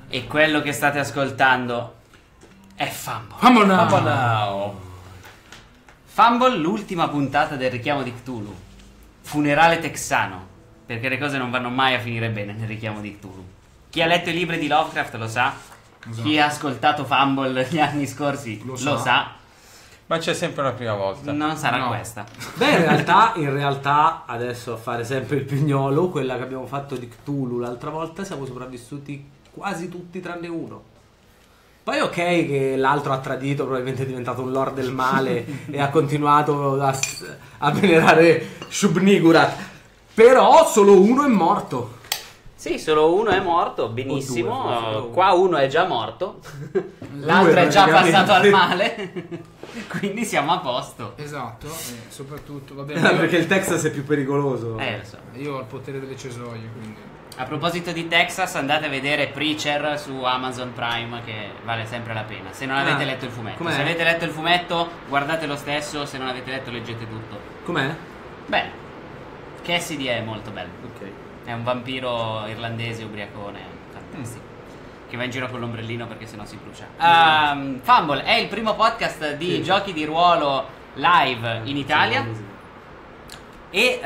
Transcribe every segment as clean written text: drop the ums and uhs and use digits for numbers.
E quello che state ascoltando è Fumble. Fumble Now. Now. Fumble, l'ultima puntata del richiamo di Cthulhu. Funerale texano. Perché le cose non vanno mai a finire bene nel richiamo di Cthulhu. Chi ha letto i libri di Lovecraft lo sa. Esatto. Chi ha ascoltato Fumble gli anni scorsi lo sa. Ma c'è sempre una prima volta. Non sarà No. questa. Beh, in realtà, adesso a fare sempre il pignolo, quella che abbiamo fatto di Cthulhu l'altra volta, siamo sopravvissuti quasi tutti tranne uno. Poi ok che l'altro ha tradito, probabilmente è diventato un lord del male e ha continuato a venerare Shub-Niggurath. Però solo uno è morto. Sì, solo uno è morto, benissimo. O due, forse. Qua uno è già morto. L'altro è già praticamente. passato al male. Quindi siamo a posto. Esatto, e soprattutto, va Perché bene, il Texas è più pericoloso. Lo so. io ho il potere delle cesoie, quindi... A proposito di Texas, andate a vedere Preacher su Amazon Prime, che vale sempre la pena. Se non avete letto il fumetto. com'è? Se avete letto il fumetto, guardate lo stesso. Se non avete letto, leggete tutto. Com'è? Bene. Cassidy è molto bello. Ok. È un vampiro irlandese ubriacone, fantastico. Che va in giro con l'ombrellino perché sennò si brucia. Fumble è il primo podcast di giochi di ruolo live in Italia. E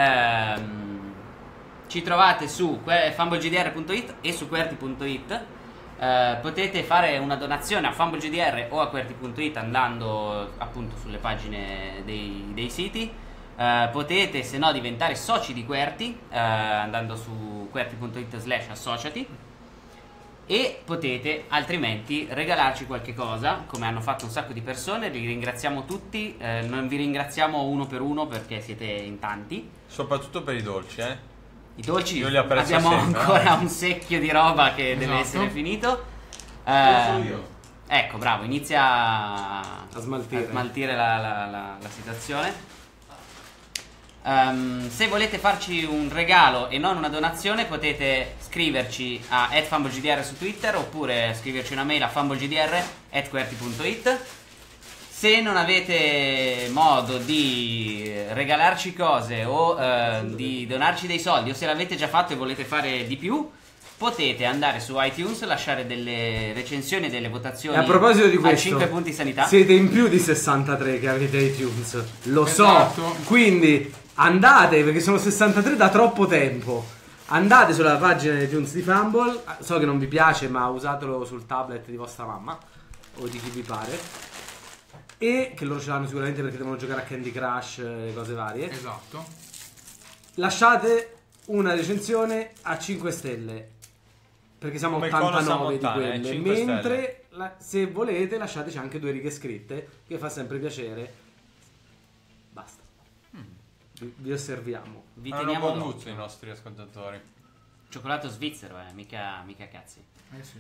ci trovate su fumblegdr.it e su QWERTY.it. Potete fare una donazione a FumbleGDR o a QWERTY.it andando appunto sulle pagine dei siti. Potete se no diventare soci di QWERTY andando su QWERTY.it/associati. E potete altrimenti regalarci qualche cosa, come hanno fatto un sacco di persone. Li ringraziamo tutti. Non vi ringraziamo uno per uno perché siete in tanti. Soprattutto per i dolci, I dolci Io li apprezzo abbiamo sempre, ancora un secchio di roba che deve Esatto. essere finito. io. Ecco, bravo, inizia a smaltire. la situazione. Se volete farci un regalo e non una donazione, potete scriverci a @fumblegdr su Twitter oppure scriverci una mail a fumblegdr@qwerty.it. Se non avete modo di regalarci cose o di donarci dei soldi, o se l'avete già fatto e volete fare di più, potete andare su iTunes, lasciare delle recensioni e delle votazioni E a proposito di a questo, 5 punti sanità. siete in più di 63 che avete iTunes. Lo Esatto. so. Quindi andate, perché sono 63 da troppo tempo. Andate sulla pagina di iTunes di Fumble. So che non vi piace, ma usatelo sul tablet di vostra mamma o di chi vi pare. E che loro ce l'hanno sicuramente perché devono giocare a Candy Crush e cose varie. Esatto. Lasciate una recensione a 5 stelle. Perché siamo Come Cono 89 di Samontane, quelle. 5 Mentre se volete lasciateci anche 2 righe scritte, che fa sempre piacere. Basta. Vi osserviamo. Vi Hanno teniamo buon d'occhio. gusto i nostri ascoltatori. Cioccolato svizzero, mica cazzi. Sì.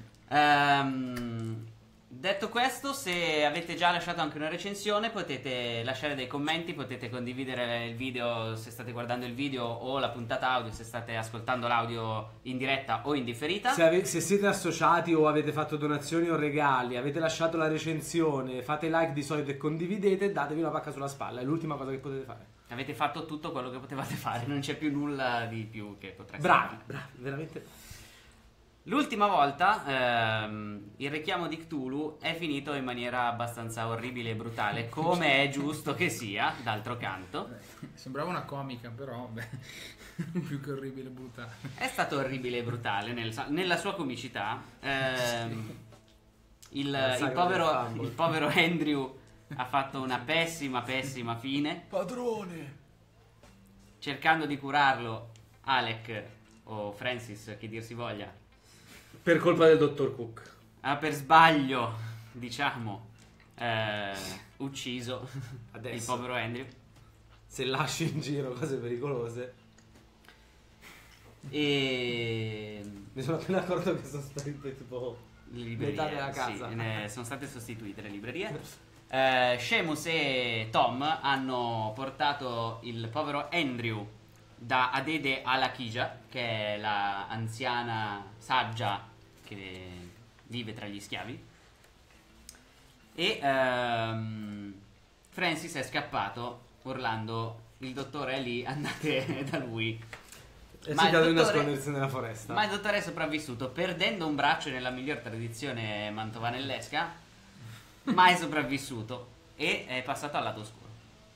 Detto questo, se avete già lasciato anche una recensione, potete lasciare dei commenti, potete condividere il video se state guardando il video o la puntata audio se state ascoltando l'audio in diretta o in differita. Se siete associati o avete fatto donazioni o regali, avete lasciato la recensione, fate like di solito e condividete, datevi una pacca sulla spalla. È l'ultima cosa che potete fare. Avete fatto tutto quello che potevate fare, non c'è più nulla di più che potreste Bravi, fare. bravi, veramente. L'ultima volta il richiamo di Cthulhu è finito in maniera abbastanza orribile e brutale, come è giusto che sia, d'altro canto. Sembrava una comica, però beh, più che orribile, brutale. È stato orribile e brutale nella sua comicità. Il povero Andrew ha fatto una pessima fine. Padrone! Cercando di curarlo, Alec o Francis, che dir si voglia, Per colpa del dottor Cook. ha per sbaglio, diciamo, ucciso Adesso. il povero Andrew. Se lasci in giro cose pericolose. E Mi sono appena accorto che sono sparite tipo le librerie, metà della casa. sì, sono state sostituite le librerie. Seamus e Tom hanno portato il povero Andrew da Adede Alakija, che è la anziana saggia che vive tra gli schiavi, e Francis è scappato urlando: il dottore è lì, andate da lui. E Ma si il cade di dottore- nascondersi nella foresta. Ma il dottore è sopravvissuto perdendo un braccio nella miglior tradizione mantovanellesca, ma è sopravvissuto e è passato al lato oscuro.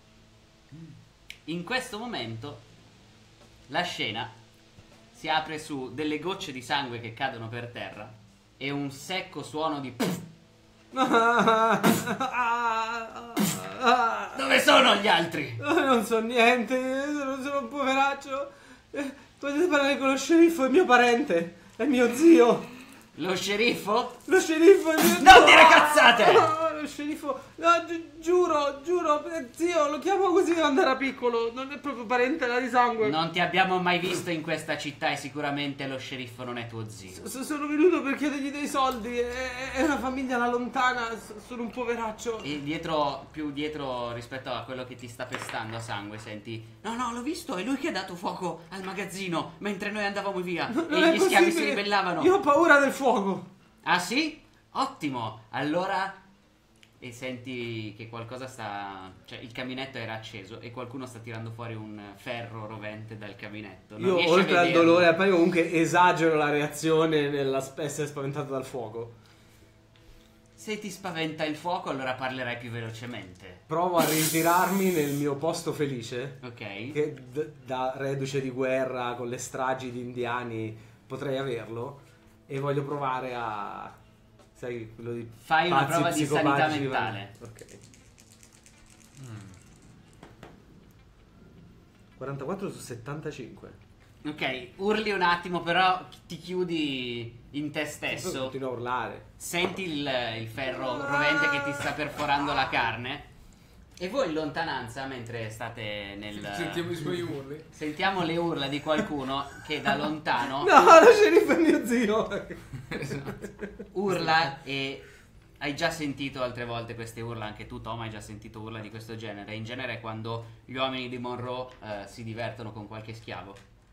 In questo momento la scena si apre su delle gocce di sangue che cadono per terra e un secco suono di Dove sono gli altri? Non so niente, sono un poveraccio. Potete parlare con lo sceriffo, è mio parente, è mio zio. Lo sceriffo? Lo sceriffo è mio zio. Non dire cazzate! No, lo sceriffo, no, giuro, zio, lo chiamo così quando era piccolo, non è proprio parentela di sangue. Non ti abbiamo mai visto in questa città e sicuramente lo sceriffo non è tuo zio. Sono venuto per chiedergli dei soldi, è una famiglia alla lontana, sono un poveraccio. E più dietro rispetto a quello che ti sta pestando a sangue, senti: no, l'ho visto, è lui che ha dato fuoco al magazzino mentre noi andavamo via Non e è gli schiavi si possibile. ribellavano. Io ho paura del fuoco. Ah sì? Ottimo. Allora e senti che qualcosa sta, cioè il caminetto era acceso e qualcuno sta tirando fuori un ferro rovente dal caminetto. Non Io riesci a oltre al vederlo. dolore, poi comunque esagero la reazione nell'essere spaventato dal fuoco. Se ti spaventa il fuoco, allora parlerai più velocemente. Provo a ritirarmi nel mio posto felice, Ok? che da reduce di guerra con le stragi di indiani potrei averlo, e voglio provare a... sai, quello di Fai una pazzi prova di sanità psicopatici, mentale. Ok. 44 su 75. Ok, urli un attimo, però ti chiudi in te stesso. Continuo a urlare. Senti il ferro rovente che ti sta perforando la carne. E voi in lontananza, mentre state nel... Sentiamo i suoi urli. Sentiamo le urla di qualcuno che da lontano No, lo sceriffo è mio zio. urla. E hai già sentito altre volte queste urla, anche tu Tom hai già sentito urla di questo genere. In genere è quando gli uomini di Monroe si divertono con qualche schiavo.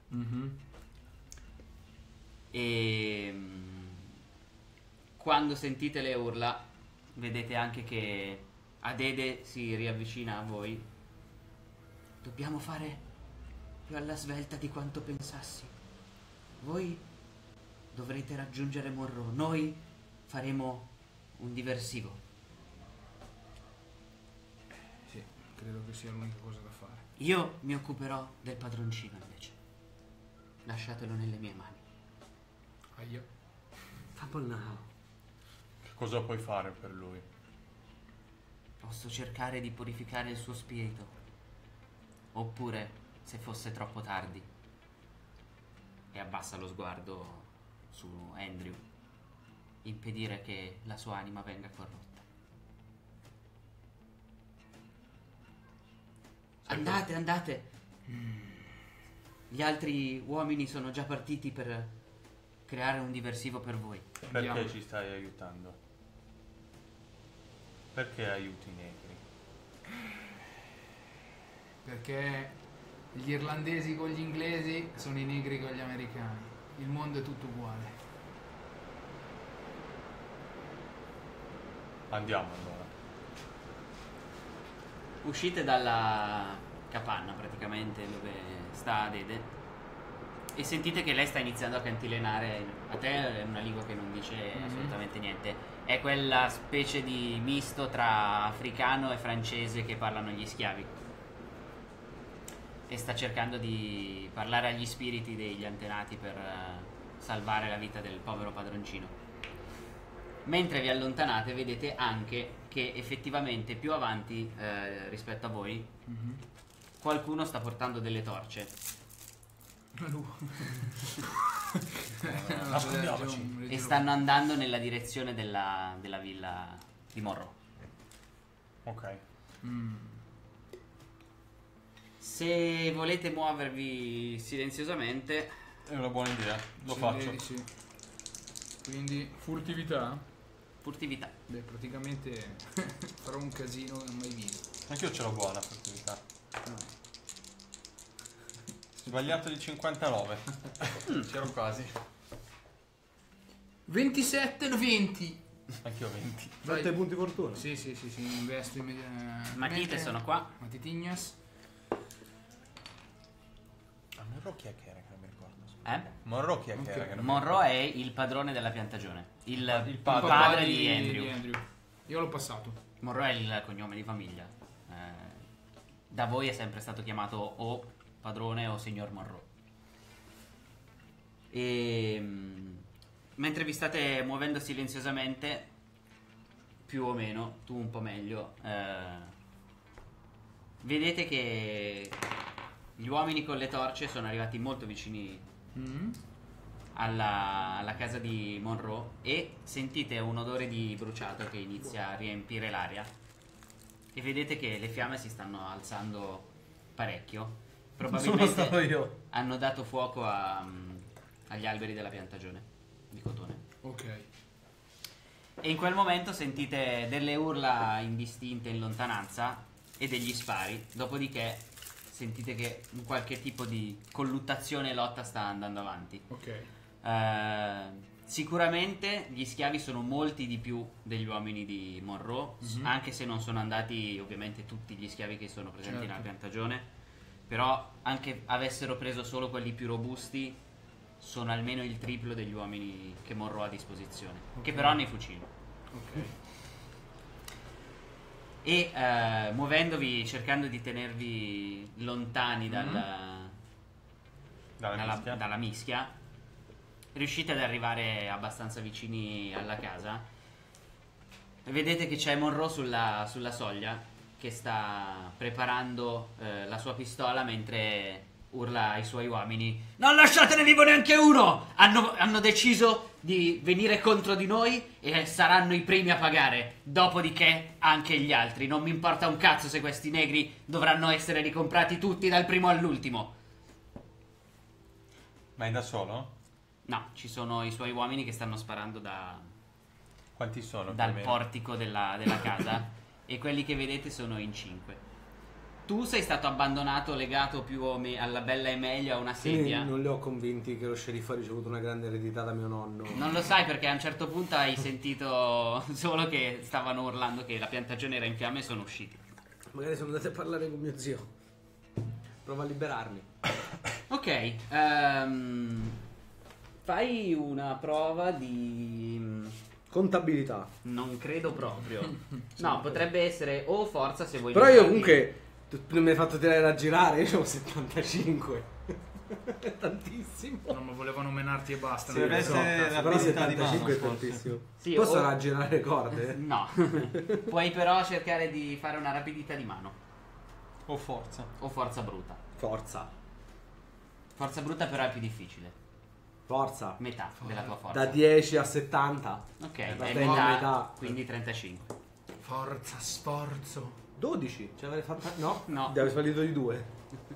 E quando sentite le urla vedete anche che Adede si riavvicina a voi. Dobbiamo fare più alla svelta di quanto pensassi. Voi dovrete raggiungere Monroe, noi faremo un diversivo. Sì, credo che sia l'unica cosa da fare. Io mi occuperò del padroncino invece. Lasciatelo nelle mie mani. Aia. Fumble now. Che cosa puoi fare per lui? Posso cercare di purificare il suo spirito. Oppure, se fosse troppo tardi, e abbassa lo sguardo su Andrew, impedire che la sua anima venga corrotta. Andate, andate. Gli altri uomini sono già partiti per creare un diversivo per voi. Perché Andiamo. ci stai aiutando? Perché aiuti i negri? Perché gli irlandesi con gli inglesi sono i negri con gli americani. Il mondo è tutto uguale. Andiamo allora. Uscite dalla capanna praticamente dove sta Adede e sentite che lei sta iniziando a cantilenare. A te è una lingua che non dice assolutamente niente. È quella specie di misto tra africano e francese che parlano gli schiavi. E sta cercando di parlare agli spiriti degli antenati per salvare la vita del povero padroncino. Mentre vi allontanate vedete anche che effettivamente più avanti rispetto a voi qualcuno sta portando delle torce. Nascondiamoci. E stanno andando nella direzione della villa di Monroe. Ok. Se volete muovervi silenziosamente, È una buona idea. Lo Sì, faccio. sì. Quindi furtività? furtività. Beh, praticamente farò un casino che non ho mai visto. Anch'io ce l'ho buona furtività. Sbagliato di 59. C'ero quasi. 27 20. Anch'io 20. 7 punti fortuna. Sì, investo immediatamente. Matite sono qua. Matitignas. A Monroe chi è che era che non mi ricordo? Monroe chi è che era? Che non- Monroe è il padrone della piantagione. Il Il padre, papà di Andrew. Io l'ho passato. Monroe è il cognome di famiglia. Da voi è sempre stato chiamato o padrone o signor Monroe. Mentre vi state muovendo silenziosamente, più o meno, tu un po' meglio, vedete che gli uomini con le torce sono arrivati molto vicini alla casa di Monroe e sentite un odore di bruciato che inizia a riempire l'aria e vedete che le fiamme si stanno alzando parecchio. Sono stato Probabilmente io. hanno dato fuoco agli alberi della piantagione di cotone. Ok. E in quel momento sentite delle urla indistinte in lontananza e degli spari. Dopodiché sentite che un qualche tipo di colluttazione e lotta sta andando avanti. Ok. Sicuramente gli schiavi sono molti di più degli uomini di Monroe, anche se non sono andati ovviamente tutti gli schiavi che sono presenti Certo. nella piantagione. Però anche avessero preso solo quelli più robusti, sono almeno il triplo degli uomini che Monroe ha a disposizione, che però hanno i fucili. Ok. E muovendovi, cercando di tenervi lontani Dalla mischia. dalla mischia, riuscite ad arrivare abbastanza vicini alla casa. E vedete che c'è Monroe sulla soglia che sta preparando la sua pistola mentre urla ai suoi uomini: non lasciatene vivo neanche uno! Hanno deciso di venire contro di noi e saranno i primi a pagare. Dopodiché anche gli altri. Non mi importa un cazzo se questi negri dovranno essere ricomprati tutti dal primo all'ultimo. Ma è da solo? No, ci sono i suoi uomini che stanno sparando Quanti sono? dal più o meno? portico della casa e quelli che vedete sono in 5. Tu sei stato abbandonato, legato più o meno alla bella Emelia a una Quindi sedia. non li ho convinti che lo sceriffo ha ricevuto una grande eredità da mio nonno. Non lo sai perché a un certo punto hai sentito solo che stavano urlando che la piantagione era in fiamme e sono usciti. Magari sono andati a parlare con mio zio. Prova a liberarmi. Ok, fai una prova di... Contabilità. Non credo proprio. No, potrebbe essere o forza se vuoi. Però io liberarti. comunque non mi hai fatto tirare da girare, io ho 75. È tantissimo. No, ma volevano menarti e basta. Sì, non deve lo so. essere la Però abilità di 75 è mano, forse. tantissimo. Sì, Posso o- raggirare le corde? No. Puoi però cercare di fare una rapidità di mano. O forza. O forza bruta. Forza. Forza bruta però è più difficile. Forza. Metà della tua forza. Da 10 a 70. Ok, da è 30 metà, metà. quindi 35. Forza, sforzo. 12. Ce l'avrei fatta? No. No. Ti avevi fallito di 2.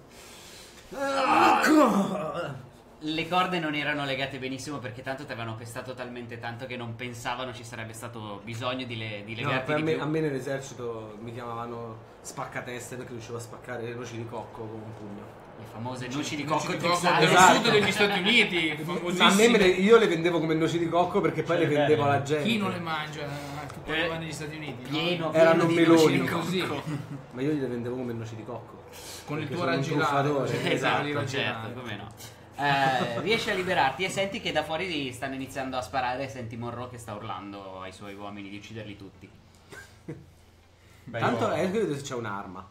Le corde non erano legate benissimo perché tanto ti avevano pestato talmente tanto che non pensavano ci sarebbe stato bisogno di No, legarti poi di più. a me nell'esercito mi chiamavano spaccateste perché riuscivo a spaccare le noci di cocco con un pugno. Le famose noci di Noci cocco di cocco texane. dello Esatto. sud degli Stati Uniti, Ma a me famosissime. io le vendevo come noci di cocco perché poi Cioè, le vendevo bene. alla gente. Chi non le mangia? Tu quando vai negli Stati Uniti, no? Pieno, Erano pieno di meloni. noci di Così. cocco. Ma io gliele vendevo come noci di cocco. Con il Perché tuo sono un raggirare. truffatore. così, Esatto, li raggirare. certo, come no. Riesci a liberarti e senti che da fuori stanno iniziando a sparare e senti Monroe che sta urlando ai suoi uomini di ucciderli tutti. Beh, Tanto io- è che vedo se c'è un'arma.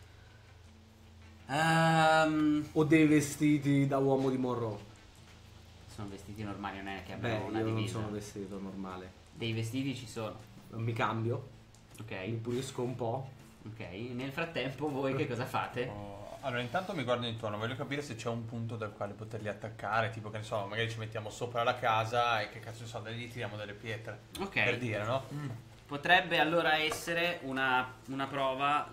O dei vestiti da uomo di Monroe. Sono vestiti normali, non è che Beh, abbiano una io non divisa. sono vestito normale. Dei vestiti ci sono. Mi cambio, mi Ok, pulisco un po'. ok. Nel frattempo voi che cosa fate? Oh, allora, intanto mi guardo intorno, voglio capire se c'è un punto dal quale poterli attaccare, tipo che ne so, magari ci mettiamo sopra la casa e che cazzo ne so, da lì tiriamo delle pietre. Ok. Per dire, no? Potrebbe allora essere una prova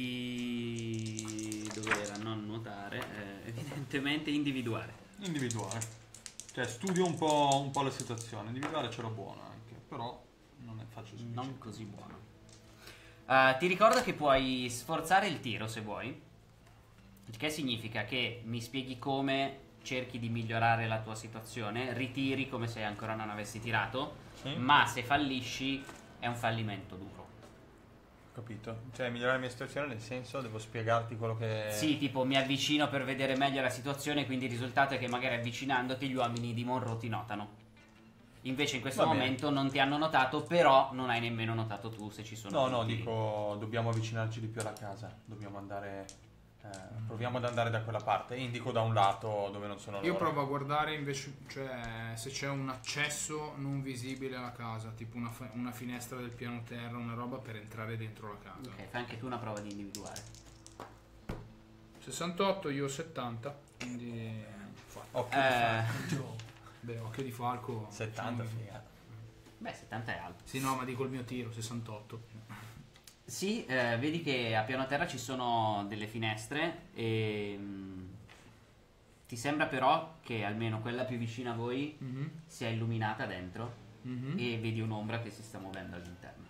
di... dove era? Non nuotare, evidentemente individuare. Individuare. Cioè, studio un po' la situazione. Individuare ce l'ho buona anche, però non è facile sufficiente. Non così buono. Ti ricordo che puoi sforzare il tiro se vuoi. Il che significa che mi spieghi come cerchi di migliorare la tua situazione, ritiri come se ancora non avessi tirato, Sì. ma se fallisci è un fallimento duro. Capito? Cioè, migliorare la mia situazione nel senso, devo spiegarti quello che... Sì, tipo mi avvicino per vedere meglio la situazione, quindi il risultato è che magari avvicinandoti gli uomini di Monroe ti notano. Invece in questo Va bene. momento non ti hanno notato, però non hai nemmeno notato tu se ci sono No, tutti. dico, dobbiamo avvicinarci di più alla casa. Dobbiamo andare... proviamo ad andare da quella parte. Indico da un lato dove non sono loro. Io provo a guardare invece, cioè, se c'è un accesso non visibile alla casa, tipo una finestra del piano terra, una roba per entrare dentro la casa. Ok, fai anche tu una prova di individuare. 68, io 70, quindi fatto. Occhio di falco. Beh, occhio di falco. 70, diciamo- figata. Beh, 70 è alto. Sì, no, ma dico il mio tiro, 68. Sì, vedi che a piano terra ci sono delle finestre e ti sembra però che almeno quella più vicina a voi Mhm. sia illuminata dentro Mhm. e vedi un'ombra che si sta muovendo all'interno.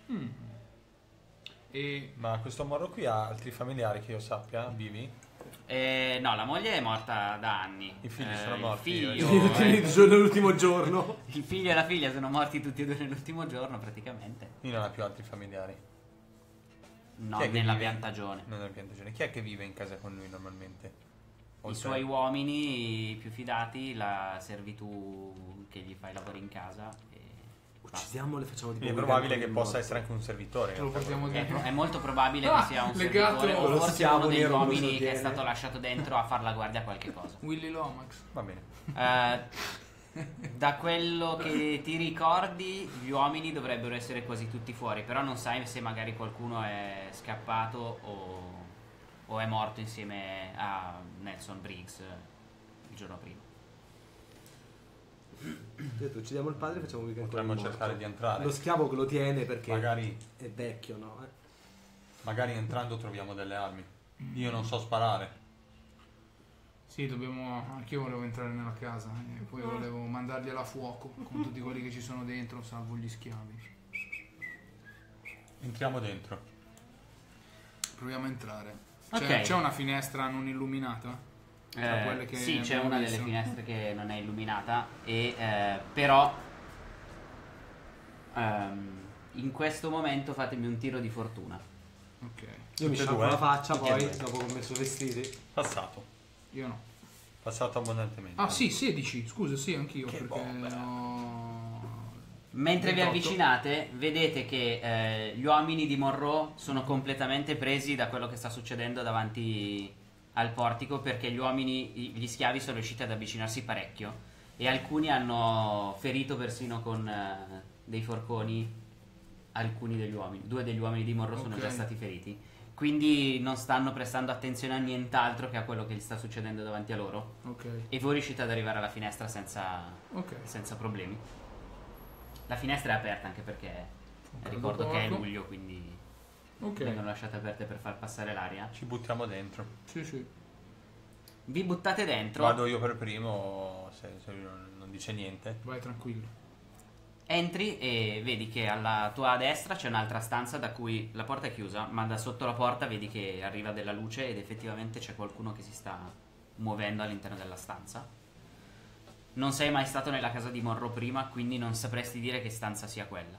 E Ma questo morro qui ha altri familiari che io sappia, vivi? No, la moglie è morta da anni. I figli sono morti, Il io- figlio, Nell'ultimo giorno. il figlio e la figlia sono morti tutti e due nell'ultimo giorno praticamente. Io non ha più altri familiari. No, Chi è che nella vive? piantagione. Non nella piantagione. Chi è che vive in casa con lui normalmente? I Oltre- suoi uomini più fidati, la servitù che gli fa i lavori in casa. E basta. Uccidiamolo e facciamo tipo Quindi è un probabile weekend che con il possa morto. essere anche un servitore. ce lo portiamo È, dentro. è molto probabile Ah, che sia un legato servitore o allo forse schiavo uno degli nero, lo uomini che è sostiene. stato lasciato dentro a far la guardia a qualche cosa. Willy Lomax. Va bene. Da quello che ti ricordi, gli uomini dovrebbero essere quasi tutti fuori, però non sai se magari qualcuno è scappato o è morto insieme a Nelson Briggs il giorno prima. Detto, uccidiamo il padre e facciamo un weekend con il Potremmo morto. cercare di entrare. Lo schiavo che lo tiene perché Magari, è vecchio, no? magari entrando troviamo delle armi. Io non so sparare. Sì, dobbiamo. Anch'io volevo entrare nella casa e poi volevo mandargliela a fuoco con tutti quelli che ci sono dentro, salvo gli schiavi. Entriamo dentro. Proviamo a entrare. Ok. C'è una finestra non illuminata? Tra quelle che Sì, c'è abbiamo una delle visto. finestre che non è illuminata e però in questo momento fatemi un tiro di fortuna. Ok, Io mi Tutte e sciacquo due? la faccia Tutti e poi, due. dopo che ho messo i vestiti. Passato. io no. Passato abbondantemente. Ah sì, 16, scusa, sì, anch'io Che perché bomba. ho... Mentre vi 28. avvicinate, vedete che gli uomini di Monroe sono completamente presi da quello che sta succedendo davanti al portico, perché gli schiavi sono riusciti ad avvicinarsi parecchio e alcuni hanno ferito persino con dei forconi alcuni degli uomini. 2 degli uomini di Monroe sono Ok. già stati feriti, quindi non stanno prestando attenzione a nient'altro che a quello che gli sta succedendo davanti a loro Ok, e voi riuscite ad arrivare alla finestra senza ok. problemi. La finestra è aperta anche perché caldo ricordo che è poco. luglio, quindi Ok, vengono lasciate aperte per far passare l'aria. Ci buttiamo dentro. sì, sì. Vi buttate dentro, Vado io per primo, se lui non dice niente. Vai tranquillo. entri e vedi che alla tua destra c'è un'altra stanza da cui la porta è chiusa, ma da sotto la porta vedi che arriva della luce ed effettivamente c'è qualcuno che si sta muovendo all'interno della stanza. Non sei mai stato nella casa di Monroe prima, quindi non sapresti dire che stanza sia quella.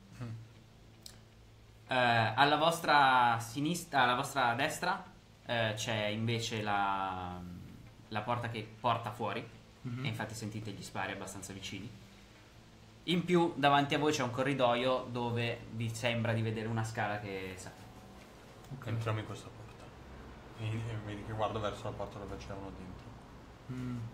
Alla vostra sinistra, alla vostra destra c'è invece la porta che porta fuori e infatti sentite gli spari abbastanza vicini. In più davanti a voi c'è un corridoio dove vi sembra di vedere una scala che sale. Entriamo in questa porta. E vedi che guardo verso la porta dove c'è uno dentro.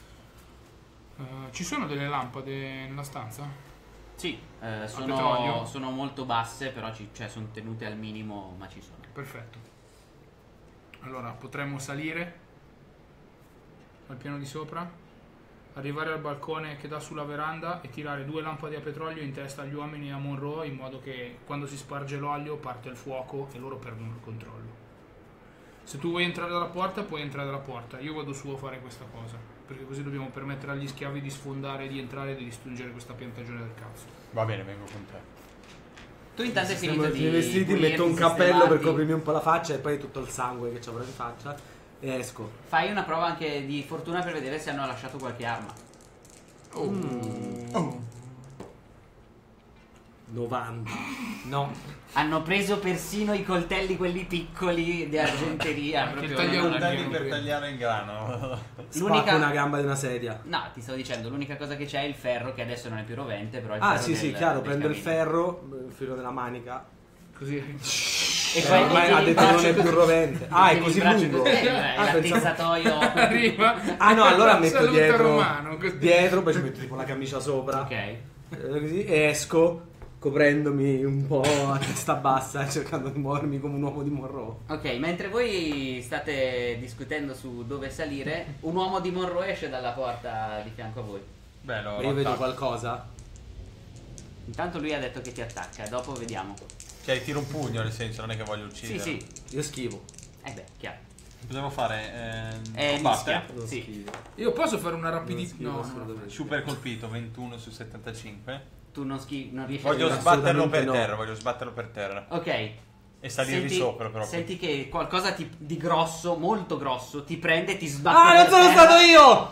Ci sono delle lampade nella stanza? Sì, petrolio? sono molto basse, però sono tenute al minimo, ma ci sono. Perfetto. Allora, potremmo salire al piano di sopra, arrivare al balcone che dà sulla veranda e tirare 2 lampade a petrolio in testa agli uomini a Monroe in modo che quando si sparge l'olio parte il fuoco e loro perdono il controllo. Se tu vuoi entrare dalla porta, puoi entrare dalla porta. Io vado su a fare questa cosa, perché così dobbiamo permettere agli schiavi di sfondare, di entrare e di distruggere questa piantagione del cazzo. Va bene, vengo con te. Tu intanto hai Sistemo finito i di miei vestiti, pulirti, metto un cappello per sistemarti. coprirmi un po' la faccia e poi tutto il sangue che c'ho in faccia e esco. Fai una prova anche di fortuna per vedere se hanno lasciato qualche arma. 90. No. Hanno preso persino i coltelli quelli piccoli di argenteria. Proprio Coltelli per tagliare il grano. Spacco una gamba di una sedia. No, ti stavo dicendo, l'unica cosa che c'è è il ferro, che adesso non è più rovente, però il Ah, ferro sì, chiaro, del prendo il camino. ferro, il filo della manica. Così. E poi Ormai ha detto non è più rovente. Ah, è così lungo. È Ah, pensavo- l'attizzatoio. Arriva. Ah no, allora metto Saluta dietro, Romano, così. dietro, poi ci metto tipo la camicia sopra, Ok. così, e esco coprendomi un po' a testa bassa e cercando di muovermi come un uomo di Monroe. Ok, mentre voi state discutendo su dove salire, un uomo di Monroe esce dalla porta di fianco a voi. Bello. Ma io vedo qualcosa? Intanto lui ha detto che ti attacca, dopo vediamo. Cioè, tiro un pugno, nel senso, non è che voglio Sì, uccidere. sì. Io schivo. Beh, chiaro. Dobbiamo fare Mischia. combattere. Sì. Schivo. Io posso fare una Non rapidità? schivo No, assolutamente. Super colpito, 21 su 75. Tu non riesci Voglio a... sbatterlo per Assolutamente no. terra, voglio sbatterlo per terra. Ok. E salirvi sopra proprio. Senti che qualcosa di grosso, molto grosso, ti prende e ti sbatte. Ah, non per sono terra, stato io!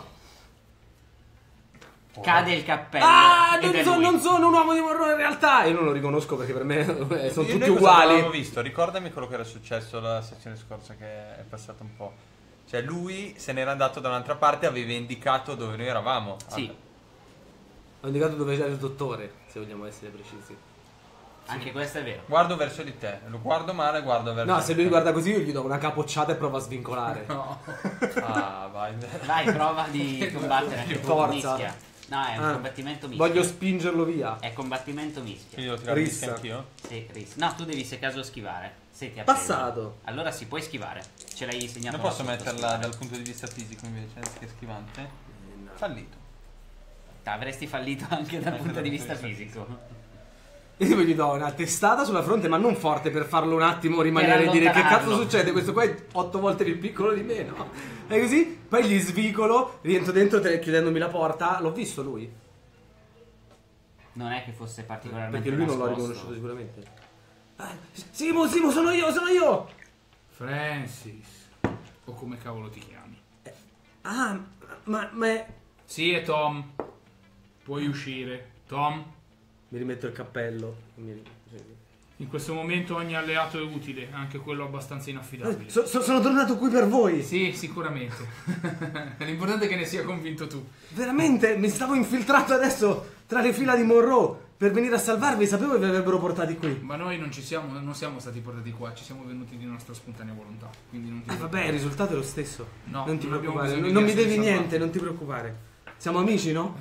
Cade il cappello. Ah, ed è non lui. sono un uomo di Monroe in realtà. Io non lo riconosco perché per me sono Io tutti noi cosa uguali. avevamo visto? Ricordami quello che era successo la sessione scorsa, che è passato un po'. Cioè, lui se n'era andato da un'altra parte, aveva indicato dove noi eravamo. Sì, Ho indicato dove c'era il dottore, se vogliamo essere precisi. anche questo è vero. Guardo verso di te, lo guardo male, guardo verso No, di se te. lui guarda così io gli do una capocciata e provo a svincolare. no. Ah, vai. Vai, prova di combattere anche tu. Forza. Mischia. No, è un Ah, combattimento mischia. Voglio spingerlo via. È combattimento mischia. Quindi devo tirare Rissa. anch'io? Sì, no, tu devi se caso schivare. Se ti ha Passato. preso. Allora sì, puoi schivare. Ce l'hai segnato. Non posso là sotto, metterla schivare. dal punto di vista fisico invece, anziché schivante? Fallito. Avresti fallito anche dal punto di vista fisico. Io gli do una testata sulla fronte, ma non forte per farlo un attimo rimanere e dire che cazzo allontanarlo. succede. Questo qua è 8 volte più piccolo di me, no? E così, poi gli svicolo, rientro dentro chiudendomi la porta. L'ho visto lui. Non è che fosse particolarmente Perché lui non l'ho nascosto. riconosciuto sicuramente. Simo, sono io! Francis. O come cavolo ti chiami? Ah, ma Sì, è Tom. Puoi uscire. Tom, mi rimetto il cappello. in questo momento ogni alleato è utile, anche quello abbastanza inaffidabile. Sono tornato qui per voi. Sì, sicuramente. L'importante è che ne sia convinto tu. Veramente, mi stavo infiltrato adesso tra le fila di Monroe per venire a salvarvi. Sapevo che vi avrebbero portati qui. Ma noi non siamo stati portati qua, ci siamo venuti di nostra spontanea volontà. Quindi non ti Vabbè, il risultato è lo stesso. No, non ti non abbiamo preoccupare. bisogno Non di mi devi essere niente, salvati. non ti preoccupare. Siamo amici, no?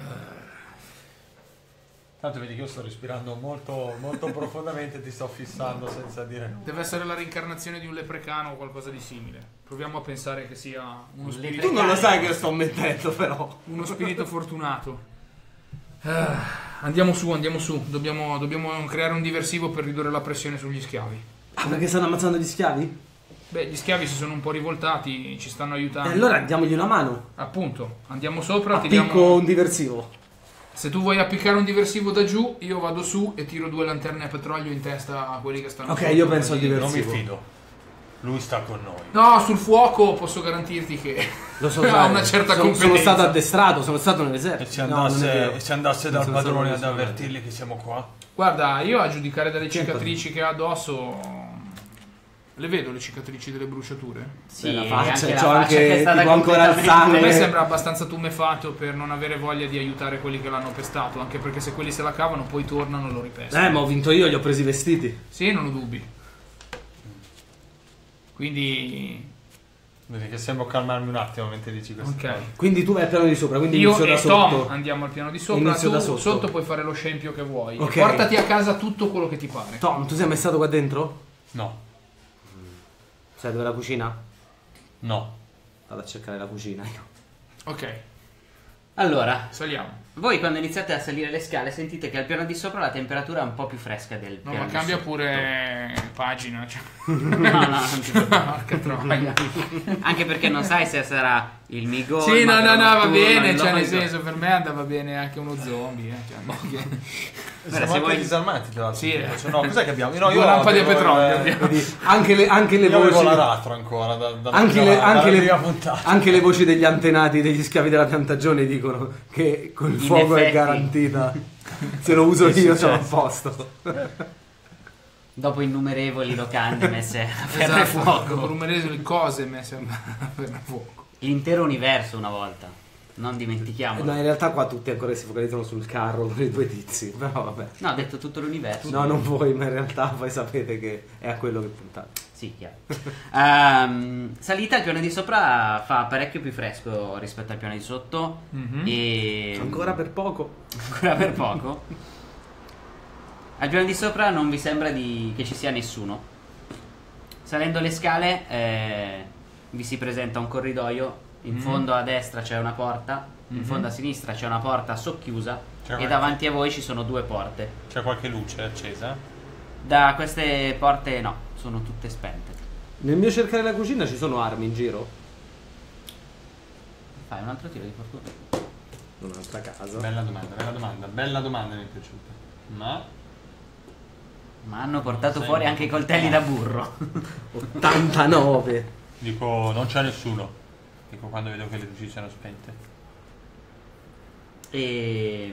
Tanto vedi che io sto respirando molto, molto profondamente, ti sto fissando senza dire nulla. Deve essere la reincarnazione di un leprecano o qualcosa di simile. Proviamo a pensare che sia uno Tu spirito, non lo sai che sto mettendo, però. uno spirito fortunato. Andiamo su. Dobbiamo creare un diversivo per ridurre la pressione sugli schiavi. Ah, perché stanno ammazzando gli schiavi? Beh, gli schiavi si sono un po' rivoltati, ci stanno E aiutando. allora diamogli una mano. Appunto, andiamo sopra, Appicco tiriamo... un diversivo. Se tu vuoi appiccare un diversivo da giù, io vado su e tiro 2 lanterne a petrolio in testa a quelli che stanno Ok, sotto. io penso al Così- diversivo. Non mi fido. Lui sta con noi. No, sul fuoco posso garantirti che Lo so, ha sai, una certa sono competenza. stato addestrato, sono stato nell'esercito. E se andasse Non dal sono padrone stato ad nessuno. avvertirli che siamo qua. Guarda, io a giudicare dalle Che cicatrici che ha addosso, le vedo le cicatrici delle bruciature? Sì, La faccia, anche c'ho la faccia anche che è stata tipo ancora il completamente- A me sangue. sembra abbastanza tumefatto per non avere voglia di aiutare quelli che l'hanno pestato, anche perché se quelli se la cavano poi tornano e lo ripestano. Ma ho vinto io, gli ho presi i vestiti. Sì, non ho dubbi. Quindi, Vedi che sembra calmarmi un attimo mentre dici queste ok. cose. Quindi tu vai al piano di sopra, quindi Io inizio da e sotto. Tom andiamo al piano di sopra, Inizio tu da sotto. sotto puoi fare lo scempio che vuoi. Ok. Portati a casa tutto quello che ti pare. Tom, tu sei mai stato qua dentro? No, Sai dove è la cucina? no. Vado a cercare la cucina io. Ok, Allora, saliamo. voi quando iniziate a salire le scale sentite che al piano di sopra la temperatura è un po' più fresca del No, piano ma di cambia sotto. pure pagina. Cioè. No, non ti preoccupare. Porca troia. Anche perché non sai se sarà il migone. Sì, no, va notturno, bene, il cioè nel loido. senso per me andava bene anche uno zombie. Cioè, non è che- Siamo se anche vuoi- disarmati tra l'altro. Sì, No, cos'è che abbiamo? No, Due lampade a avevo, petrolio abbiamo. Vedi, anche le Io avevo voci. l'aratro ancora Anche prima puntata. anche le voci degli antenati degli schiavi della piantagione dicono che col In fuoco è effetti. garantita. Se lo uso Che io successo? sono a posto. Dopo innumerevoli locande messe a ferro Esatto, e fuoco. numerose cose messe a ferro e fuoco. L'intero universo una volta. Non No, dimentichiamolo. in realtà qua tutti ancora si focalizzano sul carro con i due tizi. Però vabbè. No, ho detto tutto l'universo. No, non voi, ma in realtà voi sapete che è a quello che puntate. Sì, chiaro. Salita, il piano di sopra fa parecchio più fresco rispetto al piano di sotto. E Ancora per poco. ancora per poco. Al piano di sopra non vi sembra che ci sia nessuno. Salendo le scale vi si presenta un corridoio. In fondo a destra c'è una porta, in fondo a sinistra c'è una porta socchiusa e davanti a voi ci sono due porte. C'è qualche luce accesa? Da queste porte no, sono tutte spente. Nel mio cercare la cucina ci sono armi in giro? Fai un altro tiro di fortuna. Un'altra casa. Bella domanda, mi è piaciuta. Ma 89. hanno portato fuori anche i coltelli da burro. dico, non c'è nessuno. Dico quando vedo che le luci sono spente. E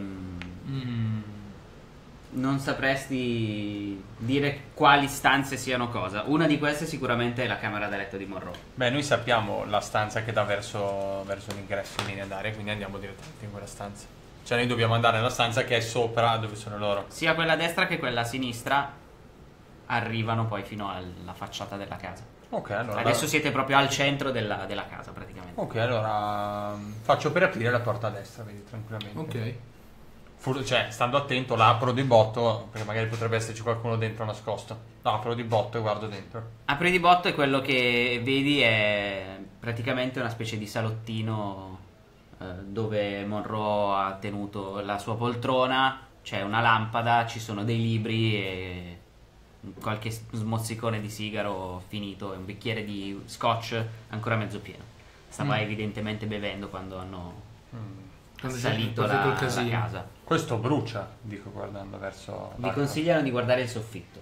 non sapresti dire quali stanze siano cosa. Una di queste sicuramente è la camera da letto di Monroe. Beh, noi sappiamo la stanza che dà verso l'ingresso in linea d'aria, quindi andiamo direttamente in quella stanza. Cioè noi dobbiamo andare nella stanza che è sopra dove sono loro. Sia quella a destra che quella a sinistra arrivano poi fino alla facciata della casa. Ok, allora Adesso siete proprio al centro della casa praticamente. Ok, allora faccio per aprire la porta a destra, vedi, tranquillamente. Ok. Cioè, stando attento, la apro di botto, perché magari potrebbe esserci qualcuno dentro nascosto. La apro di botto e guardo dentro. Apri di botto e quello che vedi è praticamente una specie di salottino dove Monroe ha tenuto la sua poltrona, c'è una lampada, ci sono dei libri e qualche smozzicone di sigaro finito e un bicchiere di scotch ancora mezzo pieno. Stava evidentemente bevendo quando hanno salito la casa. Questo brucia, dico guardando verso Vi l'alto. consigliano di guardare il soffitto.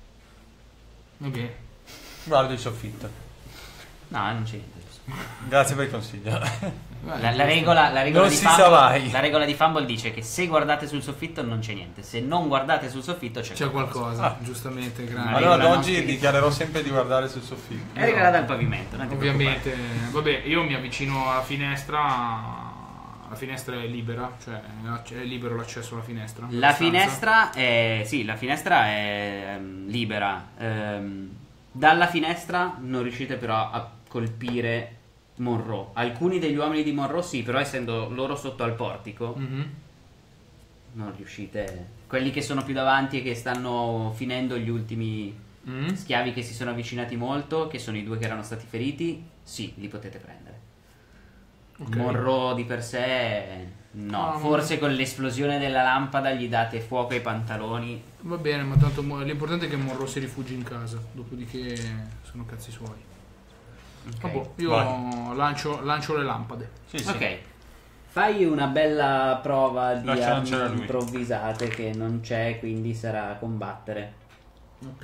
Ok. Guardo il soffitto. No, non c'è niente. Grazie per il consiglio. La regola Non di si Fumble, sa mai. la regola di Fumble dice che se guardate sul soffitto non c'è niente, se non guardate sul soffitto c'è Qualcosa, giustamente, grande. Ma Allora ad regola oggi non scritta. dichiarerò sempre di guardare sul soffitto. È regola dal pavimento, non ti Ovviamente, vabbè, io mi avvicino alla finestra. La finestra è libera, cioè è libero l'accesso alla finestra. La stanza. finestra è sì, la finestra è libera. Dalla finestra non riuscite però a colpire Monroe. Alcuni degli uomini di Monroe sì, però essendo loro sotto al portico Mhm. non riuscite. Quelli che sono più davanti e che stanno finendo gli ultimi Mm. schiavi che si sono avvicinati molto, che sono i due che erano stati feriti, sì, li potete prendere. Ok. Monroe di per sé no, Ah, forse con l'esplosione della lampada gli date fuoco ai pantaloni. Va bene, ma tanto l'importante è che Monroe si rifugi in casa, dopodiché sono cazzi suoi. Ok. Vabbè, io Vai. lancio le lampade. Sì, sì. Ok. Fai una bella prova di Lascia lanciare armi lui. improvvisate che non c'è, quindi sarà combattere. Ok.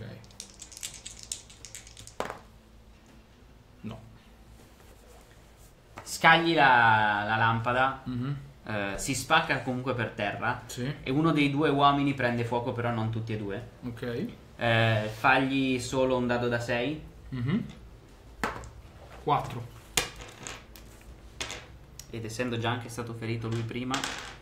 No. Scagli la lampada, Mhm. si spacca comunque per terra Sì. e uno dei due uomini prende fuoco, però non tutti e due. Ok. Fagli solo un dado da 6. Mhm. 4. Ed essendo già anche stato ferito lui prima,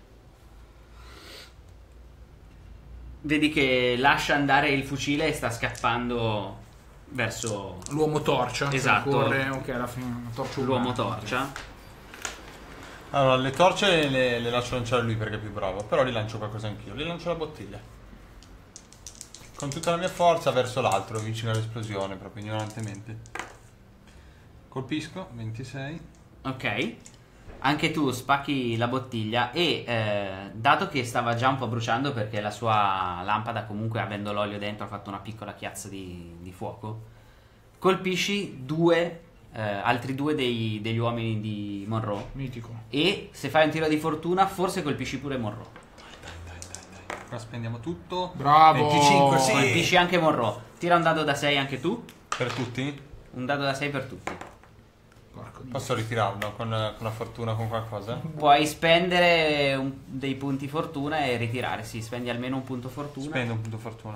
vedi che lascia andare il fucile e sta scappando verso L'uomo torcia. cioè Esatto. corre, ok, la torcia l'uomo umana. torcia. Allora, le torce le lascio lanciare lui perché è più bravo, però li lancio qualcosa anch'io. Li lancio la bottiglia. Con tutta la mia forza verso l'altro, vicino all'esplosione, proprio ignorantemente. Colpisco, 26. Ok. Anche tu spacchi la bottiglia e dato che stava già un po' bruciando perché la sua lampada comunque avendo l'olio dentro ha fatto una piccola chiazza di fuoco, colpisci altri due degli uomini di Monroe Mitico. e se fai un tiro di fortuna forse colpisci pure Monroe. Ora spendiamo tutto. Bravo. 25, sì. Colpisci anche Monroe. Tira un dado da 6 anche tu. Per tutti? Un dado da 6 per tutti. Porco Posso ritirarlo con la fortuna, con qualcosa? Puoi spendere dei punti fortuna e ritirare. Sì, spendi almeno un punto fortuna. Spendo un punto fortuna.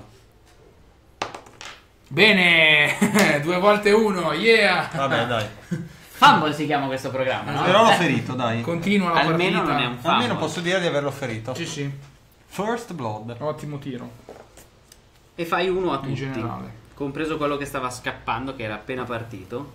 Bene, 2 volte 1, yeah! Vabbè, dai. Fumble si chiama questo programma, no? Però l'ho ferito, dai. Continua la Almeno partita. non è un fumble. Almeno posso dire di averlo ferito. Sì, sì, First blood. ottimo tiro, E fai uno a in tutti. generale. Compreso quello che stava scappando, che era appena partito.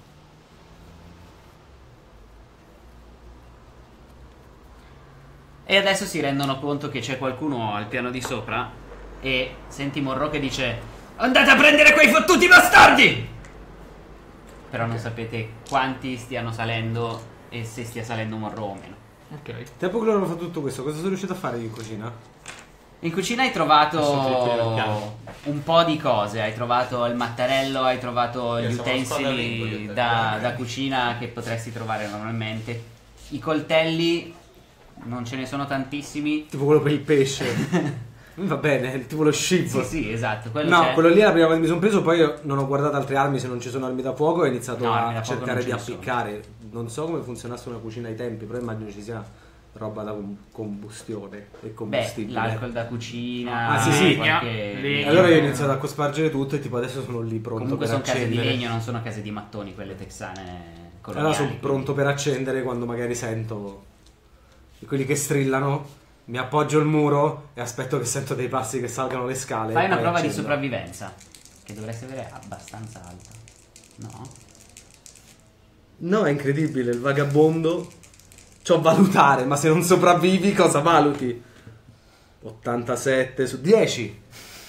E adesso si rendono conto che c'è qualcuno al piano di sopra. E senti Monroe che dice: andate a prendere quei fottuti bastardi! Però non sapete quanti stiano salendo e se stia salendo Monroe o meno. Ok. Tempo che loro hanno fatto tutto questo, cosa sono riuscito a fare in cucina? In cucina hai Adesso ti tiro il trovato piano. un po' di cose. Hai trovato il mattarello, hai trovato Io gli sono una squadra utensili lingue, io te. da cucina che potresti trovare normalmente. I coltelli non ce ne sono tantissimi. Tipo quello per il pesce. Va bene, tipo lo scippo. Sì, sì, esatto. Quello No, c'è. quello lì è la prima volta che mi sono preso, poi io non ho guardato altre armi se non ci sono armi da fuoco e ho iniziato No, armi da a fuoco cercare non di ce ne sono. appiccare. Non so come funzionasse una cucina ai tempi, però immagino ci sia roba da combustione e Beh, combustibile. l'alcol da cucina. Ah, sì, sì. qualche- Legno. Allora io ho iniziato a cospargere tutto e tipo adesso sono lì pronto Comunque per sono case di accendere. legno, non sono case di mattoni, quelle texane coloniali. Allora sono quindi- pronto per accendere quando magari sento quelli che strillano. Mi appoggio il muro e aspetto che sento dei passi che salgano le scale. Fai e una poi prova di accendo. sopravvivenza, che dovresti avere abbastanza alta. No? No, è incredibile, il vagabondo. C'ho valutare, ma se non sopravvivi cosa valuti? 87 su 10.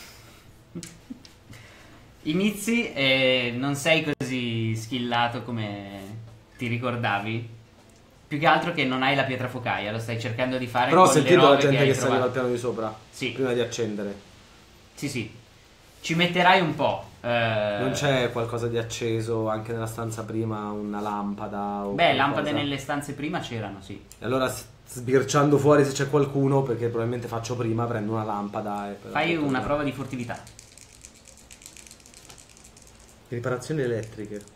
Inizi e non sei così skillato come ti ricordavi. Più che altro che non hai la pietra focaia, lo stai cercando di fare Però ho con le sentito la robe gente hai che saliva trovato. al piano di sopra. Sì. Prima di accendere. Sì, sì. Ci metterai un po'. Non c'è qualcosa di acceso anche nella stanza prima, una lampada o Beh, qualcosa? lampade nelle stanze prima c'erano, sì. E allora sbirciando fuori se c'è qualcuno, perché probabilmente faccio prima, prendo una lampada e poi la Fai butto una là. prova di furtività. Riparazioni elettriche.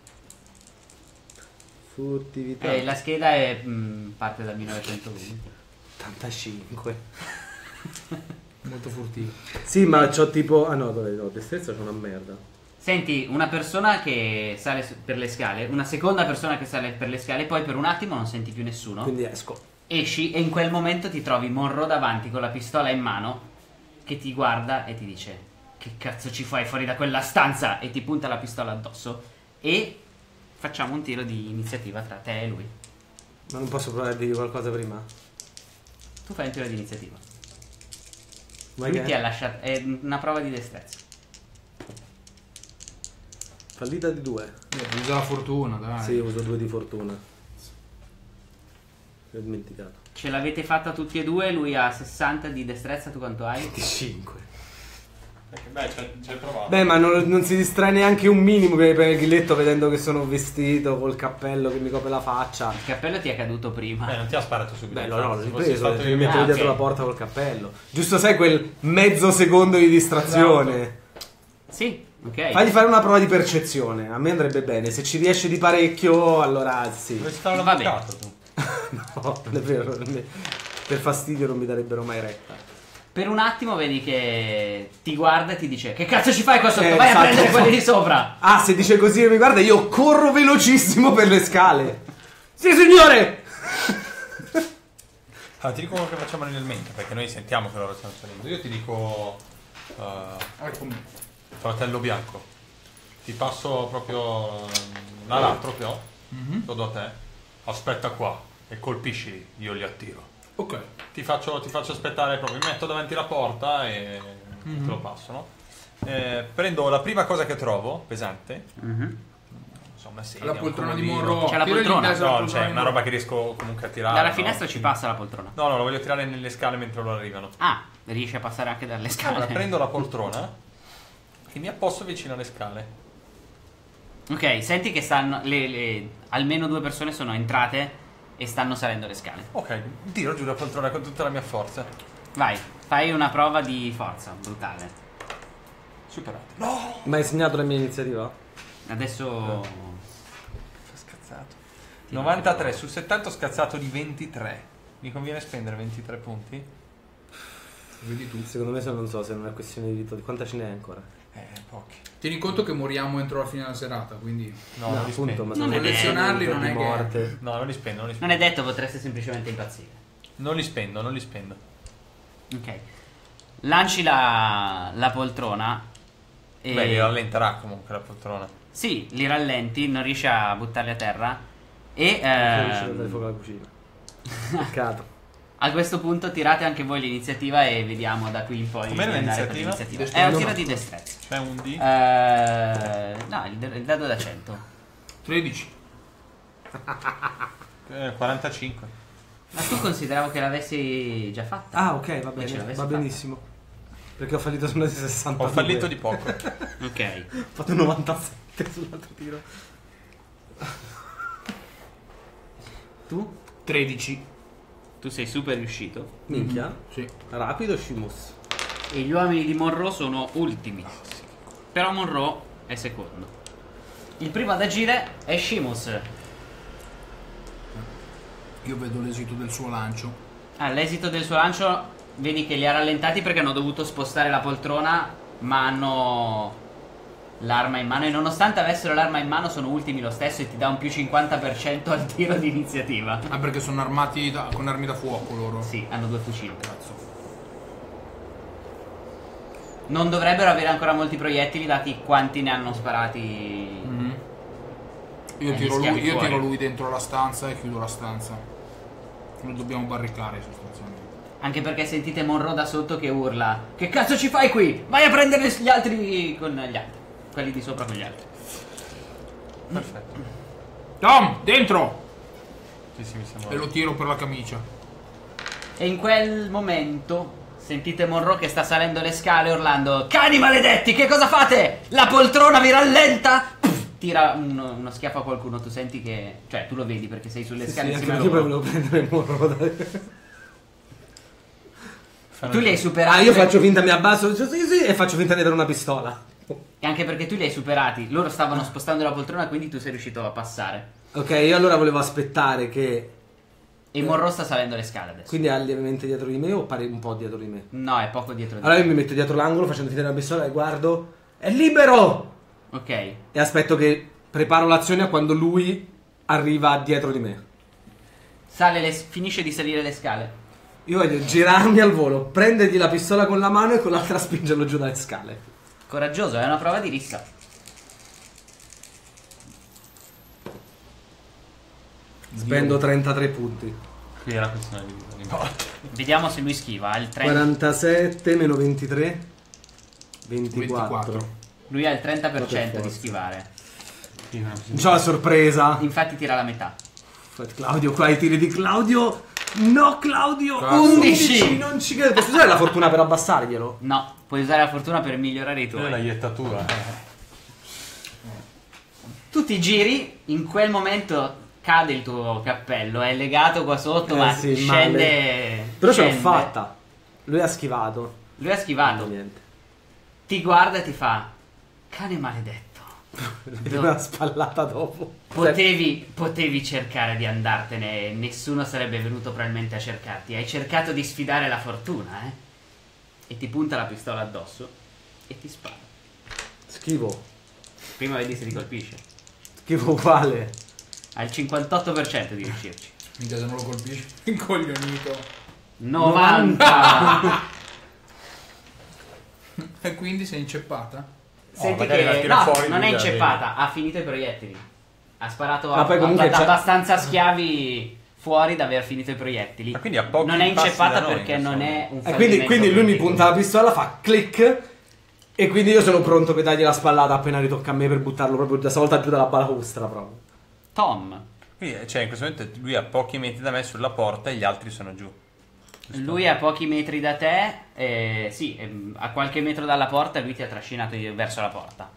Furtività. La scheda è parte dal 1920. 85. Molto furtivo. Sì, ma c'ho tipo... Ah no, dove no, destrezza c'è una merda. Senti, una persona che sale per le scale, una seconda persona che sale per le scale, poi per un attimo non senti più nessuno. Quindi esco. Esci e in quel momento ti trovi Monroe davanti con la pistola in mano che ti guarda e ti dice: che cazzo ci fai fuori da quella stanza? E ti punta la pistola addosso. E facciamo un tiro di iniziativa tra te e lui. Ma non posso provare a dirgli qualcosa prima? Tu fai un tiro di iniziativa. Ma Lui che ti è? ha lasciato. È una prova di destrezza. Fallita di 2. Usa la fortuna, dai. Sì, uso 2 di fortuna. L'ho dimenticato. Ce l'avete fatta tutti e due. Lui ha 60 di destrezza. Tu quanto hai? 25. Beh, c'è provato. Beh, ma non si distrae neanche un minimo per il grilletto vedendo che sono vestito col cappello che mi copre la faccia. Il cappello ti è caduto prima. Non ti ha sparato subito. Bello, no, l'ho Se fossi ripreso, stato mi io- metto Ah, dietro ok. la porta col cappello. Giusto, sai, quel mezzo secondo di distrazione. Sì, ok. Fagli fare una prova di percezione, a me andrebbe bene. Se ci riesce di parecchio, allora sì. Dove stava Va l'avvocato tu? No, non è vero, per fastidio non mi darebbero mai retta. Per un attimo vedi che ti guarda e ti dice: che cazzo ci fai qua sotto? Vai Esatto. a prendere quelli di sopra. Ah, se dice così e mi guarda, io corro velocissimo per le scale. Sì, signore! Ah, ti dico quello che facciamo nel mente, perché noi sentiamo che loro stanno salendo. Io ti dico, fratello bianco, ti passo proprio l'aratro che ho, lo do a te, aspetta qua e colpiscili, io li attiro. Ok. Ti faccio aspettare proprio, mi metto davanti la porta e te lo passo, no? Prendo la prima cosa che trovo, pesante, insomma, sedia, La poltrona un di comodino. Monroe. C'è la Tiragli poltrona? in testa la No, poltrona c'è di una Monroe. roba che riesco comunque a tirare. Dalla no? finestra ci passa la poltrona. No, no, la voglio tirare nelle scale mentre loro arrivano. Ah, riesci a passare anche dalle scale. Allora prendo la poltrona e mi apposto vicino alle scale. Ok, senti che stanno. Almeno 2 persone sono entrate e stanno salendo le scale. Ok, tiro giù la poltrona con tutta la mia forza. Vai, fai una prova di forza brutale. Superato. No! Ma hai segnato la mia iniziativa? Adesso. Fa scazzato. 93 su 70 ho scazzato di 23. Mi conviene spendere 23 punti? Vedi tu. Secondo me, se non so, se non è questione di vita, quanta ce n'è ancora? Pochi. Tieni conto che moriamo entro la fine della serata, quindi No, non li spendo. ma Non sono è collezionarli, non è che- morte. No, non li spendo, non li Non spendo. è detto, potreste semplicemente impazzire. Non li spendo, non li spendo. Ok. Lanci la poltrona. E... Beh, li rallenterà comunque la poltrona. Sì, li rallenti, non riesci a buttarli a terra. E Non riesce a dare fuoco alla cucina. Peccato. a questo punto tirate anche voi l'iniziativa e vediamo da qui in poi. Com'è di andare per l'iniziativa? È un tiro di destrezza. C'è un D? No, il dado da 100. 13. 45. Ma tu consideravo che l'avessi già fatta? Ah, ok, va Invece bene, l'avessi va fatta. benissimo. Perché ho fallito su una di 60. Ho fallito di poco. Ok. Ho fatto 97 sull'altro tiro. Tu? 13. Tu sei super riuscito. Minchia. Sì. Rapido Shimus. E gli uomini di Monroe sono ultimi. Però Monroe è secondo. Il primo ad agire è Shimus. Io vedo l'esito del suo lancio. All'esito del suo lancio vedi che li ha rallentati perché hanno dovuto spostare la poltrona, ma hanno l'arma in mano e nonostante avessero l'arma in mano sono ultimi lo stesso e ti dà un più 50% al tiro di iniziativa. Ah, perché sono armati con armi da fuoco loro. Sì, hanno 2 fucili. Cazzo. Non dovrebbero avere ancora molti proiettili dati quanti ne hanno sparati. Mhm. Io Gli tiro schiavi lui, io fuori. tiro lui dentro la stanza e chiudo la stanza. Lo dobbiamo barricare sostanzialmente. Anche perché sentite Monroe da sotto che urla: che cazzo ci fai qui? Vai a prendere gli altri con gli altri. Quelli di sopra con gli altri. Perfetto. Tom, dentro! Sì, sì, mi sembra. E lo tiro per la camicia. E in quel momento sentite Monroe che sta salendo le scale urlando: cani maledetti, che cosa fate? La poltrona vi rallenta? Pff, tira uno schiaffo a qualcuno. Tu senti che... Cioè tu lo vedi perché sei sulle scale Sì, insieme a anche io poi loro. volevo prendere il morro. Tu li hai superati. Ah, io faccio finta, mi abbasso, sì, e faccio finta di avere una pistola. E anche perché tu li hai superati. Loro stavano spostando la poltrona, quindi tu sei riuscito a passare. Ok, io allora volevo aspettare che... E Monroe sta salendo le scale adesso. Quindi è lievemente dietro di me o pare un po' dietro di me? No, è poco dietro di Allora io mi metto dietro l'angolo facendo finta di una pistola e guardo... È libero! Ok. E aspetto che preparo l'azione a quando lui arriva dietro di me. Finisce di salire le scale. Io voglio girarmi al volo, prendergli la pistola con la mano e con l'altra spingerlo giù dalle scale. Coraggioso, è una prova di rissa. Spendo 33 punti. Qui era questione di morte. Vediamo se lui schiva. Ha il 30. 47 meno 23. 24. 24. Lui ha il 30% Per di forza. schivare. Non c'ho la sorpresa. Infatti tira la metà. Claudio, qua i tiri di Claudio. No, Claudio. Cazzo. 11. Non ci credo. Posso usare la fortuna per abbassarglielo? No, puoi usare la fortuna per migliorare i È una tuoi. iettatura. Tu ti giri, in quel momento cade il tuo cappello, è legato qua sotto, ma sì, scende. Però ce l'ho scende. fatta. Lui ha schivato. Lui ha schivato. Niente. Ti guarda e ti fa: cane maledetto. Una spallata dopo. Potevi cercare di andartene e nessuno sarebbe venuto probabilmente a cercarti. Hai cercato di sfidare la fortuna, eh? E ti punta la pistola addosso e ti spara. Schivo. Prima vedi se ti colpisce. Schivo uguale. Ha il 58% di riuscirci. Minchia, se non lo colpisci. Incoglionito. 90! E quindi sei inceppata? Senti magari la che tira no, fuori, non è lui la inceppata, ha finito i proiettili. Ha sparato Ah, poi comunque c'è- abbastanza schiavi fuori da aver finito i proiettili. Ma quindi a pochi non è passi inceppata da noi, perché insomma. non è un E quindi lui mi critico. punta la pistola, fa click. E quindi io sono pronto per dargli la spallata appena ritocca a me per buttarlo proprio da stavolta giù dalla balaustra proprio. Tom. Quindi, cioè, in questo momento lui è a pochi metri da me sulla porta e gli altri sono giù. Lui è a pochi metri da te, sì, a qualche metro dalla porta e lui ti ha trascinato verso la porta.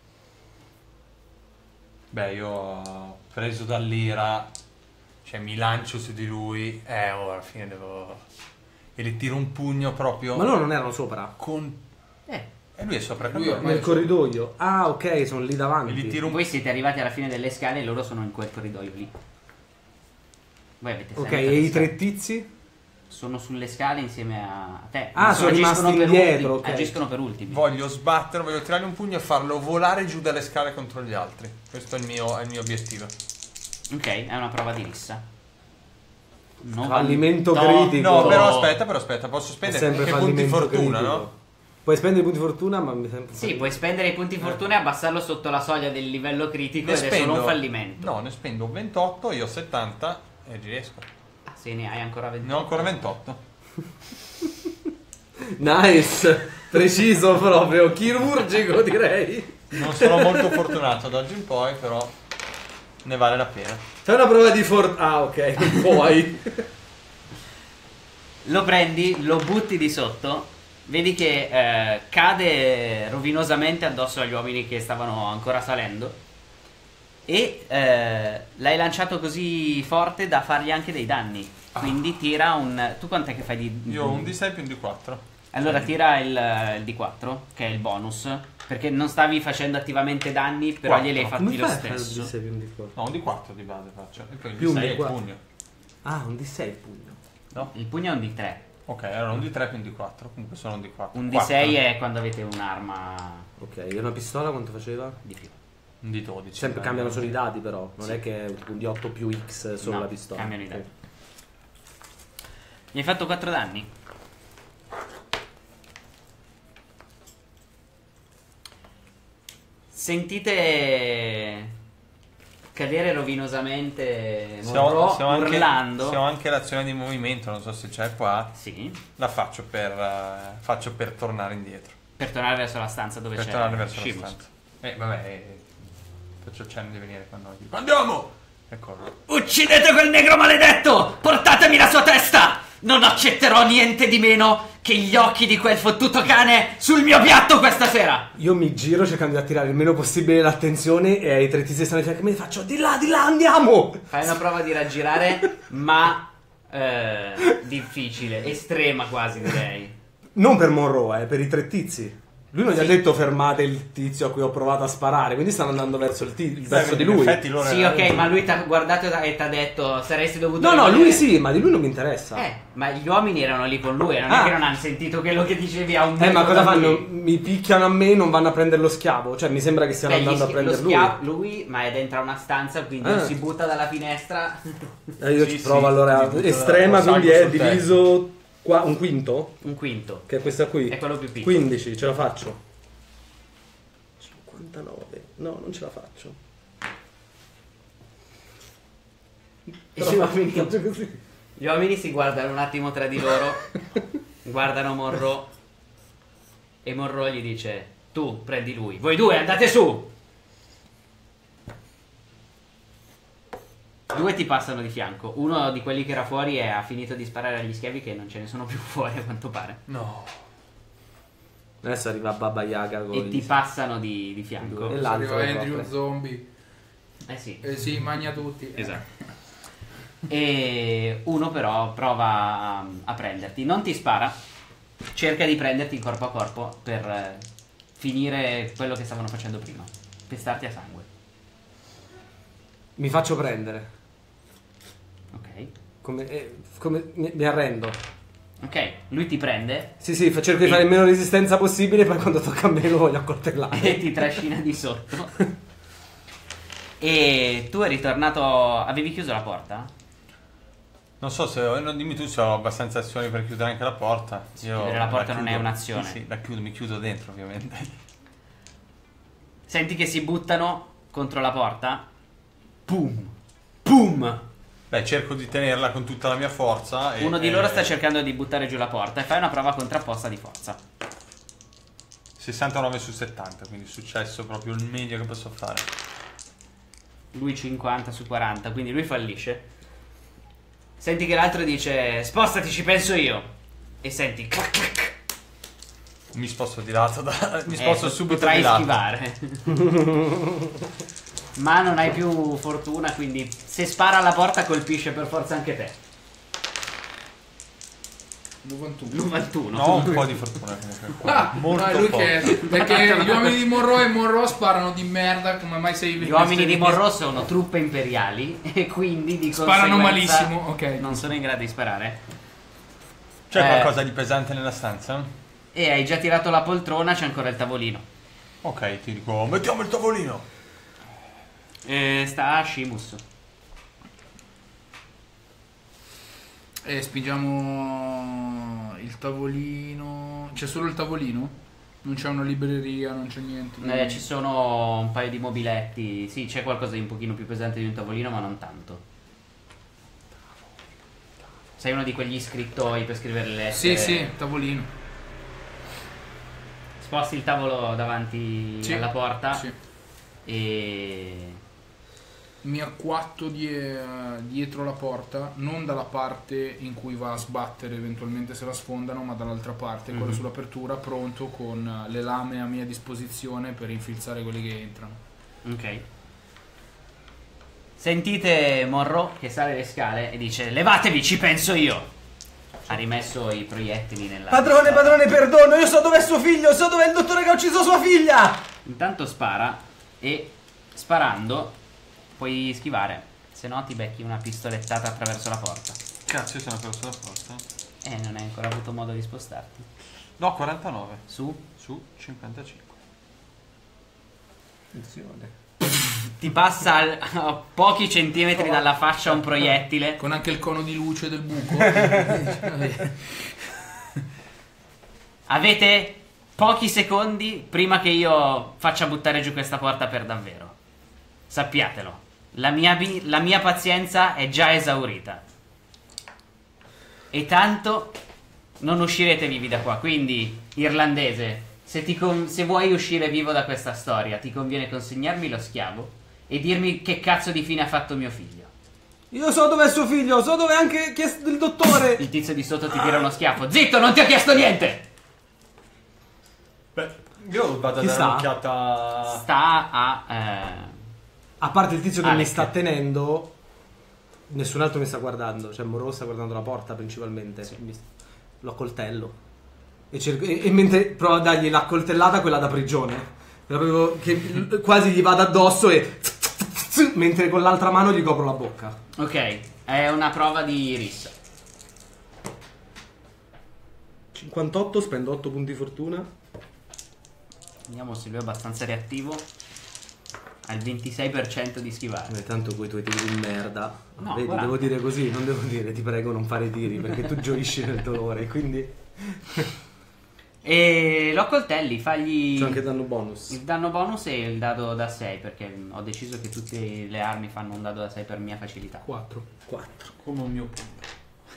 Beh, io ho preso dall'ira, cioè mi lancio su di lui e alla fine devo... E le tiro un pugno proprio Ma loro non erano sopra? con... Eh, E lui è sopra con Lui me. ormai- Nel corridoio. Ah, ok, sono lì E davanti. gli tiro un... voi siete arrivati alla fine delle scale e loro sono in quel corridoio lì. Voi avete Ok, sempre e i scale. 3 tizi? Sono sulle scale insieme a te. Ah, sono rimasti Agiscono per indietro, ultimi, ok. Agiscono per ultimi. Voglio sbattere, voglio tirare un pugno e farlo volare giù dalle scale contro gli altri. Questo è il mio obiettivo. Ok, è una prova di rissa. Fallimento No, critico. No, però aspetta, posso È spendere sempre anche punti fallimento fortuna, critico. no? Puoi spendere i punti fortuna, ma mi sembra... Sì, puoi spendere i punti fortuna e abbassarlo sotto la soglia del livello critico ed è solo un fallimento. No, ne spendo 28, io ho 70 e riesco. Ah, sì, ne hai ancora 20. Ne ho ancora 28. Nice, preciso proprio, chirurgico direi. Non sono molto fortunato da oggi in poi, però ne vale la pena. Fai una prova di Ah, ok, non puoi. Lo prendi, lo butti di sotto, vedi che cade rovinosamente addosso agli uomini che stavano ancora salendo e l'hai lanciato così forte da fargli anche dei danni. Quindi tira un... Tu quant'è che fai di... Io ho un D6 più un D4. Allora tira il D4, che è il bonus, perché non stavi facendo attivamente danni, però 4. glieli hai fatti Come lo fai a fare un stesso. D6 più un D4? No, un D4 di base faccio. E poi il Più un D6 è il D4. pugno. Ah, un D6 il pugno. No? Il pugno è un D3. Ok, allora un D3 più un D4. Comunque sono un D4. Un 4. D6 è quando avete un'arma Ok, e una pistola quanto faceva? di più. Un D12. Sempre cambiano solo i dati però, non è che è un D8 più X solo No, la pistola. cambiano i Ok. dati. Gli hai fatto 4 danni. Sentite cadere rovinosamente Monroe urlando. Se ho anche l'azione di movimento, non so se c'è qua. Sì, La faccio per tornare indietro. per tornare verso la stanza dove Per c'è tornare verso Seamus. la stanza. Vabbè, faccio cenno di venire quando dico andiamo! Eccolo. Uccidete quel negro maledetto! Portatemi la sua testa! Non accetterò niente di meno che gli occhi di quel fottuto cane sul mio piatto questa sera! Io mi giro cercando di attirare il meno possibile l'attenzione e ai tre tizi che stanno di fianco a me faccio di là, andiamo! Fai una prova di raggirare, ma difficile, estrema quasi direi. Non per Monroe, per i tre tizi. Lui non gli ha detto fermate il tizio a cui ho provato a sparare, quindi stanno andando verso il verso di lui. Infatti loro Sì, ok, ma lui ti ha guardato e ti ha detto saresti dovuto... No, rimanere- lui sì, ma di lui non mi interessa. Ma gli uomini erano lì con lui, non Ah. è che non hanno sentito quello che dicevi a un Ma metro cosa da fanno? lui. Mi picchiano a me, non vanno a prendere lo schiavo? Cioè, mi sembra che stiano Beh, andando a prendere lui. lui, ma è dentro una stanza, quindi Ah. si butta dalla finestra. Io Sì, ci provo sì, allora. ti butto Estrema, da- quindi salgo è sul tetto. diviso qua un quinto, Un quinto. che è questa qui. È quello più piccolo. 15, ce la faccio. 59. No, non ce la faccio. E gli uomini, Faccio così. gli uomini si guardano un attimo tra di loro, guardano Monroe e Monroe gli dice tu prendi lui, voi due andate su. Due ti passano di fianco, uno di quelli che era fuori ha finito di sparare agli schiavi che non ce ne sono più fuori a quanto pare. No. Adesso arriva Baba Yaga con E ti passano di fianco. E l'altro Arriva proprio. Andrew zombie. Eh sì. Sì, magna tutti. Esatto. E uno però prova a prenderti, non ti spara, cerca di prenderti corpo a corpo per finire quello che stavano facendo prima, pestarti a sangue. Mi faccio prendere. Ok. Come mi arrendo. Ok, lui ti prende Sì, cerco di fare il meno resistenza possibile, poi quando tocca a me lo voglio accoltellare. e ti trascina di sotto. E tu eri ritornato. Avevi chiuso la porta? Non so se non dimmi tu se ho abbastanza azioni per chiudere anche la porta. chiudere la porta non chiudo. è un'azione. Sì, la chiudo, mi chiudo dentro ovviamente. Senti che si buttano contro la porta. Pum! Pum! Beh, cerco di tenerla con tutta la mia forza. E, Uno di loro sta cercando di buttare giù la porta e fai una prova contrapposta di forza. 69 su 70, quindi successo proprio il meglio che posso fare. Lui 50 su 40, quindi lui fallisce. Senti che l'altro dice spostati, ci penso io. E senti clac, clac. Mi sposto di lato, mi sposto subito potrai di lato. schivare. Ma non hai più fortuna, quindi se spara alla porta colpisce per forza anche te. 91. No, un po' di fortuna comunque. Molto no, è lui poco. perché gli uomini di Monroe e Monroe sparano di merda come mai sei Gli uomini di Monroe sono truppe imperiali e quindi di sparano conseguenza malissimo, ok. non sono in grado di sparare. C'è qualcosa di pesante nella stanza? E hai già tirato la poltrona, c'è ancora il tavolino. Ok, ti dico, mettiamo il tavolino. Sta a Shimus. E spingiamo il tavolino. C'è solo il tavolino? Non c'è una libreria, non c'è niente. Ci sono un paio di mobiletti. Sì, c'è qualcosa di un pochino più pesante di un tavolino, ma non tanto. Sei uno di quegli scrittoi per scrivere le lettere? Sì, tavolino. Sposti il tavolo davanti alla porta. Sì. E Mi acquatto dietro la porta, non dalla parte in cui va a sbattere eventualmente se la sfondano, ma dall'altra parte, quella sull'apertura, pronto con le lame a mia disposizione per infilzare quelli che entrano. ok. Sentite Monroe che sale le scale e dice: levatevi, ci penso io. Ha rimesso i proiettili nella Padrone, perdono, io so dov'è suo figlio, so dov'è il dottore che ha ucciso sua figlia. Intanto spara e sparando puoi schivare, se no ti becchi una pistolettata attraverso la porta. Cazzo, io sono ancora sulla porta. Non hai ancora avuto modo di spostarti. No, 49. Su, 55. ti passa a pochi centimetri dalla faccia un proiettile. Con anche il cono di luce del buco. Avete pochi secondi prima che io faccia buttare giù questa porta per davvero. Sappiatelo, la mia pazienza è già esaurita. E tanto non uscirete vivi da qua. Quindi, irlandese, se vuoi uscire vivo da questa storia, ti conviene consegnarmi lo schiavo e dirmi che cazzo di fine ha fatto mio figlio. Io so dov'è suo figlio, so dove ha anche chiesto il dottore. Il tizio di sotto ti tira uno schiaffo. Zitto, non ti ho chiesto niente! Beh, io vado a Chi dare sta? un'occhiata. Sta a... A parte il tizio che Alec. mi sta tenendo, nessun altro mi sta guardando. Cioè Moro sta guardando la porta principalmente. Lo accoltello e mentre prova a dargli la coltellata, quella da prigione, proprio che quasi gli vada addosso e mentre con l'altra mano gli copro la bocca. Ok, è una prova di rissa. 58, spendo 8 punti fortuna. Vediamo se lui è abbastanza reattivo. Ha il 26% di schivare. Tanto quei tuoi tiri di merda. No, Vedi, guarda. devo dire così, non devo dire ti prego non fare tiri perché tu gioisci nel dolore, quindi E lo accoltelli, fagli c'è anche danno bonus. il danno bonus e il dado da 6, perché ho deciso che tutte le armi fanno un dado da 6 per mia facilità. 4. 4. Come un mio punto.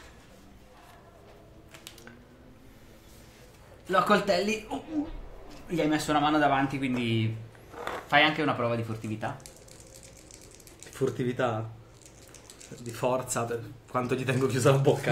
Lo accoltelli, gli hai messo una mano davanti, quindi fai anche una prova di furtività. Furtività di forza per quanto gli tengo chiusa la bocca.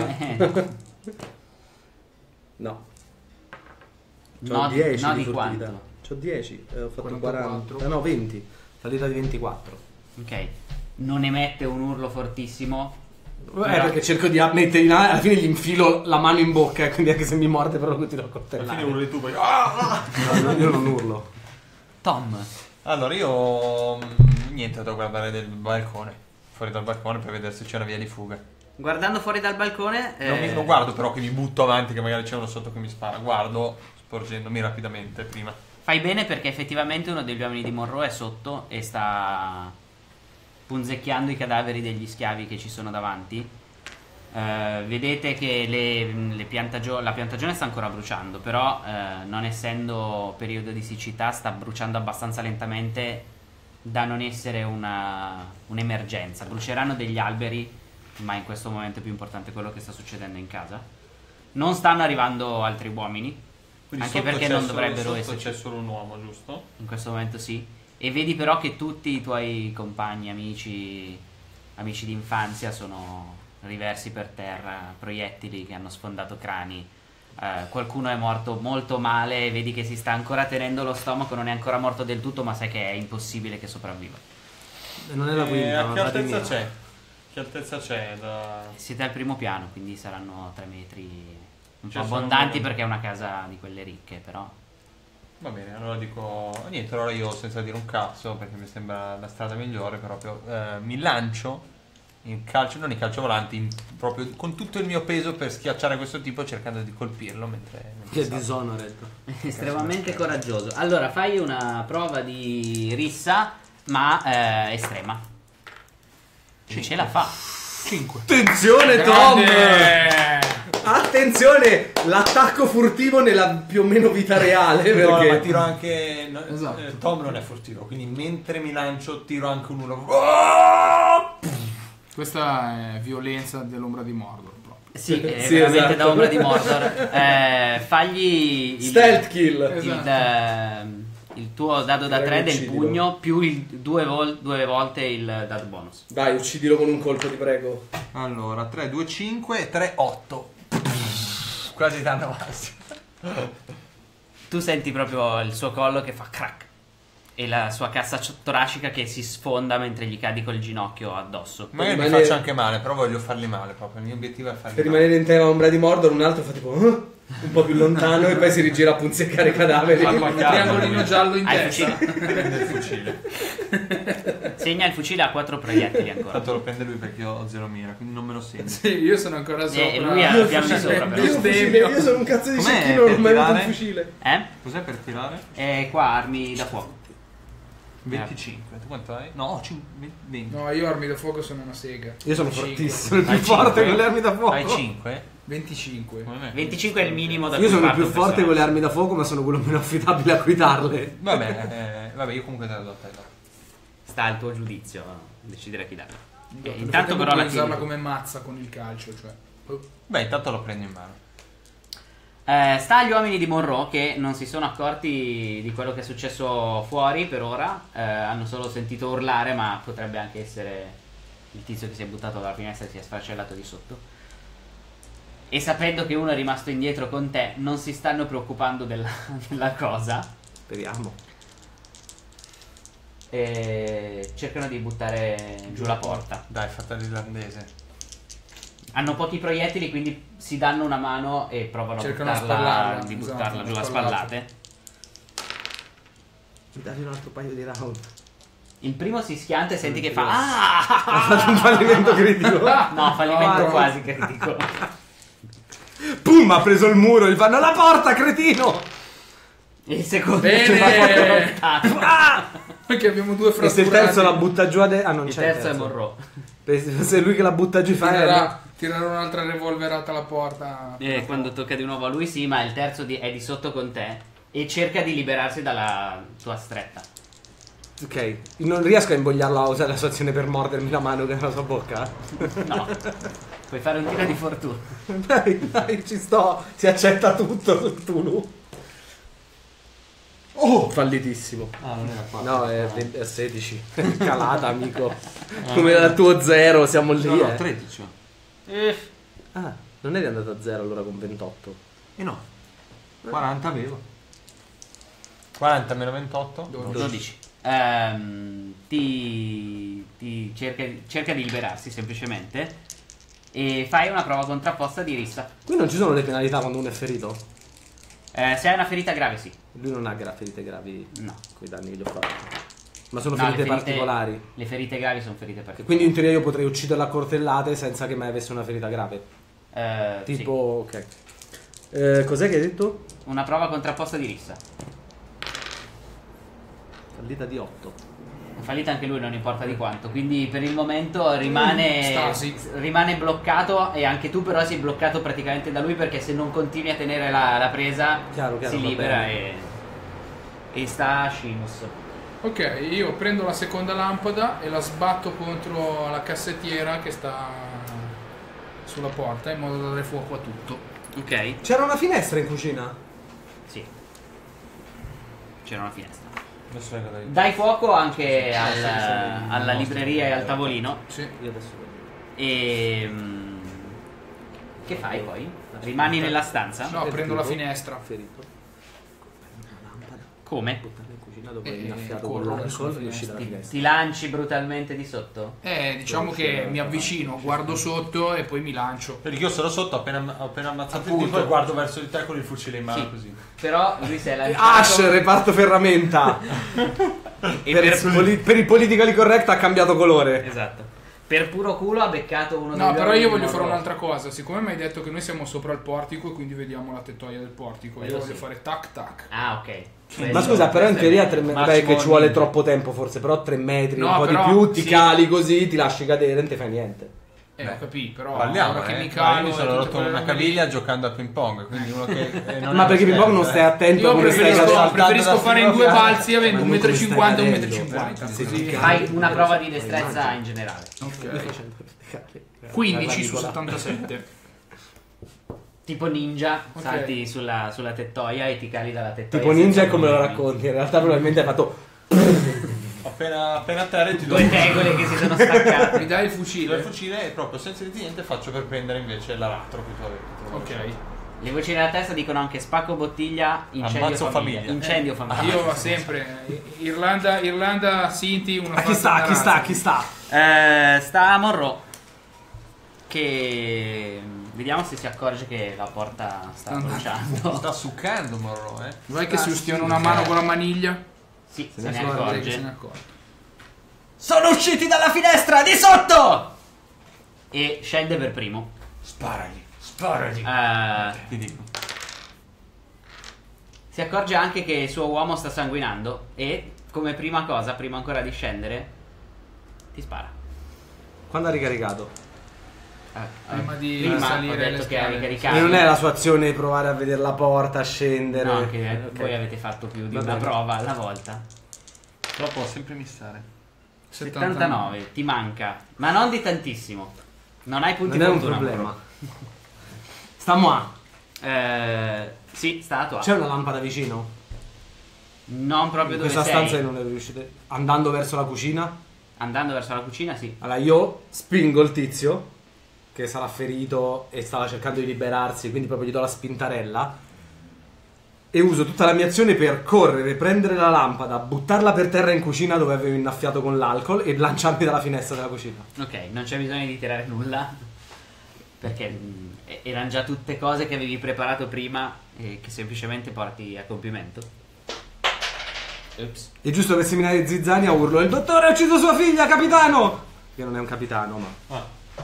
No. No. No, C'ho 10 no, di di furtività. quanto? C'ho 10, ho fatto 44. 40. No, 20. Salita di 24. Ok, non emette un urlo fortissimo. Perché cerco di mettere in alla fine gli infilo la mano in bocca, quindi anche se mi morde però continuo a Alla coltellare. fine urli tu poi. Ah! No, io non urlo. Tom, Allora io niente, vado a guardare del balcone, fuori dal balcone per vedere se c'è una via di fuga. guardando fuori dal balcone, Non guardo però che mi butto avanti, che magari c'è uno sotto che mi spara. Guardo sporgendomi rapidamente prima. fai bene perché effettivamente uno degli uomini di Monroe è sotto e sta punzecchiando i cadaveri degli schiavi che ci sono davanti. Vedete che la piantagione sta ancora bruciando, però non essendo periodo di siccità sta bruciando abbastanza lentamente da non essere un'emergenza. Bruceranno degli alberi, ma in questo momento è più importante quello che sta succedendo in casa. Non stanno arrivando altri uomini, Quindi anche sotto perché c'è non solo- dovrebbero sotto esserci. c'è solo un uomo, giusto? In questo momento sì. E vedi però che tutti i tuoi compagni, amici di infanzia sono riversi per terra, proiettili che hanno sfondato crani. Qualcuno è morto molto male, vedi che si sta ancora tenendo lo stomaco, non è ancora morto del tutto, ma sai che è impossibile che sopravviva. Non è la quinta, A ma che fate altezza mia. c'è? Che altezza c'è da... Siete al primo piano, quindi saranno 3 metri Non c'è solo abbondanti un- perché è una casa di quelle ricche, però. Va bene, allora dico niente, allora io senza dire un cazzo, perché mi sembra la strada migliore, proprio mi lancio in calcio, non in calcio volanti, proprio con tutto il mio peso per schiacciare questo tipo cercando di colpirlo mentre Che è salta. Dishonored. Estremamente coraggioso. Allora, fai una prova di rissa, ma estrema. Ce la fa. 5. Attenzione Tom! Grande! Attenzione! L'attacco furtivo nella più o meno vita reale, No, ma perché tiro anche Esatto. Tom non è furtivo, quindi mentre mi lancio tiro anche un uno. Questa è violenza dell'ombra di Mordor proprio. Sì, è Sì, veramente esatto. da ombra di Mordor. Fagli stealth kill. il tuo dado da Prego, 3 del uccidilo. pugno più due volte il dado bonus. Vai, uccidilo con un colpo, ti prego. Allora, 3, 2, 5 e 3, 8. Quasi danno massimo. Tu senti proprio il suo collo che fa crack e la sua cassa toracica che si sfonda mentre gli cadi col ginocchio addosso. Magari mi rimanere- faccio anche male, però voglio farli male proprio. Il mio obiettivo è farli Per male. rimanere in tema ombra di Mordor, un altro fa tipo un po' più lontano e poi si rigira a punzeccare i cadaveri. Un triangolino giallo in Hai il testa. fucile. Prende il fucile. Segna il fucile a 4 proiettili ancora. Tanto lo prende lui perché io ho 0 mira, quindi non me lo segno. Sì, io sono ancora sopra. E lui ha il piano di sopra, però. Io ho un fucile, io sono un cazzo di Com'è cecchino, non ho mai per avuto un tirare? fucile. Cos'è per tirare? E qua armi da fuoco. 25. Tu quanto hai? No, 20. No, io armi da fuoco sono una sega. Io sono 25. fortissimo, il più Hai forte cinque? con le armi da fuoco. Hai 5? 25. 25 è il minimo da Io cui sono il parte più un forte con le personaggio. armi da fuoco, ma sono quello meno affidabile a guidarle. Vabbè, io comunque te la do a te. Sta al tuo giudizio decidere a chi dare. Nel Intanto frattempo però puoi la usarla tiri. come mazza con il calcio, cioè. Beh, intanto lo prendo in mano. Sta agli uomini di Monroe che non si sono accorti di quello che è successo fuori per ora. Hanno solo sentito urlare, ma potrebbe anche essere il tizio che si è buttato dalla finestra e si è sfracellato di sotto. E sapendo che uno è rimasto indietro con te, non si stanno preoccupando della cosa. Speriamo. E cercano di buttare giù la porta. Dai, fatta l'irlandese. Hanno pochi proiettili, quindi si danno una mano e provano Cercano a di buttarla, spallarla, di esatto, buttarla giù a spallate. spallate. Mi dai un altro paio di round. Il primo si schianta e senti che fa Ha fatto un fallimento critico. No, fallimento No. quasi critico. Pum, ha preso il muro, gli fanno la porta, cretino! Il secondo Bene. si fa lontano. Perché abbiamo due E se il fratturati. terzo la butta giù a non Il c'è terzo è Monroe. Se è lui che la butta giù fa Tirerà un'altra revolverata alla porta. E quando tocca di nuovo a lui sì, ma il terzo è di sotto con te e cerca di liberarsi dalla tua stretta. Ok, non riesco a invogliarlo a usare la sua azione per mordermi la mano nella sua bocca. No. Puoi fare un tiro di fortuna. Dai, ci sto. Si accetta tutto sul Tulu. Oh, fallitissimo. Ah, non era qua. No, è 16. Calata, amico. Come dal tuo 0, siamo lì. No, 13. Ah, non eri andato a 0 allora con 28. E no. 40 avevo. 40 meno 28? 12. Ti cerca di liberarsi semplicemente e fai una prova contrapposta di rissa. Qui non ci sono le penalità quando uno è ferito? Se hai una ferita grave sì. Lui non ha ferite gravi No. con i danni che gli ho fatto. Ma sono No, ferite le ferite- particolari. Le ferite gravi sono ferite E particolari. quindi in teoria io potrei ucciderla a coltellate senza che mai avesse una ferita grave. Tipo, ok. Cos'è che hai detto? sì. Una prova contrapposta di rissa. Fallita di 8. Fallita anche lui, non importa di quanto. Quindi per il momento rimane bloccato. E anche tu però sei bloccato praticamente da lui, perché se non continui a tenere la presa Chiaro, si va libera bene. e sta a Shimus. Ok, io prendo la seconda lampada e la sbatto contro la cassettiera che sta sulla porta in modo da dare fuoco a tutto. Ok? C'era una finestra in cucina? Sì. C'era una finestra. Adesso vengo da lì. Dai fuoco anche alla libreria e al tavolino. Sì. Io adesso E che fai poi? Rimani nella stanza? No, prendo la finestra. Ferito. Come? Buttarla in cucina dopo aver innaffiato con l'alcol e uscire dalla finestra. Ti lanci brutalmente di sotto? Diciamo che mi avvicino, guardo sotto e poi mi lancio. Perché io sono sotto, appena ammazzato il Appunto. tipo e guardo verso di te con il fucile in mano Sì. così. Però lui si è lanciato. Ash, reparto ferramenta. E per il politically correct ha cambiato colore. Esatto. Per puro culo ha beccato uno dei No, però uomini io di voglio fare Monroe. un'altra cosa. Siccome mi hai detto che noi siamo sopra il portico e quindi vediamo la tettoia del portico, io voglio fare tac tac. Ah, ok. Ma scusa, però in teoria 3 metri. Beh, Massimo che ci vuole ninja. troppo tempo forse. Però 3 metri, No, un po' però, di più, ti sì. cali così, ti lasci cadere, non ti fai niente. Ho capito, però Parliamo, ora che mi io calo mi e sono tutte rotto quelle una robe lì. caviglia giocando a ping pong, quindi uno che non Ma è perché ping pong non stai attento Io come stai preferisco, cadendo. preferisco fare in due balzi avendo Ma non come 1,50 stai m e cadendo, 1,50 m. sì, Così. sì. Fai una prova di destrezza in generale. Ok. 15 su 77. Tipo ninja, Ok. salti sulla tettoia e ti cali dalla tettoia. Tipo ninja senza è come lo problemi. racconti. In realtà probabilmente hai fatto. appena a terra ti do Due tegole che si sono staccate. Mi dai il il fucile? fucile e proprio senza dirti niente faccio per prendere invece l'aratro che tu avevi. Ok. Le voci nella testa dicono anche spacco bottiglia, incendio Ammazzo famiglia. famiglia. Incendio famiglia. Io sempre Irlanda, Sinti, una A chi sta? Chi sta? Chi sta? Sta a Monroe. Che vediamo se si accorge che la porta sta bruciando. Sta succando Monroe, Vai che si ustiono una mano con la maniglia. Sì, se ne ne accorge. Che se ne accorge. accorge. Sono usciti dalla finestra di sotto! E scende per primo. Sparagli. Eh, Ti dico. si accorge anche che il suo uomo sta sanguinando e come prima cosa, prima ancora di scendere, ti spara. Quando ha ricaricato? Prima di Prima ho salire le detto che ha scale. ricaricato. E non è la sua azione provare a vedere la porta, scendere. No, che Ok. voi avete fatto più di Va una bene. prova alla volta. Però può sempre missare. 79, ti manca, ma non di tantissimo. Non hai punti Non è un fortuna, problema. Stiamo a. Monroe. Sì, sta a tua. C'è una lampada vicino? Non proprio In dove questa sei. stanza io non ero riuscito. Andando verso la cucina. Andando verso la cucina, sì. Allora io spingo il tizio che sarà ferito e stava cercando di liberarsi, quindi proprio gli do la spintarella e uso tutta la mia azione per correre, prendere la lampada, buttarla per terra in cucina dove avevo innaffiato con l'alcol e lanciarmi dalla finestra della cucina. Ok, non c'è bisogno di tirare nulla. Perché erano già tutte cose che avevi preparato prima e che semplicemente porti a compimento. Ups. E giusto per seminare zizzania urlo: il dottore ha ucciso sua figlia, capitano! Che non è un capitano, ma...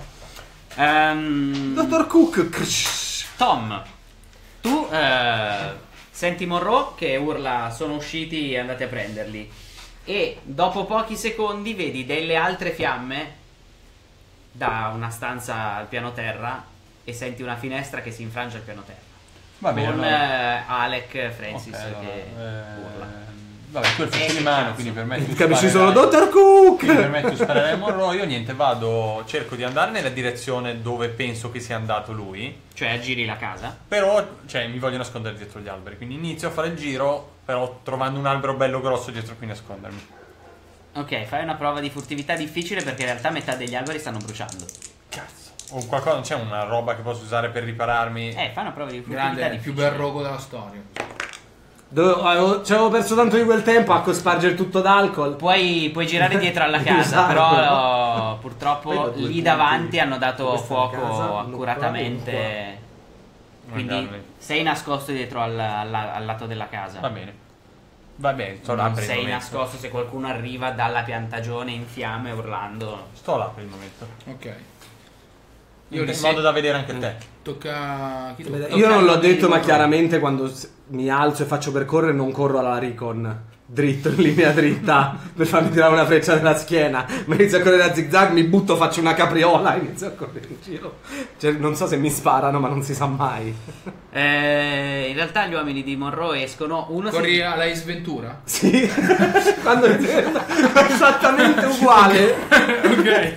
Dottor Cook! Tom, tu senti Monroe che urla sono usciti e andate a prenderli e dopo pochi secondi vedi delle altre fiamme da una stanza al piano terra e senti una finestra che si infrange al piano terra Va bene. con allora. Alec Francis Ok, allora, che urla. Vabbè, tu hai il fucile in mano, quindi per me tu Capisci sparerai- solo Dottor Cook! Quindi per me tu sparerai Monroe, io niente, vado, cerco di andare nella direzione dove penso che sia andato lui, Cioè aggiri la casa. però, cioè, mi voglio nascondere dietro gli alberi, quindi inizio a fare il giro, però trovando un albero bello grosso dietro cui nascondermi. Ok, fai una prova di furtività difficile perché in realtà metà degli alberi stanno bruciando. Cazzo. O qualcosa, c'è una roba che posso usare per ripararmi? Fai una prova di furtività Grande, il difficile. più bel rogo della storia. Ci avevo perso tanto di quel tempo a cospargere tutto d'alcol. Puoi girare dietro alla casa, Esatto. però Poi purtroppo do due lì punti. davanti hanno dato Questa fuoco casa, non accuratamente. Quindi Guardarli. sei nascosto dietro al lato della casa. Va bene, sto là Non per il sei momento. nascosto se qualcuno arriva dalla piantagione in fiamme urlando. Sto là per il momento. Ok. In modo da vedere anche te. Tocca. Chi tocca? Io non l'ho Ok, detto, ma Monroe. chiaramente quando mi alzo e faccio per correre non corro alla Recon dritto in linea dritta per farmi tirare una freccia nella schiena, ma inizio a correre a zigzag, mi butto, faccio una capriola e inizio a correre in giro. Cioè, non so se mi sparano, ma non si sa mai. In realtà gli uomini di Monroe escono. Uno Corri si... alla Ace Ventura? Sì, quando esattamente uguale. Ok.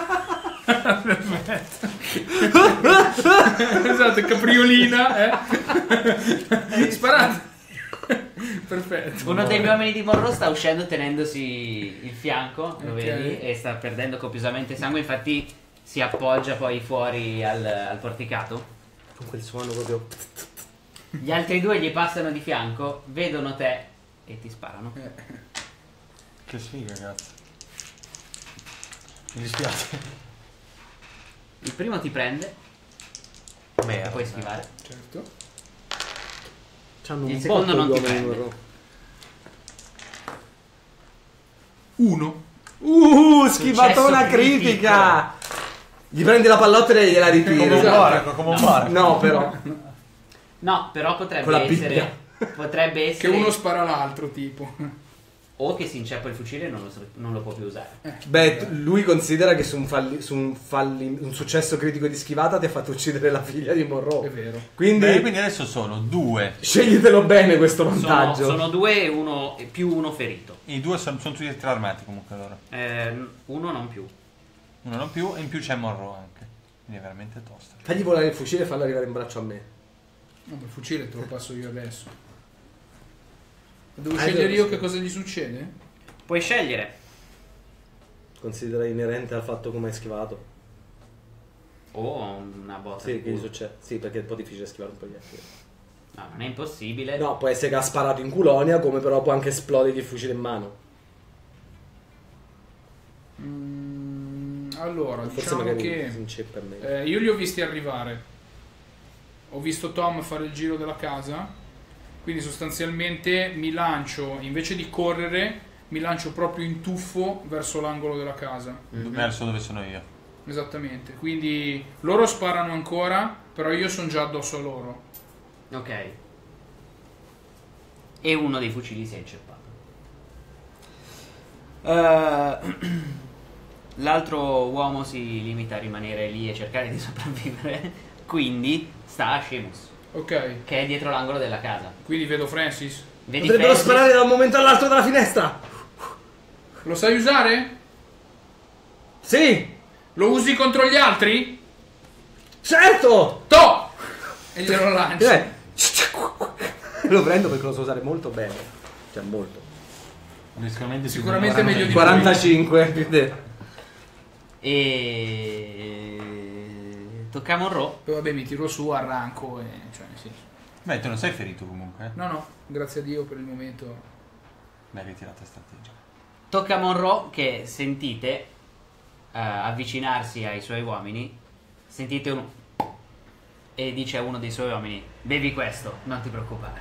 Esatto, capriolina, Sparate. Perfetto. Uno degli uomini di Monroe sta uscendo tenendosi il fianco, lo Ok. vedi, e sta perdendo copiosamente sangue, infatti si appoggia poi fuori al porticato. Con quel suono proprio... Gli altri due gli passano di fianco, vedono te e ti sparano. Che sfiga, cazzo. Mi dispiace. Il primo ti prende, Merda. puoi schivare. Certo. C'hanno Il un secondo botto non gli ti uomini prende. Monroe. 1. Schivatona Successo critica! Gli prendi la pallottola e gliela ritiri. Come un Esatto. Monaco, come un Monaco. No, però. No, però Con potrebbe la essere... Bibbia. Potrebbe Che essere... uno spara l'altro, tipo. O che si inceppa il fucile e non lo può più usare. Beh, lui considera che su un successo critico di schivata ti ha fatto uccidere la figlia di È Monroe. vero. Quindi Beh, quindi adesso sono 2. sceglitelo bene questo vantaggio. Sono 2 e uno più uno ferito. I 2 sono tutti e 3 armati comunque allora. Uno non più. Uno non più e in più c'è Monroe anche. Quindi è veramente tosta. Fagli volare il fucile e farlo arrivare in braccio a me. No, il fucile te lo passo io adesso. Devo Ah, scegliere devo- io che cosa gli succede? Puoi scegliere. Considera inerente al fatto come hai schivato. O una botta Sì, di che gli culo. succede? Sì, perché è un po' difficile schivare un proiettile. No, non è impossibile. No, può essere che ha sparato in culonia, come però può anche esplodere il fucile in mano. Allora, Forse diciamo magari che si inceppa meglio. io li ho visti arrivare. Ho visto Tom fare il giro della casa. Quindi sostanzialmente mi lancio, invece di correre, mi lancio proprio in tuffo verso l'angolo della casa. Verso dove sono io. Esattamente. Quindi loro sparano ancora, però io sono già addosso a loro. Ok. E uno dei fucili si è inceppato. L'altro uomo si limita a rimanere lì e cercare di sopravvivere. Quindi sta a Sheamus, Ok. che è dietro l'angolo della casa. Quindi vedo Francis. Vedi Potrebbero Francis? sparare da un momento all'altro dalla finestra! Lo sai usare? Sì! Lo usi contro gli altri? Certo! To! E glielo lancio. Lo prendo perché lo so usare molto bene. Cioè, molto. Sicuramente meglio di 45. quindi- E tocca a Monroe. Poi vabbè, mi tiro su, arranco e... Cioè, sì. Beh, tu non sei ferito comunque, eh? No, grazie a Dio per il momento. Beh, ritirata strategica. Tocca a Monroe che sentite avvicinarsi ai suoi uomini. Sentite uno e dice a uno dei suoi uomini: bevi questo, non ti preoccupare.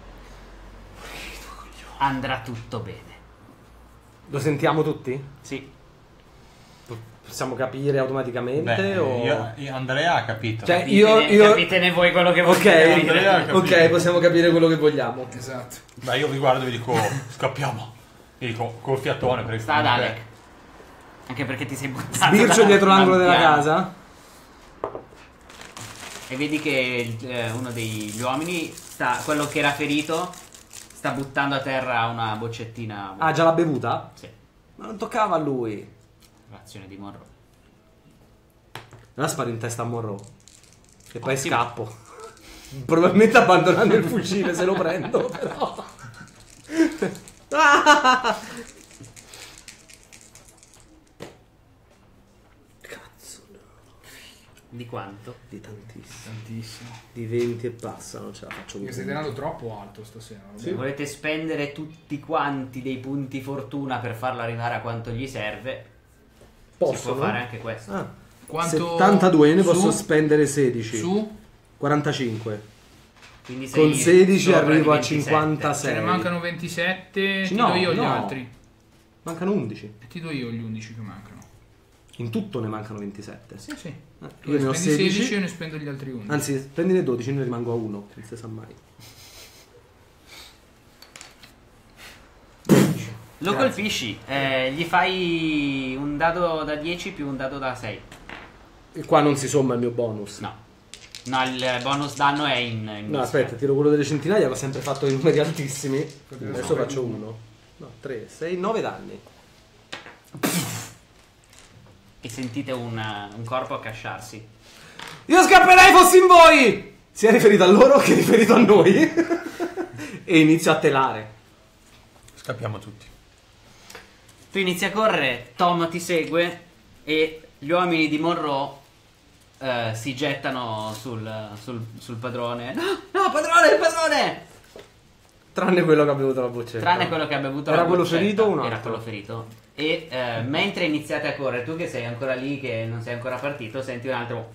Andrà tutto bene. Lo sentiamo tutti? Sì. Possiamo capire automaticamente Beh, o... Andrea ha capito. Cioè, Capitene voi quello che volete capire. Andrea, Ok, possiamo capire quello che vogliamo. Esatto. Beh, io vi guardo e vi dico, scappiamo. Vi dico, col fiatone. Perché Sta ad comunque- Alec. Anche perché ti sei buttato Sbircio da- dietro da un l'angolo della piano. casa. E vedi che uno degli uomini quello che era ferito sta buttando a terra una boccettina. Ah, già l'ha bevuta? Sì. Ma non toccava a lui. L'azione di Monroe. Allora sparo in testa a Monroe. E poi Ottimo. scappo. Probabilmente abbandonando il fucile se lo prendo, però. Ah! Cazzo, no. Di quanto? Di tantissimo. Tantissimo. Di 20 e passa, non ce la faccio Mi più. stai tirando troppo alto stasera. vabbè. Volete spendere tutti quanti dei punti fortuna per farlo arrivare a quanto gli serve? Posso, si può no? fare anche questo. Ah. Quanto... 72, io ne posso su? spendere 16. Su? 45. Quindi Con 16 sopra arrivo di a 27. 56. Ce ne mancano 27. Ti No, do io gli no. altri. Mancano 11. E ti do io gli 11 che mancano. In tutto ne mancano 27. Sì, sì. Tu Io ne ho spendi 16. 16 e io ne spendo gli altri 11. Anzi, prendine 12, ne rimango a 1. Non si sa mai. Lo Grazie. colpisci, gli fai un dado da 10 più un dado da 6. E qua non si somma il mio bonus. No. No, il bonus danno è in No, mischia. aspetta, tiro quello delle centinaia, l'ho sempre fatto in numeri altissimi. Adesso so, faccio 1. No, 3, 6, 9 danni. E sentite un corpo accasciarsi. Io scapperei fossi in voi! Sia riferito a loro che riferito a noi. E inizio a telare. Scappiamo tutti. Tu inizi a correre, Tom ti segue e gli uomini di Monroe si gettano sul padrone. No, no, padrone, il padrone! Tranne quello che ha bevuto la boccetta. Tranne quello che ha bevuto Era la quello boccetta, ferito o un Era altro? quello ferito. E mentre iniziate a correre, tu che sei ancora lì, che non sei ancora partito, senti un altro.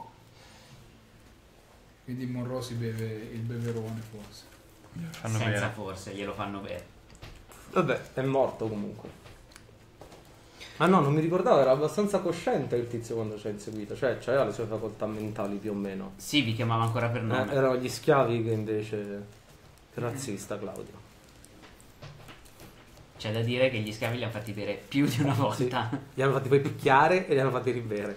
Quindi Monroe si beve il beverone forse. Fanno Senza bene. forse, glielo fanno bere. Vabbè, è morto comunque. Ah no, non mi ricordavo, era abbastanza cosciente il tizio quando ci ha inseguito. Cioè, aveva le sue facoltà mentali più o meno. Sì, vi chiamava ancora per nome. Erano gli schiavi che invece... Razzista, Claudio. C'è da dire che gli schiavi li hanno fatti bere più di una volta. Li hanno fatti poi picchiare e li hanno fatti ribere.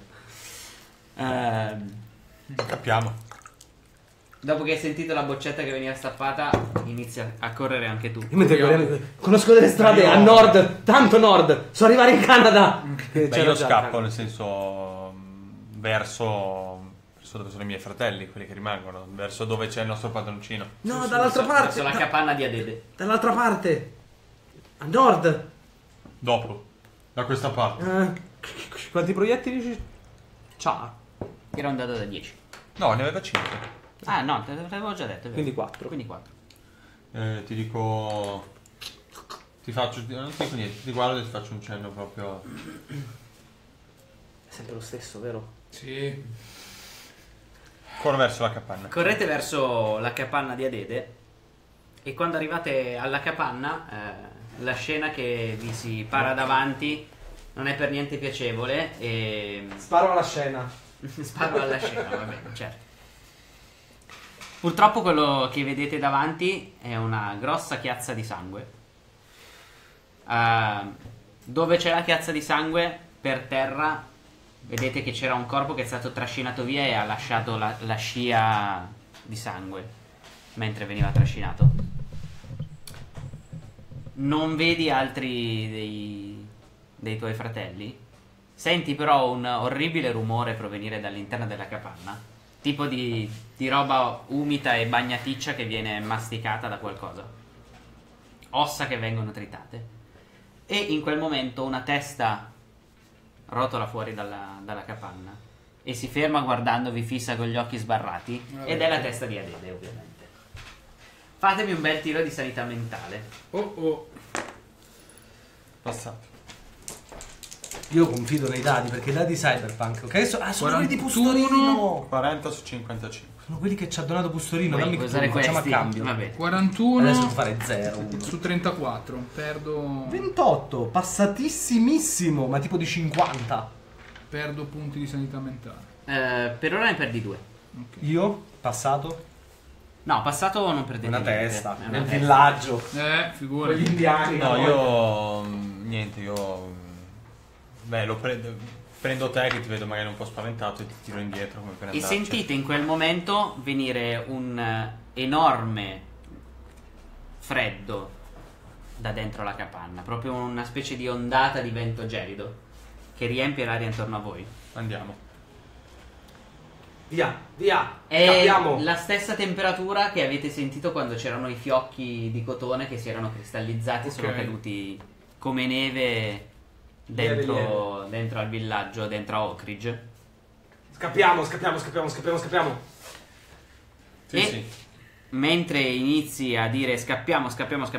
Scappiamo. Dopo che hai sentito la boccetta che veniva stappata, inizia a correre anche tu. Io mentre correvo, conosco delle strade a nord, tanto nord, so arrivare in Canada. Beh, io scappo, nel senso, verso dove sono i miei fratelli, quelli che rimangono, verso dove c'è il nostro padroncino. No, dall'altra parte. Verso la capanna di Adede. Dall'altra parte. A nord. Dopo, da questa parte. Quanti proiettili c'ha? Era un dado da 10. No, ne aveva 5. Ah no, te l'avevo già detto, è vero. Quindi 4. Quindi 4. Ti dico... Ti faccio... Non ti dico niente, ti guardo e ti faccio un cenno proprio... È sempre lo stesso, vero? Sì. Corro verso la capanna. Correte verso la capanna di Adede e quando arrivate alla capanna la scena che vi si para davanti non è per niente piacevole e Sparo alla scena. sparo alla scena, va bene, certo. Purtroppo quello che vedete davanti è una grossa chiazza di sangue. Dove c'è la chiazza di sangue, per terra, vedete che c'era un corpo che è stato trascinato via e ha lasciato la scia di sangue mentre veniva trascinato. Non vedi altri dei tuoi fratelli. Senti però un orribile rumore provenire dall'interno della capanna, tipo di roba umida e bagnaticcia che viene masticata da qualcosa, ossa che vengono tritate. E in quel momento una testa rotola fuori dalla capanna e si ferma guardandovi fissa con gli occhi sbarrati, ed è la testa di Adede, ovviamente. Fatemi un bel tiro di sanità mentale. Oh. Passato. Io confido nei dadi perché i dadi Cyberpunk, ok? Sono quelli di 41. Pustorino. 40 su 55. Sono quelli che ci ha donato Pustorino. Poi Dammi puoi che usare facciamo a questi. cambio. Va bene. 41 Adesso devo fare 0. su 34. Perdo 28, passatissimissimo, ma tipo di 50. punti di sanità mentale. Per ora ne perdi 2. Ok. Io, passato, No, passato non perdete una niente. testa, È una nel testa. villaggio. Figurati. Quegli indiani. No, io... Niente, io... Beh, lo prendo te che ti vedo magari un po' spaventato e ti tiro indietro come per E andarci. sentite in quel momento venire un enorme freddo da dentro la capanna, proprio una specie di ondata di vento gelido che riempie l'aria intorno a voi. Andiamo. Via, via. È Scappiamo. la stessa temperatura che avete sentito quando c'erano i fiocchi di cotone che si erano cristallizzati e sono Ok. caduti come neve dentro al villaggio, dentro a Oakridge. Scappiamo. Sì, E sì. mentre inizi a dire scappiamo,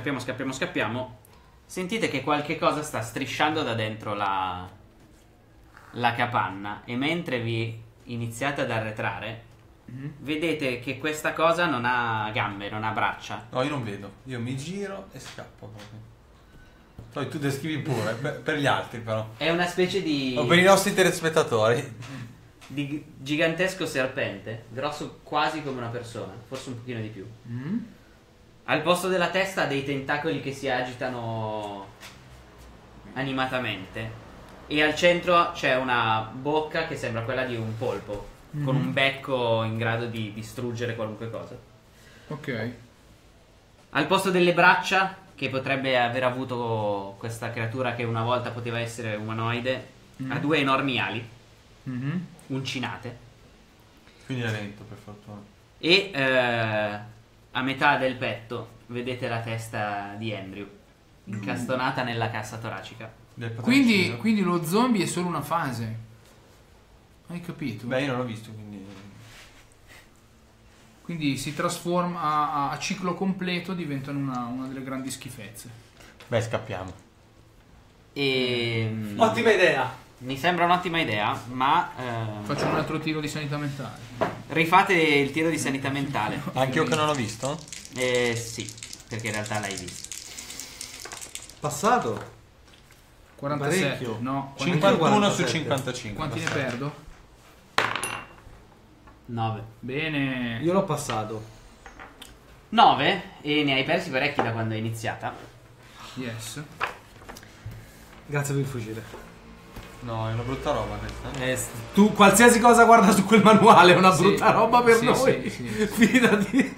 sentite che qualche cosa sta strisciando da dentro la capanna, e mentre vi iniziate ad arretrare vedete che questa cosa non ha gambe, non ha braccia. No, io non vedo. Io mi giro e scappo proprio. Poi tu descrivi pure, per gli altri però. È una specie O per i nostri telespettatori. di gigantesco serpente, grosso quasi come una persona, forse un pochino di più. Al posto della testa ha dei tentacoli che si agitano animatamente, e al centro c'è una bocca che sembra quella di un polpo, con un becco in grado di distruggere qualunque cosa. Ok. Al posto delle braccia che potrebbe aver avuto questa creatura che una volta poteva essere umanoide, ha 2 enormi ali uncinate, Quindi è lento, per fortuna. e a metà del petto vedete la testa di Andrew incastonata nella cassa toracica. Del patroncino. Quindi lo zombie è solo una fase. Hai capito? Beh, io non l'ho visto, quindi... Quindi si trasforma a ciclo completo, diventano una delle grandi schifezze. Beh, scappiamo. Ottima idea. Mi sembra un'ottima idea, ma Faccio un altro tiro di sanità mentale. rifate il tiro di sanità mentale. Anche io che non ho visto? Sì, perché in realtà l'hai visto. Passato. 47. Parecchio. No, 51 su 47. 55. quanti ne passato. perdo? 9. Bene. Io l'ho passato. 9 e ne hai persi parecchi da quando è iniziata. Yes. Grazie per il fucile. No, è una brutta roba questa. Tu qualsiasi cosa guarda su quel manuale è una Sì. brutta roba per Sì, noi. sì. Fidati.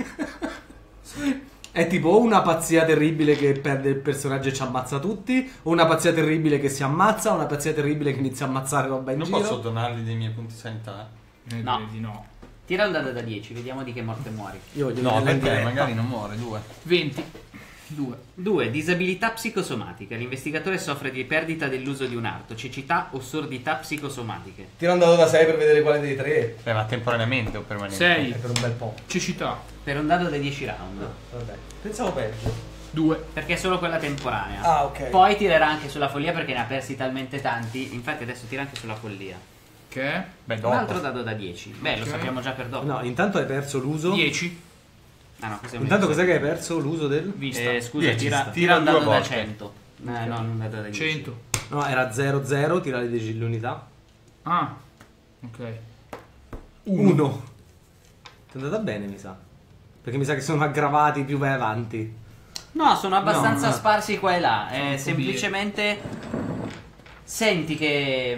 È tipo una pazzia terribile che perde il personaggio e ci ammazza tutti, o una pazzia terribile che si ammazza, o una pazzia terribile che inizia a ammazzare roba in Non giro. posso donargli dei miei punti sanità? No. Direi di no. Tira un dado da 10, vediamo di che morte muori. Io voglio No, vedere in perché diretta. magari non muore, 2. 20. 2. 2. Disabilità psicosomatica. L'investigatore soffre di perdita dell'uso di un arto, cecità o sordità psicosomatiche. Tiro un dado da 6 per vedere quale dei tre. Ma temporaneamente o permanente? 6. È per un bel po'. Cecità. Per un dado da 10 round. Vabbè. Pensavo peggio. 2. Perché è solo quella temporanea. Ah, ok. Poi tirerà anche sulla follia perché ne ha persi talmente tanti. Infatti adesso tira anche sulla follia. Che è? Beh, Un dopo. altro dado da 10. Beh, lo Ok. sappiamo già per dopo. No, intanto hai perso l'uso. 10. Ah, no, questo è un Intanto mezzo. cos'è che hai perso l'uso del? Vista. Scusa, 10 tira sta. un Tira dado due da volte. 100. No, un dado da 10. 100. No, era 0-0, tira le 10 l'unità. Ah. Ok. 1. Ti è andata bene, mi sa. Perché mi sa che sono aggravati più vai avanti. No, sono abbastanza No. sparsi qua e là. Sono Semplicemente senti che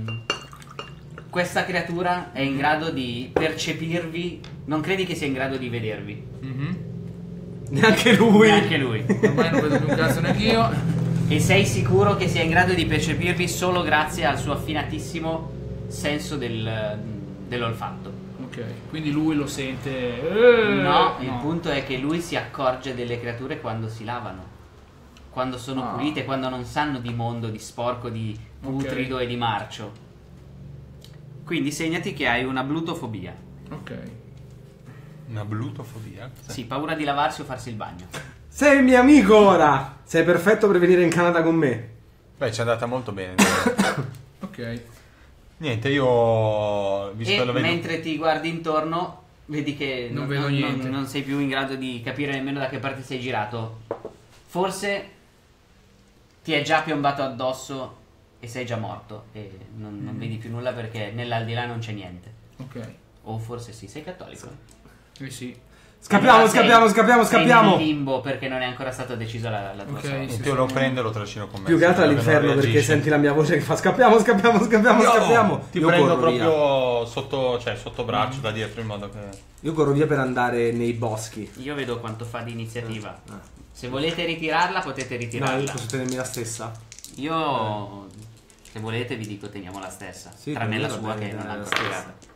questa creatura è in grado di percepirvi. Non credi che sia in grado di vedervi. Mhm. Neanche lui. Neanche lui. Ormai non vedo più un cazzo neanche io. E sei sicuro che sia in grado di percepirvi solo grazie al suo affinatissimo senso dell'olfatto. Ok. Quindi lui lo sente. No, il punto è che lui si accorge delle creature quando si lavano. Quando sono Ah. pulite, quando non sanno di mondo, di sporco, di putrido e di marcio. Quindi segnati che hai una blutofobia. Ok. Una blutofobia? Sì, paura di lavarsi o farsi il bagno. Sei il mio amico ora. Sei perfetto per venire in Canada con me. Beh, ci è andata molto bene. Ok. Niente, io... Visto E che lo vedo... mentre ti guardi intorno, vedi che Non vedo niente. non sei più in grado di capire nemmeno da che parte sei girato. Forse ti è già piombato addosso e sei già morto. E non vedi più nulla perché nell'aldilà non c'è niente. Ok. O forse sì, sei cattolico. Sì. Scappiamo, Allora scappiamo, scappiamo, sei scappiamo. nel limbo perché non è ancora stato deciso la tua Ok, sorte. sì. Io lo prendo e lo trascino con me. Più che altro se all'inferno non perché reagisce. senti la mia voce che fa scappiamo, scappiamo, scappiamo, Io scappiamo. Ti Io prendo corro via. proprio sotto, cioè sotto braccio da dietro in modo che... Io corro via per andare nei boschi. Io vedo quanto fa di iniziativa. Ah. Se volete ritirarla, potete No, io ritirarla. posso tenermi la stessa. Io, se volete, vi dico teniamo la stessa. Sì, tranne per la me va sua bene che non tenere l'ha la ancora stessa. tirata.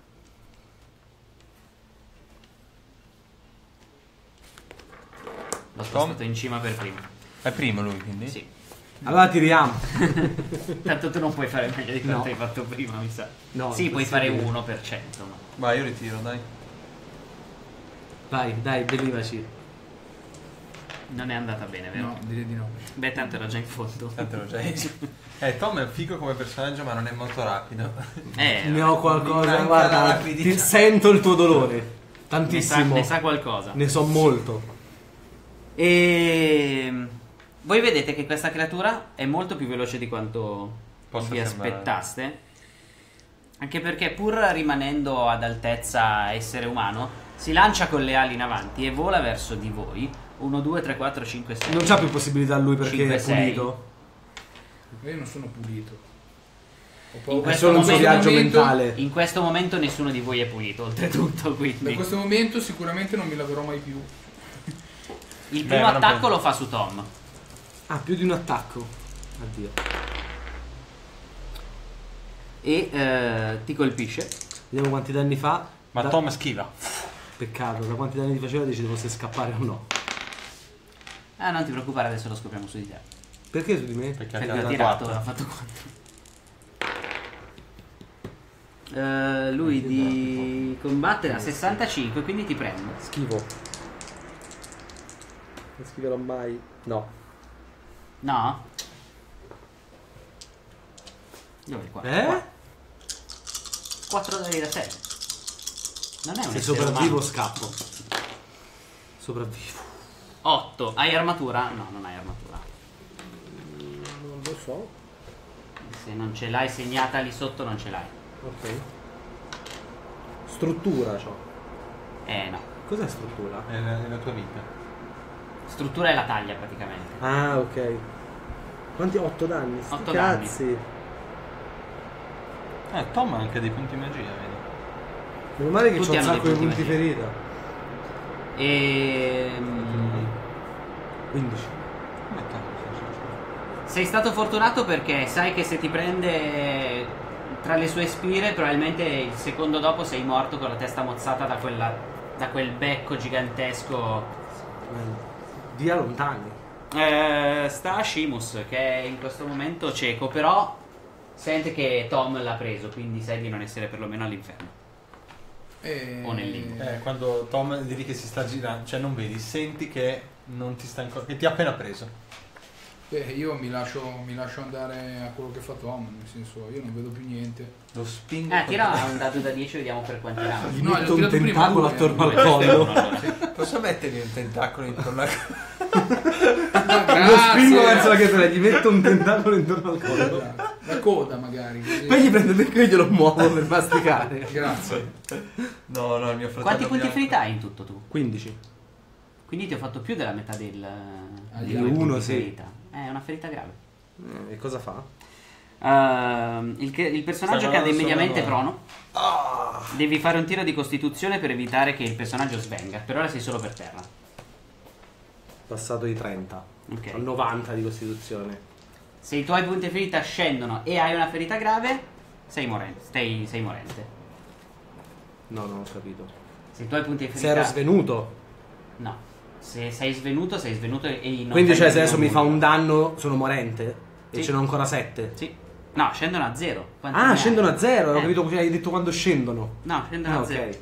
L'ho spostato in cima per primo. È primo lui, quindi? Sì. Allora tiriamo. Tanto tu non puoi fare meglio di quanto No. hai fatto prima, mi sa. No, sì, puoi fare impossibile. 1%. Ma... Vai, io ritiro, dai. Vai, dai, bellivaci. Non è andata bene, vero? No, direi di no. Beh, tanto era già in fondo. Tanto lo già... Tom è figo come personaggio, ma non è molto rapido. Ne ho Mi qualcosa, manca guarda, la rapidità. ti sento il tuo dolore. ne Tantissimo. sa qualcosa. Ne so molto. E voi vedete che questa creatura è molto più veloce di quanto Possa vi sembrare. aspettaste. Anche perché pur rimanendo ad altezza essere umano, si lancia con le ali in avanti e vola verso di voi. 1, 2, 3, 4, 5, 6. Non c'ha più possibilità lui perché 5, è 6. pulito. Io non sono pulito. Ho In paura. È questo solo un suo momento- viaggio mentale. In questo momento nessuno di voi è pulito, oltretutto, Da quindi. questo momento sicuramente non mi laverò mai più. Il Beh, primo ma non attacco penso. lo fa su Tom. Ah, più di un attacco. Addio. E ti colpisce. Vediamo quanti danni fa. Ma Da- Tom schiva. Peccato, da quanti danni ti faceva decide se scappare o no. Ah, non ti preoccupare, adesso lo scopriamo su di te. Perché su di me? Perché ha Perché ho tirato tirato, 4. ha fatto 4. Lui di combattere a 65, quindi ti prendo. Schivo. Non schiverò mai. No. No? Dove è qua? 4 dadi da 6. Non è un Se essere sopravvivo umano. scappo. Sopravvivo. 8. Hai armatura? No, non hai armatura. Non lo so. Se non ce l'hai segnata lì sotto, non ce l'hai. Ok. Struttura c'ho. No. Cos'è struttura? È la tua vita. Struttura è la taglia praticamente. Ah, ok. Quanti? 8 danni? Sti 8 danni. cazzi. Tom ha anche dei punti magia, vedi? Meno male che Tutti c'ho un hanno sacco dei di punti punti magia. ferita. 15. Come cazzo? Sei stato fortunato perché sai che se ti prende tra le sue spire, probabilmente il secondo dopo sei morto con la testa mozzata da quel becco gigantesco. Via lontani. Sta Shimus che è in questo momento cieco, però sente che Tom l'ha preso, quindi sai di non essere perlomeno all'inferno. O nel limbo. Quando Tom vedi che si sta girando, cioè non vedi, senti che non ti sta ancora, che ti ha appena preso. Io mi lascio andare a quello che fa Tom, nel senso, io non vedo più niente. Lo spingo. Tira un dado da 10 e vediamo per quanti round. Gli No, metto l'ho un tirato prima tentacolo lui, attorno al Questo è collo. uno, allora. Posso mettergli un tentacolo intorno a... Lo spingo verso la chiesa, gli metto un tentacolo intorno al collo. La coda magari. Così. Poi gli prendo il becco e glielo muovo per masticare. Grazie. No, il mio fratello Quanti punti bianco. ferita hai in tutto tu? 15. Quindi ti ho fatto più della metà di dei uno, punti sì. ferita. È una ferita grave. E cosa fa? Il personaggio Stavo cade solo immediatamente guardando. prono. Devi fare un tiro di costituzione per evitare che il personaggio svenga. Per ora sei solo per terra. Passato di 30. Ok. Ho 90 di costituzione. Se i tuoi punti ferita scendono e hai una ferita grave, sei morente. Sei morente. No, non ho capito. Se i tuoi punti Se ferita... ero svenuto. No. Se sei svenuto e non Quindi fai cioè se nemmeno adesso mi fa nulla. un danno sono morente? Sì. E ce n'ho ancora 7? Sì. No, scendono a 0. Quanti ne Ah, hai? scendono a 0, ho Eh. capito che hai detto quando scendono. No, scendono a 0. ok.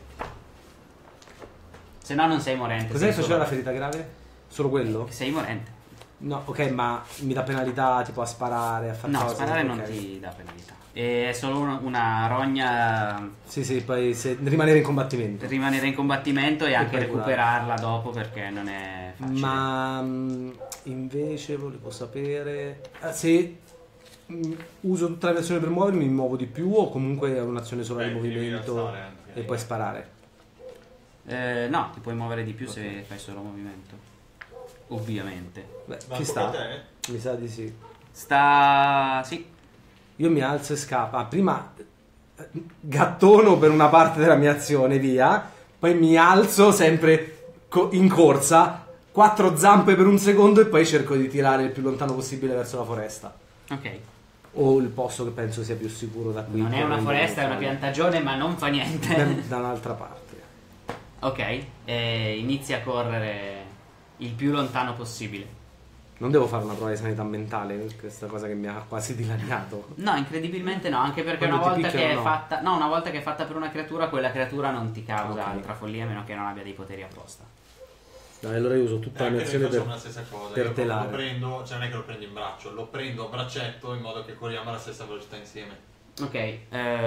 Se no non sei morente. Cos'è sei faceva solo- la ferita grave? Solo quello? Sei morente. No, ok, ma mi dà penalità tipo a sparare, a fare No, cose? sparare non Ok. ti dà penalità. È solo una rogna, Sì, poi rimanere in combattimento. rimanere in combattimento e anche poi recuperarla dopo perché non è facile. Ma invece volevo sapere se uso tutta l'azione per muovermi, mi muovo di più o comunque è un'azione sola di Ti devi movimento alzare anche. e poi sparare? No, ti puoi muovere di più se fai solo movimento. Ovviamente. Beh, Ma ci tocca a sta. te? Mi sa di sì. Sì. Io mi alzo e scappo. Prima gattono per una parte della mia azione, via. Poi mi alzo sempre in corsa, 4 zampe per un secondo e poi cerco di tirare il più lontano possibile verso la foresta. Ok. O il posto che penso sia più sicuro da qui. Non è una foresta, è una piantagione, ma non fa niente. Da un'altra parte. Ok. Inizia a correre il più lontano possibile. Non devo fare una prova di sanità mentale, questa cosa che mi ha quasi dilaniato. No, incredibilmente no, anche perché Quando una ti volta che picchiano, è no. fatta. No, una volta che è fatta per una creatura, quella creatura non ti causa Ok. altra follia, a meno che non abbia dei poteri apposta. No, allora io uso tutta la mia Anche noi azione facciamo per... la stessa cosa. per Io telare. lo prendo, cioè non è che lo prendo in braccio, lo prendo a braccetto in modo che corriamo alla stessa velocità insieme. Ok,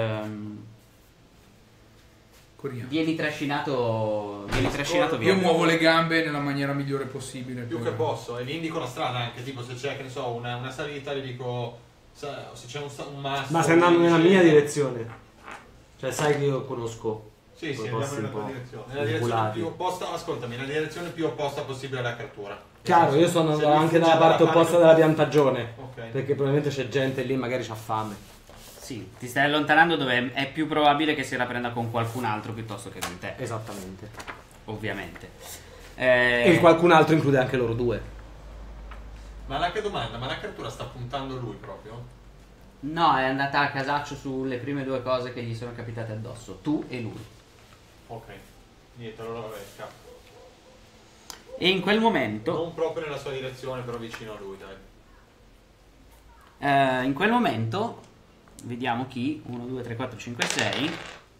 Corriamo. vieni trascinato via. Io muovo le gambe nella maniera migliore possibile. Più per- che posso, e gli indico la strada anche, tipo se c'è, che ne so, una salita, gli dico se c'è un masso. Ma stai andando gli nella dice- mia direzione. Cioè sai che io conosco. Sì, quei andiamo posti nella un tua po' direzione. Nella direzione inculati. più opposta, ascoltami, nella direzione più opposta possibile alla creatura. Chiaro, io sono Se lui anche fugge dalla parte dalla opposta della piantagione. Ok. Perché probabilmente c'è gente lì, magari c'ha fame. Sì, ti stai allontanando dove è più probabile che se la prenda con qualcun altro piuttosto che con te, Esattamente. ovviamente. E il qualcun altro include anche loro due. Ma anche domanda, ma la creatura sta puntando lui proprio? No, è andata a casaccio sulle prime due cose che gli sono capitate addosso, tu e lui. Ok. Niente, allora vabbè, scappo. E in quel momento, Non proprio nella sua direzione, però vicino a lui, dai. in quel momento vediamo chi. 1, 2, 3, 4, 5, 6.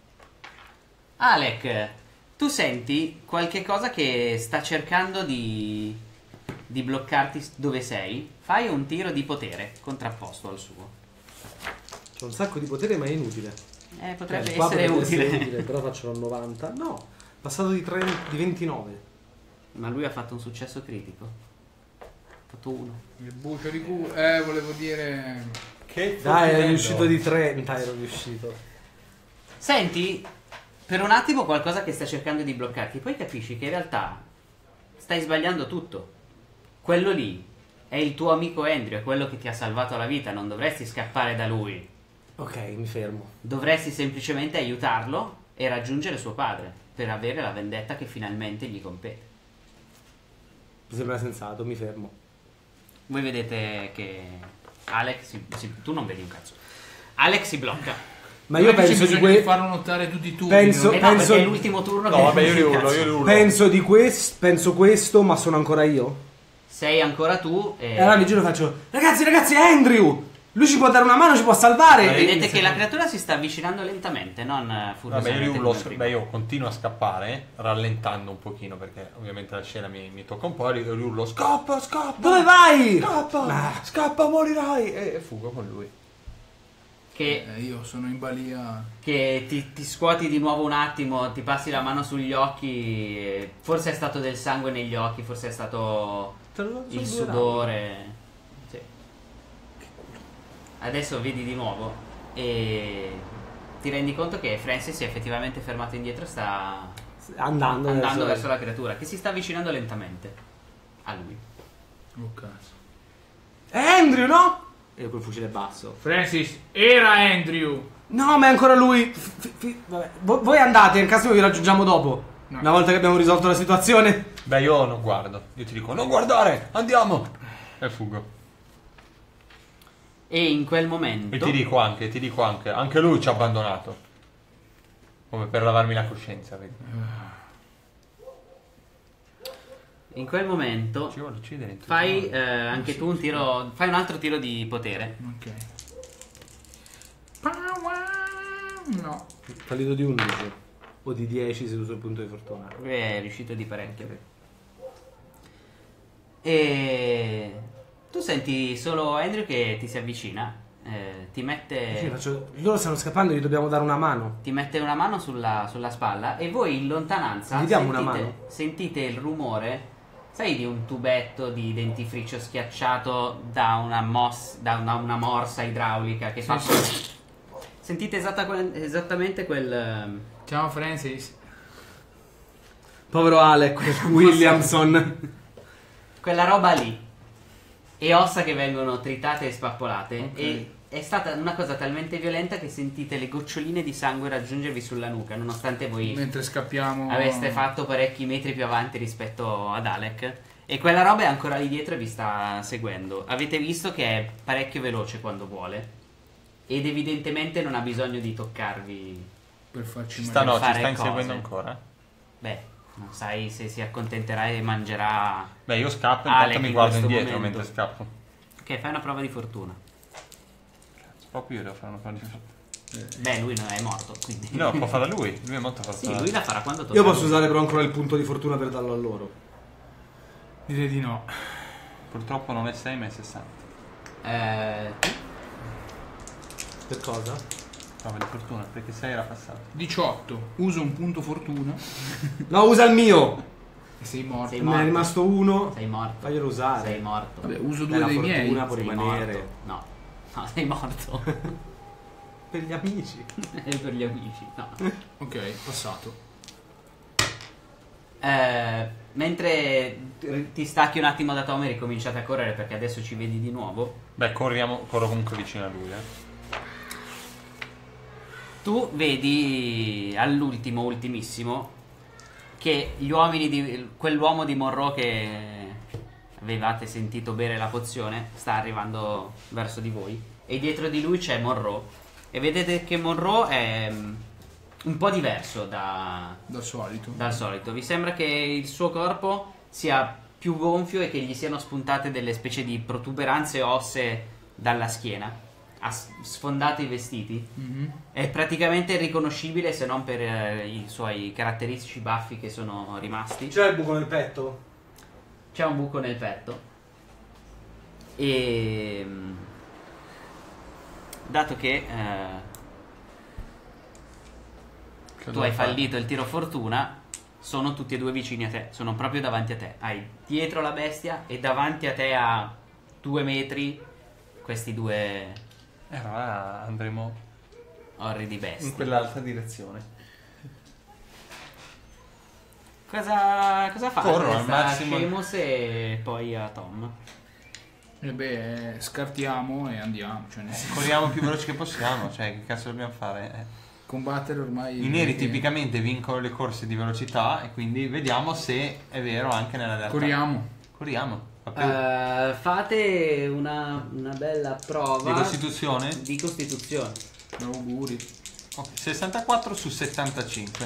Alec, tu senti qualche cosa che sta cercando di bloccarti dove sei. Fai un tiro di potere contrapposto al suo. C'ho un sacco di potere ma è inutile. Potrebbe Qua essere potrebbe utile. però faccio un 90. No, passato di 29. Ma lui ha fatto un successo critico. Ha fatto 1. Il bucio di culo. Volevo dire. Che Dai, sto è riuscito chiedendo? di 30, ero riuscito. Senti, per un attimo qualcosa che sta cercando di bloccarti, poi capisci che in realtà stai sbagliando tutto. Quello lì è il tuo amico Andrew, è quello che ti ha salvato la vita, non dovresti scappare da lui. Ok, mi fermo. Dovresti semplicemente aiutarlo e raggiungere suo padre per avere la vendetta che finalmente gli compete. Mi sembra sensato, mi fermo. Voi vedete che Alex tu non vedi un cazzo. Alex si blocca. Ma io C'è penso di bisogno di farlo notare tutti tu. Penso- E no, penso- perché è l'ultimo turno No, che vabbè, io li non urlo, cazzo. io li urlo. penso questo, ma sono ancora io. Sei ancora tu e E allora mi giro e faccio: ragazzi, è Andrew! Lui ci può dare una mano, ci può salvare. vedete che la creatura si sta avvicinando lentamente, non Vabbè, furiosamente io, come prima. io continuo a scappare, rallentando un pochino perché ovviamente la scena mi tocca un po' e gli urlo scappa, scappa! Dove vai? Scappa! Ah. Scappa, morirai! E fugo con lui. Che Io sono in balia. ti scuoti di nuovo un attimo, ti passi la mano sugli occhi, forse è stato del sangue negli occhi, forse è stato il sudore. Sì. Adesso vedi di nuovo e ti rendi conto che Francis si è effettivamente fermato indietro e sta Andando verso la creatura che si sta avvicinando lentamente a lui. Oh cazzo. È Andrew, no? E col fucile basso. Francis, era Andrew. No, ma è ancora lui. Vabbè. Voi andate, in caso vi raggiungiamo dopo. No. Una volta che abbiamo risolto la situazione. Beh, io non guardo. Io ti dico non guardare, andiamo! E fugo. E in quel E momento ti dico anche lui ci ha abbandonato. Come per lavarmi la coscienza, vedi? in quel momento Ci vuole uccidere in tutto fai modo. anche tu un tiro, fai un altro tiro di potere. Ok. No. Fallido di 11. O di 10 se uso il punto di fortuna. È riuscito di parecchio. E tu senti solo Andrew che ti si avvicina, ti Sì, mette loro stanno scappando, gli dobbiamo dare una mano. una mano sulla spalla e voi in lontananza Gli diamo una mano. sentite il rumore, sai, di un tubetto di dentifricio schiacciato da una morsa idraulica che fa... Sentite esattamente quel... Ciao Francis. Povero Alec Williamson. quella roba lì e ossa che vengono tritate e spappolate. Ok. E è stata una cosa talmente violenta che sentite le goccioline di sangue raggiungervi sulla nuca, nonostante voi Mentre scappiamo. aveste fatto parecchi metri più avanti rispetto ad Alec. E quella roba è ancora lì dietro e vi sta seguendo. Avete visto che è parecchio veloce quando vuole ed evidentemente non ha bisogno di toccarvi. Per farci Ci male. sta fare inseguendo cose. ancora? Beh, non sai se si accontenterà e mangerà. Beh, io scappo e Alec intanto mi in guardo questo indietro momento. mentre scappo. Ok, fai una prova di fortuna. Proprio io devo fare una prova di fortuna. Beh, lui non è morto, quindi. No, può farla lui è molto Sì, fortunato. lui la farà quando tocca. Io posso usare però ancora il punto di fortuna per darlo a loro. Direi di no. Purtroppo non è 6 ma è 60. Per cosa? Prova di fortuna, perché 6 era passato. 18. Uso un punto fortuna. No, usa il mio. E sei morto. Sei Me ne è morto. rimasto uno. Sei morto. Faglielo usare. Sei morto. Vabbè, uso Beh, la due dei fortuna miei. può Sei rimanere. morto. No. No, sei morto. Per gli amici. È per gli amici. No. Ok, passato. Mentre ti stacchi un attimo da Tom e ricominciate a correre perché adesso ci vedi di nuovo. Beh, corro comunque vicino a lui, Tu vedi all'ultimo, ultimissimo, che gli uomini di quell'uomo di Monroe che avevate sentito bere la pozione sta arrivando verso di voi e dietro di lui c'è Monroe e vedete che Monroe è un po' diverso Dal solito. dal solito. Vi sembra che il suo corpo sia più gonfio e che gli siano spuntate delle specie di protuberanze ossee dalla schiena. ha sfondato i vestiti. Mhm. È praticamente irriconoscibile se non per i suoi caratteristici baffi che sono rimasti. C'è il buco nel petto? C'è un buco nel petto. E dato che tu hai fallito il tiro fortuna, sono tutti e due vicini a te, sono proprio davanti a te. Hai dietro la bestia e davanti a te a 2 metri questi due Allora andremo orridi bestie. in quell'altra direzione. Cosa fa? Corro al Resta massimo. a Seamus e poi a Tom. E beh, scartiamo e andiamo. Cioè, nel senso, Corriamo più veloci che possiamo, cioè che cazzo dobbiamo fare? combattere ormai. I neri che- tipicamente vincono le corse di velocità e quindi vediamo se è vero anche nella realtà. Corriamo. Va più. Fate una bella prova Di costituzione? di costituzione. Auguri. Ok, 64 su 75.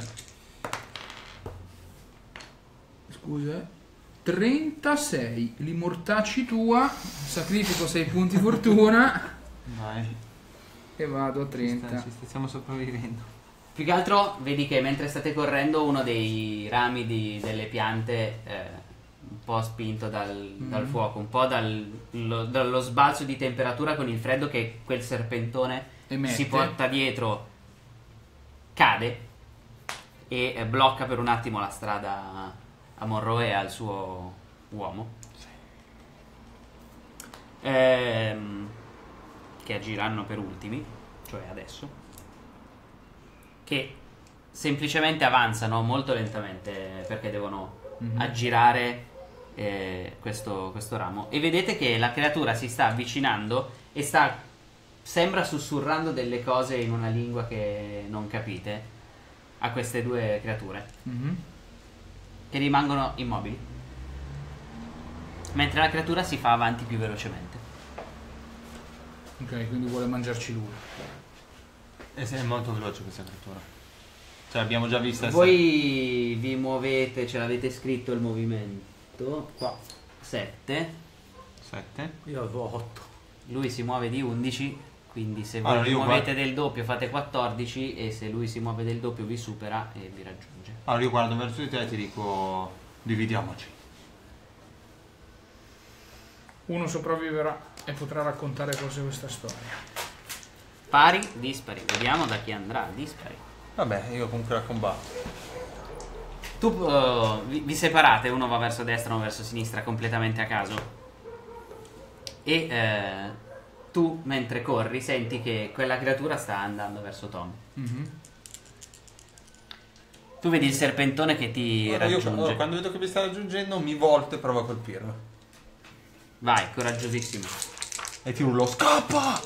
Scusa. 36. Li mortacci tua. Sacrifico 6 punti fortuna. Vai. E vado a 30. Stiamo sopravvivendo. Più che altro vedi che mentre state correndo uno dei rami delle piante un po' spinto dal fuoco, un po' dallo sbalzo di temperatura con il freddo che quel serpentone Emette. si porta dietro, cade e blocca per un attimo la strada a Monroe e al suo uomo, che agiranno per ultimi, cioè adesso, che semplicemente avanzano molto lentamente perché devono aggirare questo ramo, e vedete che la creatura si sta avvicinando e sembra sussurrando delle cose in una lingua che non capite a queste due creature, Mhm. che rimangono immobili mentre la creatura si fa avanti più velocemente. Ok, quindi vuole mangiarci lui. È molto veloce questa creatura. Cioè l'abbiamo già vista. Voi vi muovete, ce l'avete scritto il movimento qua, 7, 7. Io avevo 8. lui si muove di 11, quindi se voi Allora, vi io muovete del doppio fate 14, e se lui si muove del doppio vi supera e vi raggiunge. Allora io guardo verso di te e ti dico dividiamoci. Uno sopravviverà e potrà raccontare cose questa storia. Pari, dispari, vediamo da chi andrà, dispari. Vabbè, io comunque la combatto. Tu vi separate, uno va verso destra, uno verso sinistra, completamente a caso. E tu, mentre corri, senti che quella creatura sta andando verso Tom. Mhm. Tu vedi il serpentone che ti Allora, io raggiunge. quando vedo che mi sta raggiungendo mi volto e provo a colpirlo. Vai, coraggiosissimo. E ti urlo scappa!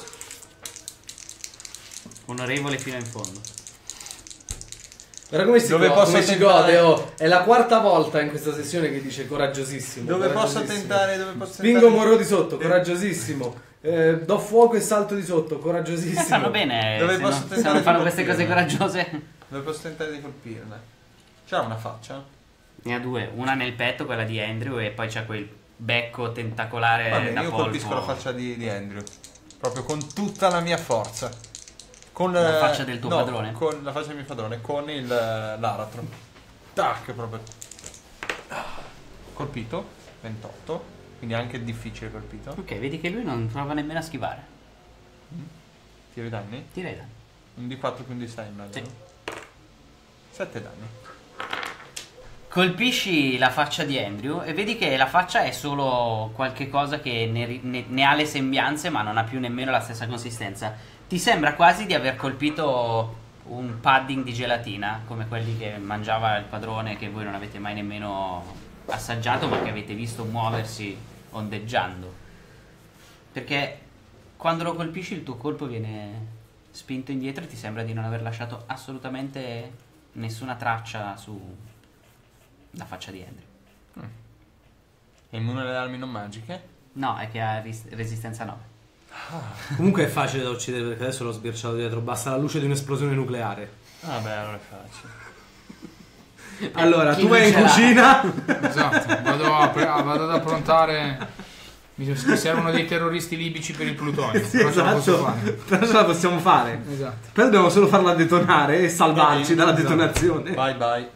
Onorevole fino in fondo. Guarda come si Dove gode, posso come si tentare? gode, oh. È la quarta volta in questa sessione che dice coraggiosissimo. Dove posso coraggiosissimo. tentare? Dove posso Spingo tentare? Moro di sotto, coraggiosissimo. Do fuoco e salto di sotto, coraggiosissimo. Fanno bene, Dove se, posso no- se tentare non di fanno queste cose colpirla? coraggiose. Dove posso tentare di colpirla? C'ha una faccia? Ne ha due, una nel petto, quella di Andrew, e poi c'ha quel becco tentacolare Va bene, da io polpo. colpisco la faccia di Andrew. Proprio con tutta la mia forza. Con La faccia del tuo no, padrone? Con la faccia del mio padrone, con l'aratro. Tac, proprio. Colpito, 28. Quindi anche difficile colpito. Ok, vedi che lui non prova nemmeno a schivare. Tiro i danni? Tira i danni. Un D4 più un D6 immagino. 7 danni. Colpisci la faccia di Andrew e vedi che la faccia è solo qualche cosa che ne ha le sembianze, ma non ha più nemmeno la stessa consistenza. Ti sembra quasi di aver colpito un pudding di gelatina, come quelli che mangiava il padrone, che voi non avete mai nemmeno assaggiato, ma che avete visto muoversi ondeggiando. Perché quando lo colpisci il tuo colpo viene spinto indietro e ti sembra di non aver lasciato assolutamente nessuna traccia su la faccia di Andrew. È immune alle armi non magiche? No, è che ha resistenza 9. Comunque è facile da uccidere perché adesso l'ho sbirciato dietro. Basta la luce di un'esplosione nucleare. Ah beh, allora è facile. Allora, Chi tu non vai in ce l'ha? cucina. Esatto, vado ad approntare Mi servono dei terroristi libici per il plutonio. Sì, però ce la posso esatto, fare. però ce la possiamo fare. Esatto. Però dobbiamo solo farla detonare e salvarci dalla detonazione. Bye bye.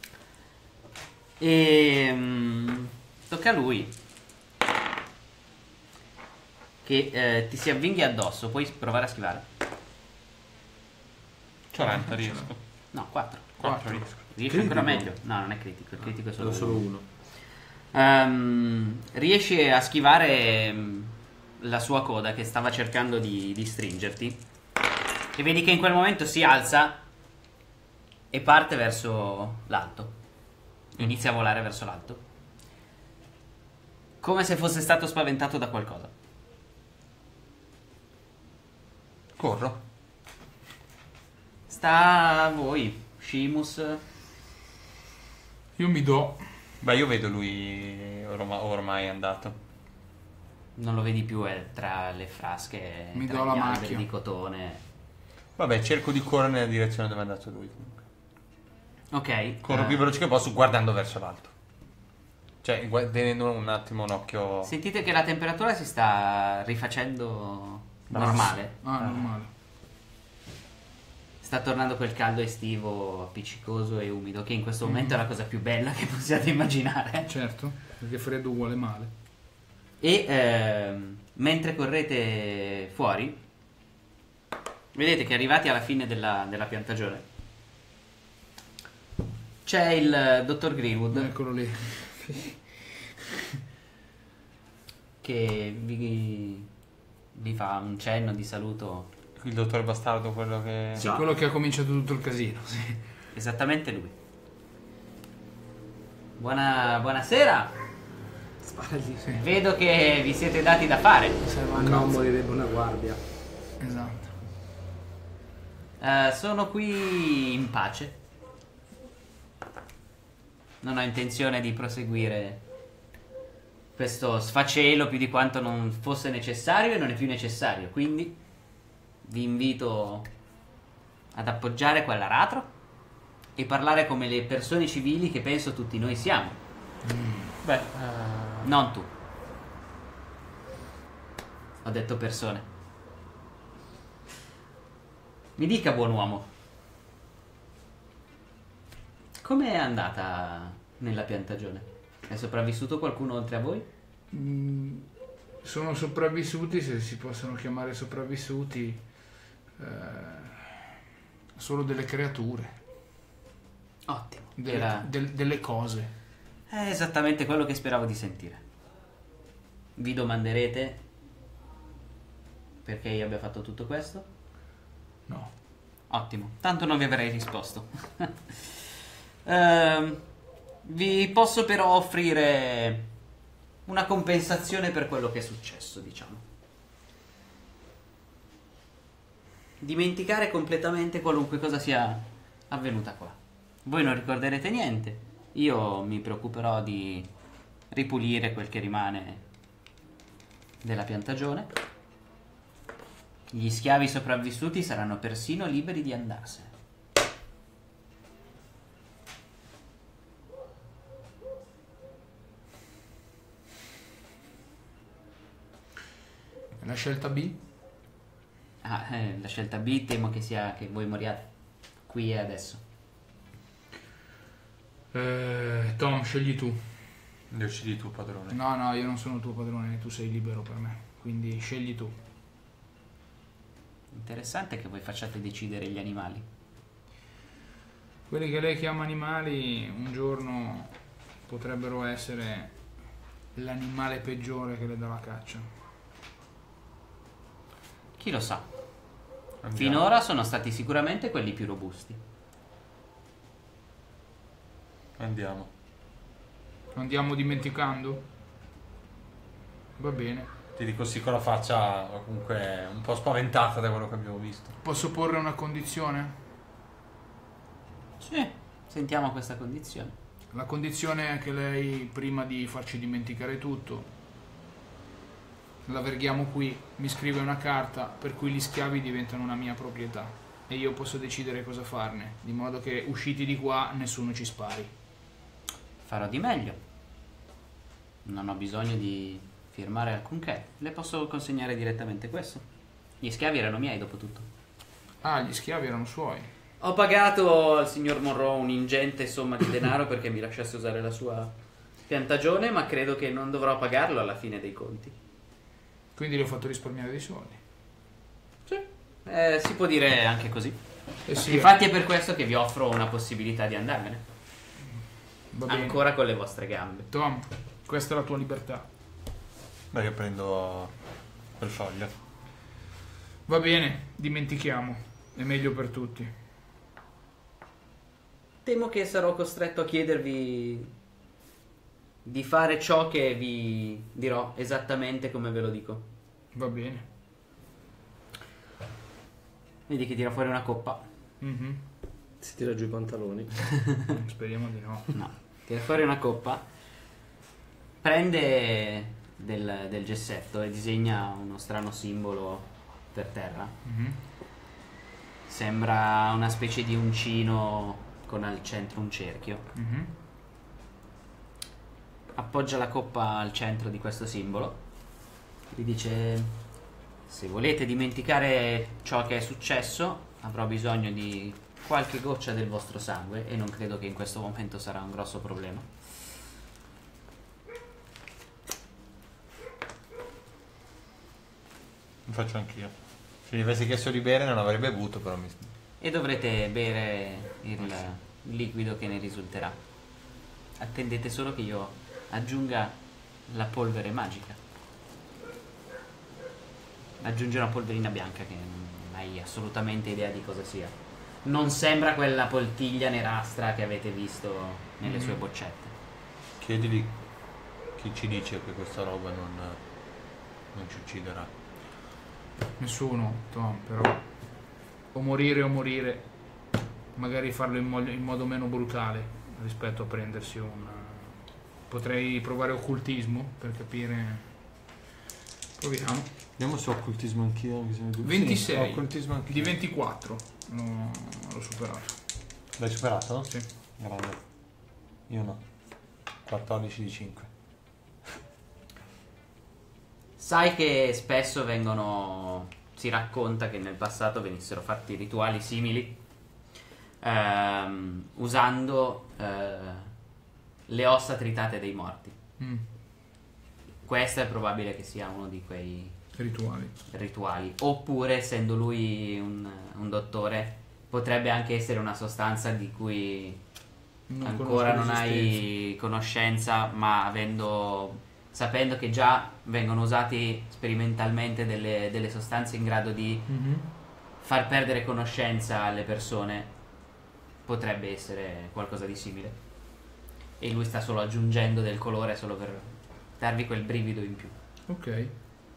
E tocca a lui. Che ti si avvinghi addosso. Puoi provare a schivare. 40 riesco. No, 4. 4 riesco. Riesci ancora meglio. No, non è critico. Il critico è solo uno. Riesci a schivare la sua coda che stava cercando di stringerti. E vedi che in quel momento si alza e parte verso l'alto. Inizia a volare verso l'alto. Come se fosse stato spaventato da qualcosa. Corro. Sta a voi, Shimus. Io mi do. Beh, io vedo lui ormai è andato. Non lo vedi più, è tra le frasche, Mi tra do la gli alberi macchia. di cotone. Vabbè, cerco di correre nella direzione dove è andato lui. Ok. Corro più veloce che posso guardando verso l'alto. Cioè, tenendo un attimo un occhio. Sentite che la temperatura si sta rifacendo normale. Normale. Sta tornando quel caldo estivo, appiccicoso e umido, che in questo momento è la cosa più bella che possiate immaginare. Certo, perché freddo vuole male. E mentre correte fuori, vedete che arrivati alla fine della piantagione c'è il dottor Greenwood Eccolo lì. che vi fa un cenno di saluto. Il dottore bastardo, quello che. Sì, quello che ha cominciato tutto il casino. Sì. Esattamente lui. Buonasera. Sparagli. Sì. Vedo che vi siete dati da fare. Serve Ma un no, cazzo. morirebbe una guardia. Esatto. Sono qui in pace. Non ho intenzione di proseguire questo sfacelo più di quanto non fosse necessario e non è più necessario. Quindi vi invito ad appoggiare quell'aratro e parlare come le persone civili che penso tutti noi siamo. Beh, Non tu. Ho detto persone. Mi dica, buon uomo, com'è andata nella piantagione? È sopravvissuto qualcuno oltre a voi? Sono sopravvissuti, se si possono chiamare sopravvissuti, solo delle creature, Ottimo. delle cose. È esattamente quello che speravo di sentire. Vi domanderete perché io abbia fatto tutto questo? No. Ottimo, tanto non vi avrei risposto. Vi posso però offrire una compensazione per quello che è successo, diciamo. Dimenticare completamente qualunque cosa sia avvenuta qua. Voi non ricorderete niente. Io mi preoccuperò di ripulire quel che rimane della piantagione. Gli schiavi sopravvissuti saranno persino liberi di andarsene. La scelta B? La scelta B temo che sia che voi moriate qui e adesso. Tom, scegli tu. decidi tu, padrone. No, io non sono tuo padrone, tu sei libero per me. Quindi scegli tu. Interessante che voi facciate decidere gli animali. Quelli che lei chiama animali un giorno potrebbero essere l'animale peggiore che le dà la caccia. Chi lo sa? Andiamo. Finora sono stati sicuramente quelli più robusti. Andiamo. Andiamo dimenticando? Va bene. Ti dico sì con la faccia comunque un po' spaventata da quello che abbiamo visto. Posso porre una condizione? Sì, sentiamo questa condizione. La condizione è che lei, prima di farci dimenticare tutto, la verghiamo qui, mi scrive una carta per cui gli schiavi diventano una mia proprietà e io posso decidere cosa farne, di modo che usciti di qua nessuno ci spari. Farò di meglio. Non ho bisogno di firmare alcunché. Le posso consegnare direttamente questo. Gli schiavi erano miei, dopo tutto. Ah, gli schiavi erano suoi. Ho pagato al signor Monroe un'ingente somma di denaro perché mi lasciasse usare la sua piantagione, ma credo che non dovrò pagarlo alla fine dei conti. Quindi gli ho fatto risparmiare dei soldi. Sì. Si può dire anche così. Sì, Infatti è per questo che vi offro una possibilità di andarmene. va bene. Ancora con le vostre gambe. Tom, questa è la tua libertà. Beh, io prendo quel foglio. Va bene, dimentichiamo. È meglio per tutti. Temo che sarò costretto a chiedervi di fare ciò che vi dirò esattamente come ve lo dico. Va bene. Vedi che tira fuori una coppa. Mhm. Si tira giù i pantaloni. Speriamo di no. No, tira fuori una coppa. Prende del gessetto e disegna uno strano simbolo per terra. Mhm. Sembra una specie di uncino con al centro un cerchio. Mhm. Appoggia la coppa al centro di questo simbolo. Gli dice: se volete dimenticare ciò che è successo, avrò bisogno di qualche goccia del vostro sangue e non credo che in questo momento sarà un grosso problema. Lo faccio anch'io. Se gli avessi chiesto di bere non avrei bevuto, però mi... E dovrete bere il liquido che ne risulterà. Attendete solo che io aggiunga la polvere magica. Aggiunge una polverina bianca che non hai assolutamente idea di cosa sia. Non sembra quella poltiglia nerastra che avete visto nelle sue boccette. Chiedigli chi ci dice che questa roba non ci ucciderà. Nessuno, Tom, però. O morire, magari farlo in modo meno brutale rispetto a prendersi un... Potrei provare occultismo per capire... Proviamo. Vediamo se ho occultismo anch'io. Anche se ne dubito. 26 Sì, ho occultismo anch'io. di 24. L'ho superato. L'hai superato? Sì. Grande. Io no. 14 di 5. Sai che spesso si racconta che nel passato venissero fatti rituali simili usando le ossa tritate dei morti. Questo è probabile che sia uno di quei rituali. Oppure, essendo lui un dottore, potrebbe anche essere una sostanza di cui ancora non hai conoscenza, ma sapendo che già vengono usati sperimentalmente delle sostanze in grado di far perdere conoscenza alle persone, potrebbe essere qualcosa di simile. E lui sta solo aggiungendo del colore solo per darvi quel brivido in più. Ok.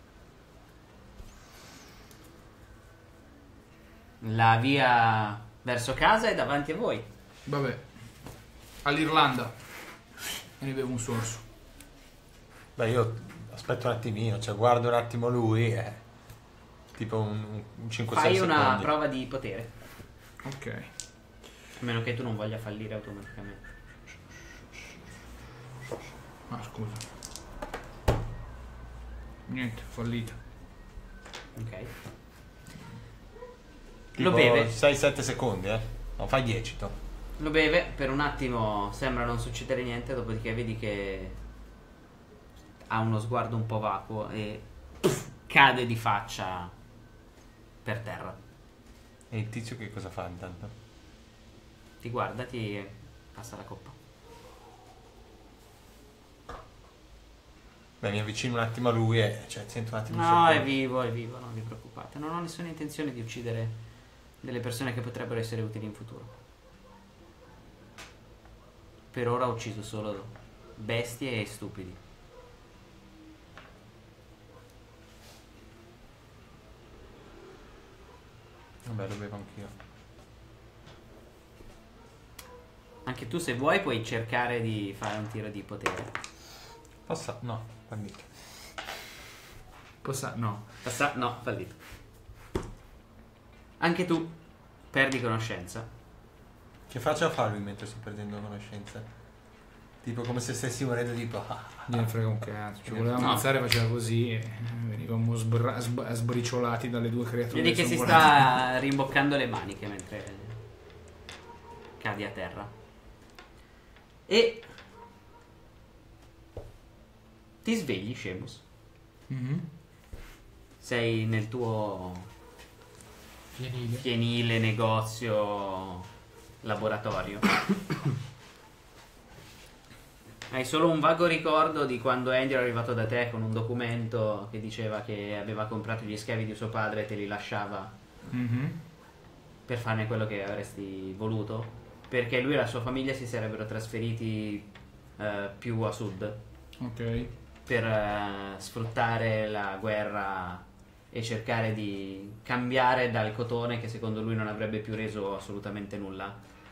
La via verso casa è davanti a voi. Vabbè. All'Irlanda. E ne bevo un sorso. Beh, io aspetto un attimino, cioè guardo un attimo lui e... tipo un 5-6 secondi. Fai una prova di potere. Ok. A meno che tu non voglia fallire automaticamente. Ah, scusa. Niente, fallita. Ok. Tipo Lo beve. 6-7 secondi, non fai 10, to. Lo beve, per un attimo sembra non succedere niente, dopodiché vedi che ha uno sguardo un po' vacuo e cade di faccia per terra. E il tizio che cosa fa intanto? Ti guarda, ti passa la coppa. Beh, mi avvicino un attimo a lui e sento un attimo No, il è vivo, non vi preoccupate. Non ho nessuna intenzione di uccidere delle persone che potrebbero essere utili in futuro. Per ora ho ucciso solo bestie e stupidi. Vabbè, lo bevo anch'io. Anche tu, se vuoi, puoi cercare di fare un tiro di potere. Passa? No, fallito. No. No, fallito. Anche tu perdi conoscenza. Che faccia fa lui mentre sto perdendo conoscenza? Tipo come se stessi morendo tipo... Gliene frega un cazzo. Ci voleva ammazzare, faceva così e venivamo sbriciolati dalle due creature. Vedi che si sta rimboccando le maniche mentre cadi a terra. E ti svegli, Sheamus. Sei nel tuo fienile negozio laboratorio. Hai solo un vago ricordo di quando Andy era arrivato da te con un documento che diceva che aveva comprato gli schiavi di suo padre e te li lasciava per farne quello che avresti voluto, perché lui e la sua famiglia si sarebbero trasferiti più a sud, ok, per sfruttare la guerra e cercare di cambiare dal cotone che secondo lui non avrebbe più reso assolutamente nulla,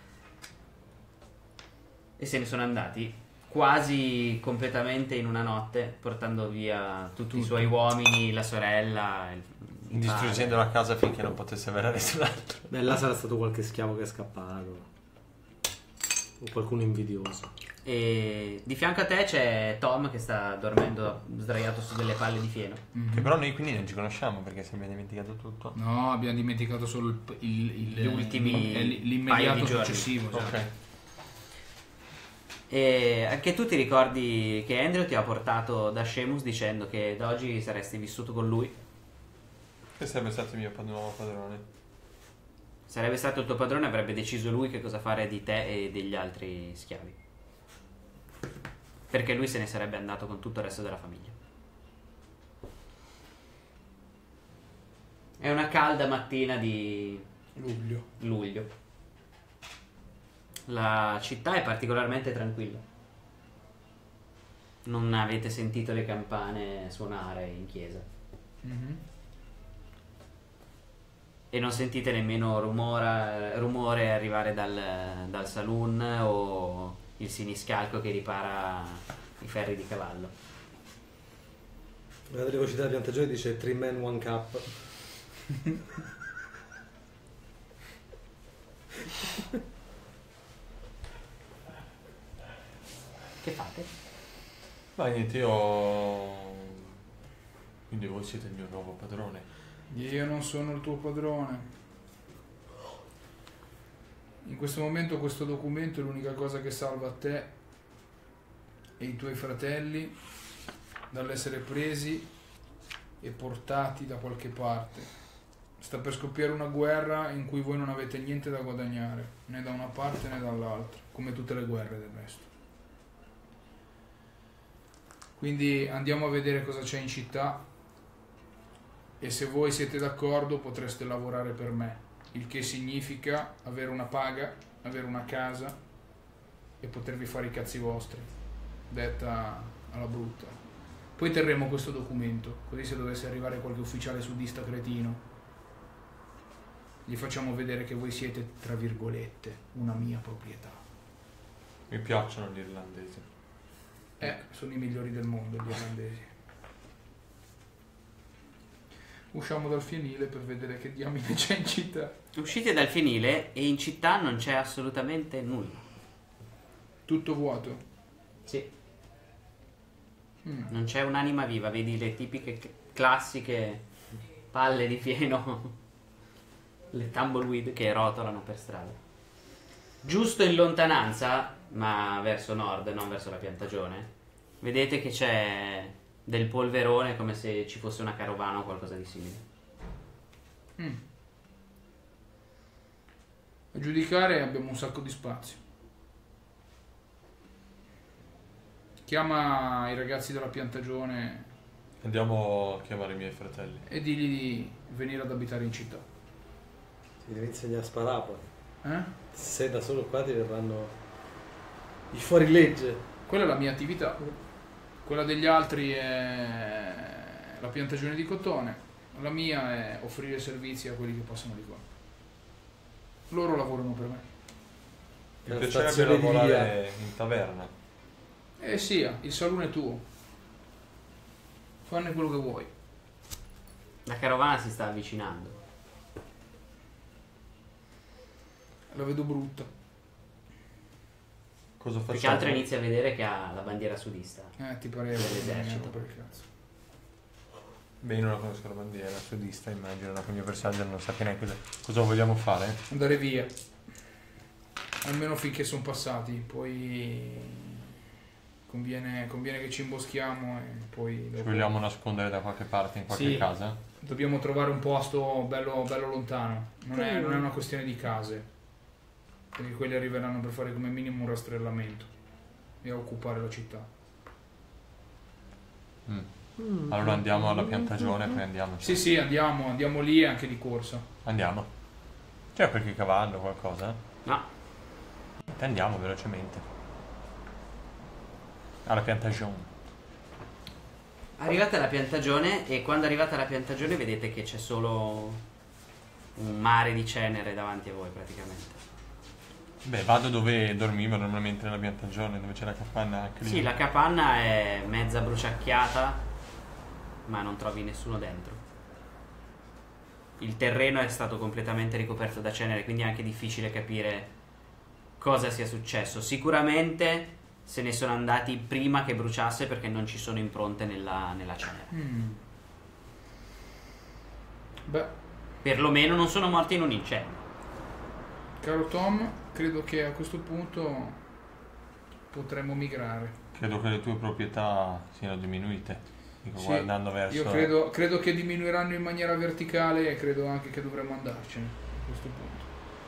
e se ne sono andati quasi completamente in una notte, portando via tutti i suoi uomini, la sorella, il distruggendo padre. la casa finché non potesse avere nessun altro. Beh, là sarà stato qualche schiavo che è scappato. O qualcuno invidioso. E di fianco a te c'è Tom che sta dormendo sdraiato su delle palle di fieno. Che però noi quindi non ci conosciamo perché se abbiamo dimenticato tutto. No, abbiamo dimenticato solo Gli ultimi paio l'immediato di giorni. successivo. Ok. Esatto. E anche tu ti ricordi che Andrew ti ha portato da Sheamus dicendo che da oggi saresti vissuto con lui. Che sarebbe stato il mio nuovo padrone. Sarebbe stato il tuo padrone, avrebbe deciso lui che cosa fare di te e degli altri schiavi, perché lui se ne sarebbe andato con tutto il resto della famiglia. È una calda mattina di luglio. La città è particolarmente tranquilla. Non avete sentito le campane suonare in chiesa. E non sentite nemmeno rumore arrivare dal saloon o il siniscalco che ripara i ferri di cavallo. La velocità della piantagione dice 3 men 1 cup. Che fate? Ma niente, io... Quindi voi siete il mio nuovo padrone. Io non sono il tuo padrone. In questo momento questo documento è l'unica cosa che salva te e i tuoi fratelli dall'essere presi e portati da qualche parte. Sta per scoppiare una guerra in cui voi non avete niente da guadagnare, né da una parte né dall'altra, come tutte le guerre del resto. Quindi andiamo a vedere cosa c'è in città e se voi siete d'accordo potreste lavorare per me, il che significa avere una paga, avere una casa e potervi fare i cazzi vostri, detta alla brutta. Poi terremo questo documento, così se dovesse arrivare qualche ufficiale sudista cretino gli facciamo vedere che voi siete, tra virgolette, una mia proprietà. Mi piacciono gli irlandesi. Sono i migliori del mondo gli irlandesi. Usciamo dal fienile per vedere che diamine c'è in città. Uscite dal fienile e in città non c'è assolutamente nulla. Tutto vuoto. Sì. Non c'è un'anima viva, vedi le tipiche classiche palle di fieno, le tumbleweed che rotolano per strada. Giusto in lontananza, ma verso nord, non verso la piantagione, vedete che c'è del polverone come se ci fosse una carovana o qualcosa di simile. A giudicare abbiamo un sacco di spazio. Chiama i ragazzi della piantagione Andiamo a chiamare i miei fratelli. e digli di venire ad abitare in città. Ti devi insegnare a sparare poi. Se sei da solo qua ti verranno i fuorilegge. Quella è la mia attività. Quella degli altri è la piantagione di cotone. La mia è offrire servizi a quelli che passano di qua. Loro lavorano per me. Mi Una piacerebbe stazione di lavorare in taverna. Sia, il salone è tuo. Fanne quello che vuoi. La carovana si sta avvicinando. La vedo brutta. Cosa Più che facciamo? altro inizi a vedere che ha la bandiera sudista. Ti pareva Dell'esercito. per il cazzo. Beh, io non la conosco la bandiera sudista, immagino che il mio bersaglio non sappia neanche cosa vogliamo fare. Andare via. Almeno finché sono passati, poi conviene che ci imboschiamo e poi Ci vogliamo nascondere da qualche parte, in qualche Sì. casa? dobbiamo trovare un posto bello lontano. Non è una questione di case, perché quelli arriveranno per fare come minimo un rastrellamento e a occupare la città. Allora andiamo alla piantagione e poi andiamo. Sì, andiamo lì anche di corsa. Andiamo. C'è qualche cavallo, qualcosa? No, E andiamo velocemente. Alla piantagione. arrivate alla piantagione e quando arrivate alla piantagione vedete che c'è solo un mare di cenere davanti a voi praticamente. Beh, vado dove dormivo normalmente nella piantagione, dove c'è la capanna anche lì. Sì, la capanna è mezza bruciacchiata, ma non trovi nessuno dentro. Il terreno è stato completamente ricoperto da cenere, quindi è anche difficile capire cosa sia successo. Sicuramente se ne sono andati prima che bruciasse perché non ci sono impronte nella cenere. Beh, Perlomeno non sono morti in un incendio. caro Tom, credo che a questo punto potremmo migrare. Credo che le tue proprietà siano diminuite. Dico, Sì, guardando verso... Io credo che diminuiranno in maniera verticale e credo anche che dovremmo andarcene a questo punto.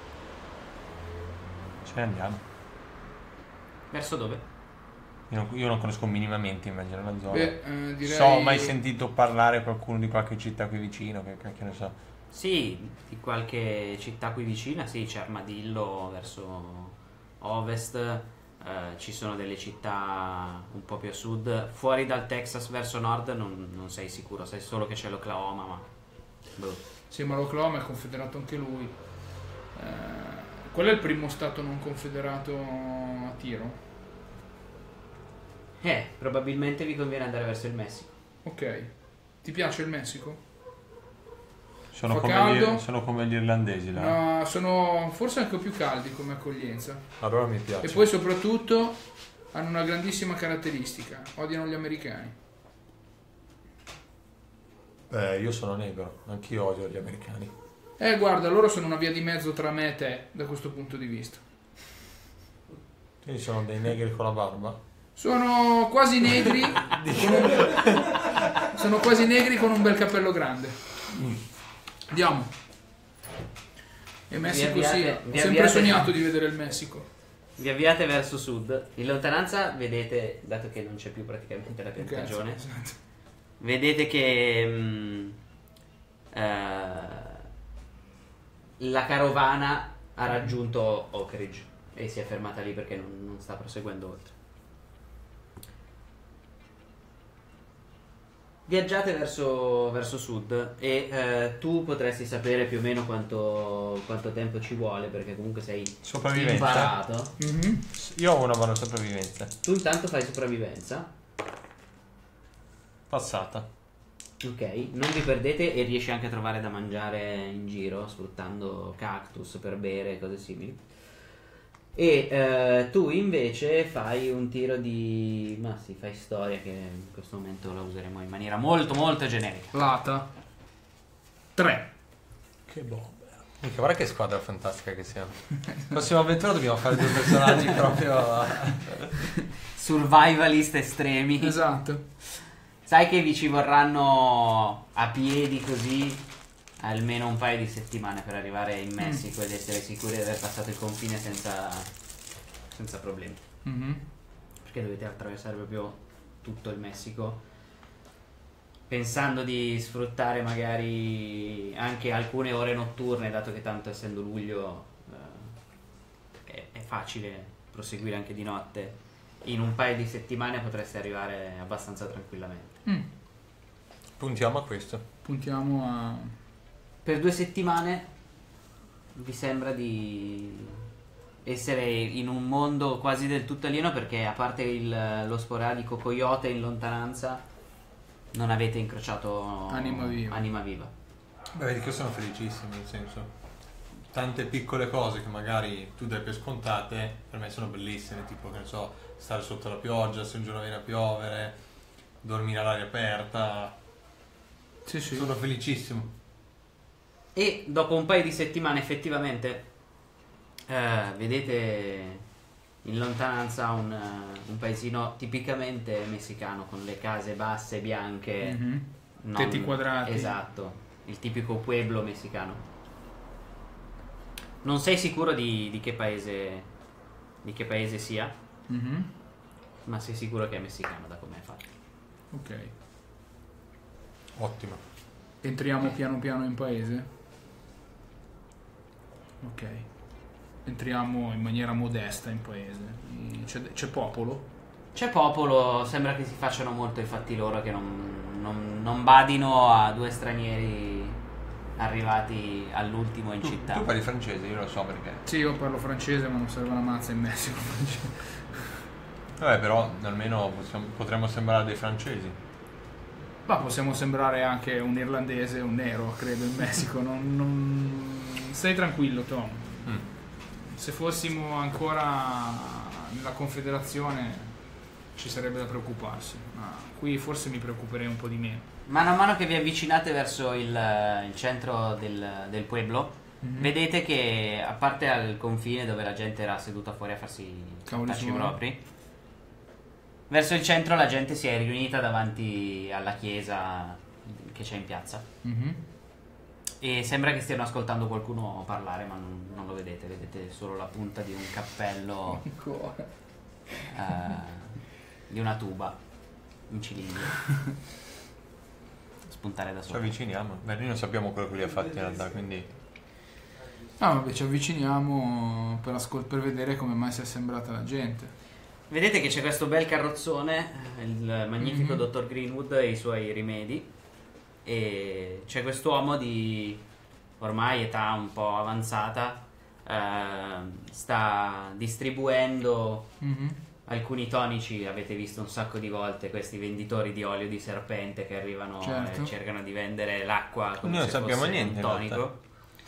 Ce ne andiamo. Verso dove? Io non conosco minimamente, immagino, la zona. Beh, direi... So, ho mai sentito parlare qualcuno di qualche città qui vicino, che cacchio ne so. Sì, di qualche città qui vicina, sì, c'è Armadillo verso ovest, ci sono delle città un po' più a sud. Fuori dal Texas verso nord non sei sicuro, sai solo che c'è l'Oklahoma, ma... boh. Sì, ma l'Oklahoma è confederato anche lui. Qual è il primo stato non confederato a tiro? Probabilmente vi conviene andare verso il Messico. Ok. Ti piace il Messico? Sono Fa come, caldo? sono come gli irlandesi là. No, sono forse anche più caldi come accoglienza. Allora mi piace. E poi soprattutto hanno una grandissima caratteristica: odiano gli americani. Io sono negro, anch'io odio gli americani. Guarda, loro sono una via di mezzo tra me e te da questo punto di vista. Quindi sono dei negri con la barba? Sono quasi negri sono quasi negri con un bel cappello grande. Andiamo. E Messico sì, ho vi sempre avviate- sognato di vedere il Messico. Vi avviate verso sud. In lontananza vedete, dato che non c'è più praticamente la piantagione, Esatto. vedete che la carovana ha raggiunto Oak Ridge e si è fermata lì perché non sta proseguendo oltre. Viaggiate verso sud e tu potresti sapere più o meno quanto tempo ci vuole perché comunque sei Sopravvivenza. imparato. Mhm. Io ho una buona sopravvivenza. Tu intanto fai sopravvivenza. Passata. Ok, non vi perdete e riesci anche a trovare da mangiare in giro sfruttando cactus per bere e cose simili. E tu invece fai un tiro di... ma sì, fai storia che in questo momento la useremo in maniera molto molto generica. Lata 3. Che bomba. Guarda che squadra fantastica che siamo. Prossima avventura dobbiamo fare due personaggi proprio... Survivalist estremi. Esatto. Sai che vi ci vorranno a piedi così almeno un paio di settimane per arrivare in Messico ed essere sicuri di aver passato il confine senza problemi. Mhm. Perché dovete attraversare proprio tutto il Messico pensando di sfruttare magari anche alcune ore notturne, dato che tanto essendo luglio è facile proseguire anche di notte. In un paio di settimane potreste arrivare abbastanza tranquillamente. Puntiamo a questo. Puntiamo a... Per 2 settimane vi sembra di essere in un mondo quasi del tutto alieno perché a parte lo sporadico coyote in lontananza non avete incrociato Anima viva. anima viva. Beh, vedi che sono felicissimi, nel senso... tante piccole cose che magari tu dai per scontate, per me sono bellissime, tipo che ne so, stare sotto la pioggia, se un giorno viene a piovere, dormire all'aria aperta. Sì, sì. Sono felicissimo. E dopo un paio di settimane effettivamente vedete in lontananza un paesino tipicamente messicano con le case basse, bianche, non- Tetti quadrati. Esatto, il tipico pueblo messicano. Non sei sicuro di che paese sia, Mhm. ma sei sicuro che è messicano da come è fatto. Ok. Ottimo. Entriamo piano piano in paese. Ok. Entriamo in maniera modesta in paese. C'è popolo? C'è popolo, sembra che si facciano molto i fatti loro, che non badino a due stranieri arrivati all'ultimo in città. Tu parli francese, io lo so perché. Sì, io parlo francese, ma non serve una mazza in Messico. Vabbè, però almeno potremmo sembrare dei francesi. Ma possiamo sembrare anche un irlandese, un nero, credo, in Messico. Stai tranquillo, Tom. Se fossimo ancora nella Confederazione ci sarebbe da preoccuparsi, ma qui forse mi preoccuperei un po' di meno. Mano a mano che vi avvicinate verso il centro del pueblo, vedete che a parte al confine dove la gente era seduta fuori a farsi i Cavoli cacci suoi. propri, verso il centro la gente si è riunita davanti alla chiesa che c'è in piazza e sembra che stiano ascoltando qualcuno parlare, ma non lo vedete solo la punta di un cappello di una tuba in cilindro spuntare da Ci sopra. avviciniamo. Beh, noi non sappiamo quello che li ha fatti in realtà, quindi. Ah, vabbè, ci avviciniamo per vedere come mai si è assemblata la gente. Vedete che c'è questo bel carrozzone, il magnifico Dottor Greenwood e i suoi rimedi, e c'è quest'uomo di ormai età un po' avanzata, sta distribuendo alcuni tonici. Avete visto un sacco di volte questi venditori di olio di serpente che arrivano Certo. e cercano di vendere l'acqua come Noi non se sappiamo fosse niente, un in tonico.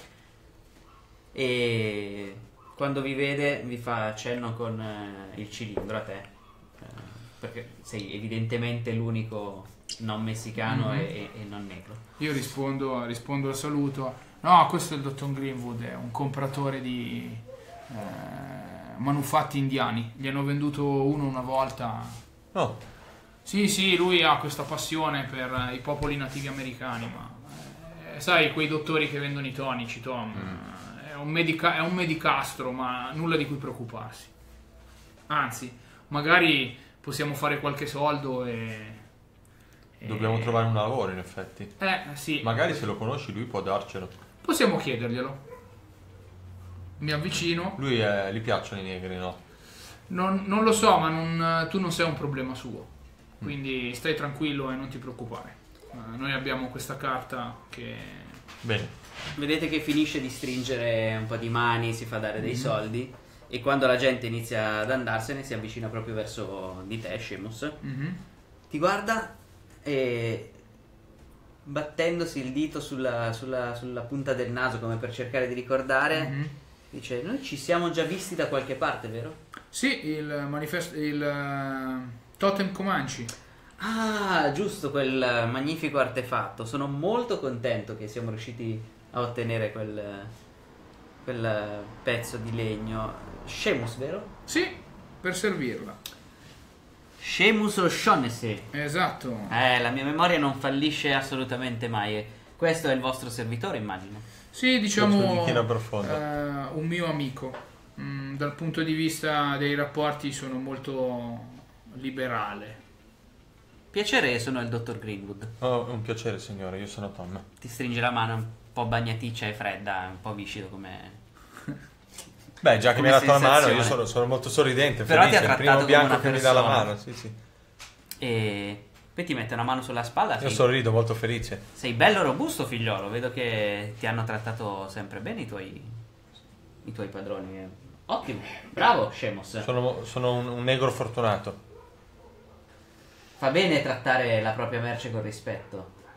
E quando vi vede vi fa accenno con il cilindro a te, perché sei evidentemente l'unico non messicano e non negro. Io rispondo al saluto. No, questo è il Dottor Greenwood, è un compratore di manufatti indiani. Gli hanno venduto uno una volta. No. Sì, lui ha questa passione per i popoli nativi americani, ma sai, quei dottori che vendono i tonici, Tom, è un medicastro, ma nulla di cui preoccuparsi. Anzi, magari possiamo fare qualche soldo e Dobbiamo trovare un lavoro, in effetti. sì. Magari se lo conosci lui può darcelo. Possiamo chiederglielo. Mi avvicino. Gli piacciono i negri, no? Non lo so, ma tu non sei un problema suo. Quindi stai tranquillo e non ti preoccupare. Noi abbiamo questa carta che... Bene. Vedete che finisce di stringere un po' di mani, si fa dare dei soldi, e quando la gente inizia ad andarsene si avvicina proprio verso di te, Sheamus. Ti guarda e battendosi il dito sulla punta del naso come per cercare di ricordare, dice: noi ci siamo già visti da qualche parte, vero? Sì, il Totem Comanche. Ah, giusto, quel magnifico artefatto. Sono molto contento che siamo riusciti a ottenere quel pezzo di legno. Sheamus, vero? Sì, per servirla. Sheamus O'Shaughnessy. Esatto. La mia memoria non fallisce assolutamente mai. Questo è il vostro servitore, immagino. Sì, diciamo China profonda. un mio amico. Dal punto di vista dei rapporti sono molto liberale. Piacere, sono il dottor Greenwood. Oh, un piacere, signore, io sono Tom. Ti stringe la mano un po' bagnaticcia e fredda, un po' viscido come... Beh, già che Come mi ha dato la mano, io sensazione. sono molto sorridente, Però ti felice. ha Il primo trattato bianco come che una mi dà la persona. mano, sì, sì. E poi ti mette una mano sulla spalla. Io sorrido, molto felice. Sei bello robusto, figliolo. Vedo che ti hanno trattato sempre bene i tuoi padroni. Ottimo, bravo, Sheamus. Sono un negro fortunato. Fa bene trattare la propria merce con rispetto.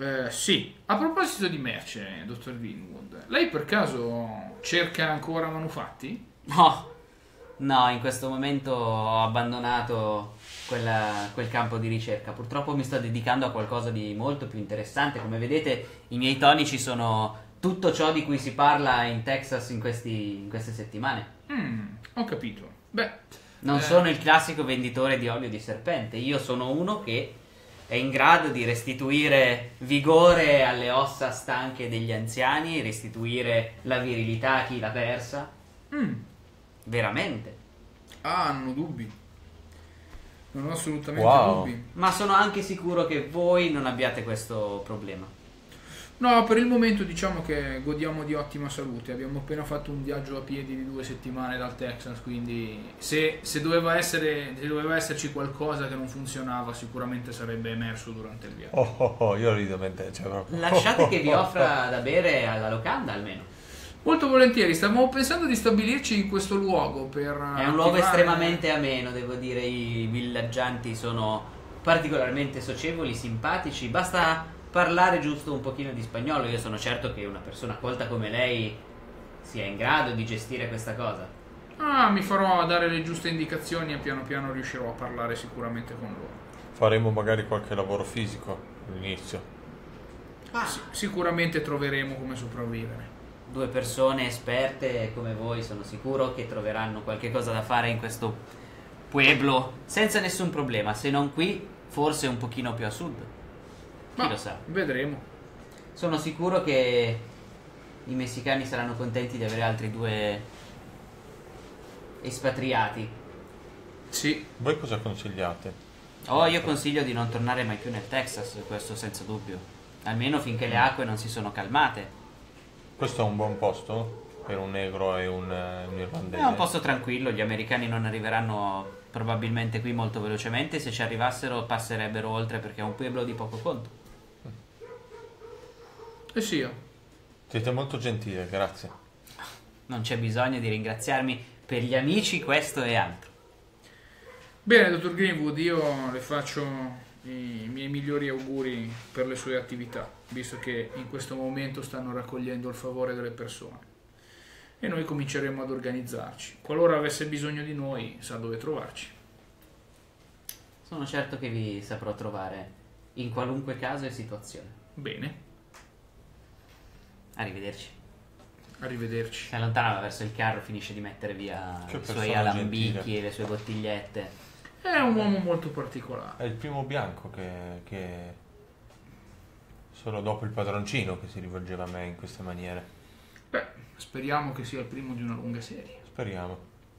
Sì, a proposito di merce, dottor Greenwood, lei per caso cerca ancora manufatti? No, in questo momento ho abbandonato quel campo di ricerca. Purtroppo mi sto dedicando a qualcosa di molto più interessante. Come vedete, i miei tonici sono tutto ciò di cui si parla in Texas in queste settimane. Ho capito. Beh, Non sono il classico venditore di olio di serpente. Io sono uno che è in grado di restituire vigore alle ossa stanche degli anziani, restituire la virilità a chi l'ha persa. Veramente. non ho dubbi. Non ho assolutamente Wow. dubbi. Ma sono anche sicuro che voi non abbiate questo problema. No, per il momento diciamo che godiamo di ottima salute. Abbiamo appena fatto un viaggio a piedi di 2 settimane dal Texas, quindi se doveva esserci qualcosa che non funzionava, sicuramente sarebbe emerso durante il viaggio. Io rido mentre cioè proprio. Lasciate che vi offra da bere alla locanda almeno. Molto volentieri, stavamo pensando di stabilirci in questo luogo per È un luogo attivare- estremamente ameno, devo dire. I villaggianti sono particolarmente socievoli, simpatici. Basta parlare giusto un pochino di spagnolo. Io sono certo che una persona colta come lei sia in grado di gestire questa cosa. Mi farò dare le giuste indicazioni e piano piano riuscirò a parlare sicuramente con loro. Faremo magari qualche lavoro fisico all'inizio. Sicuramente troveremo come sopravvivere. 2 persone esperte come voi sono sicuro che troveranno qualche cosa da fare in questo pueblo senza nessun problema, se non qui, forse un pochino più a sud. Chi lo sa? Vedremo. Sono sicuro che i messicani saranno contenti di avere altri 2 espatriati. Sì. Voi cosa consigliate? Io consiglio di non tornare mai più nel Texas, questo senza dubbio. Almeno finché le acque non si sono calmate. Questo è un buon posto per un negro e un irlandese. È un posto tranquillo, gli americani non arriveranno probabilmente qui molto velocemente. Se ci arrivassero passerebbero oltre perché è un pueblo di poco conto. Sì. Siete molto gentili, grazie. Non c'è bisogno di ringraziarmi per gli amici, questo e altro. Bene, dottor Greenwood, io le faccio i miei migliori auguri per le sue attività, visto che in questo momento stanno raccogliendo il favore delle persone. E noi cominceremo ad organizzarci. Qualora avesse bisogno di noi, sa dove trovarci. Sono certo che vi saprò trovare in qualunque caso e situazione. Bene, Arrivederci. arrivederci. Si allontanava verso il carro, finisce di mettere via Che i suoi persona alambicchi gentile. e le sue bottigliette. È un uomo molto particolare. È il primo bianco che solo dopo il padroncino che si rivolgeva a me in queste maniere. Beh, speriamo che sia il primo di una lunga serie. Speriamo.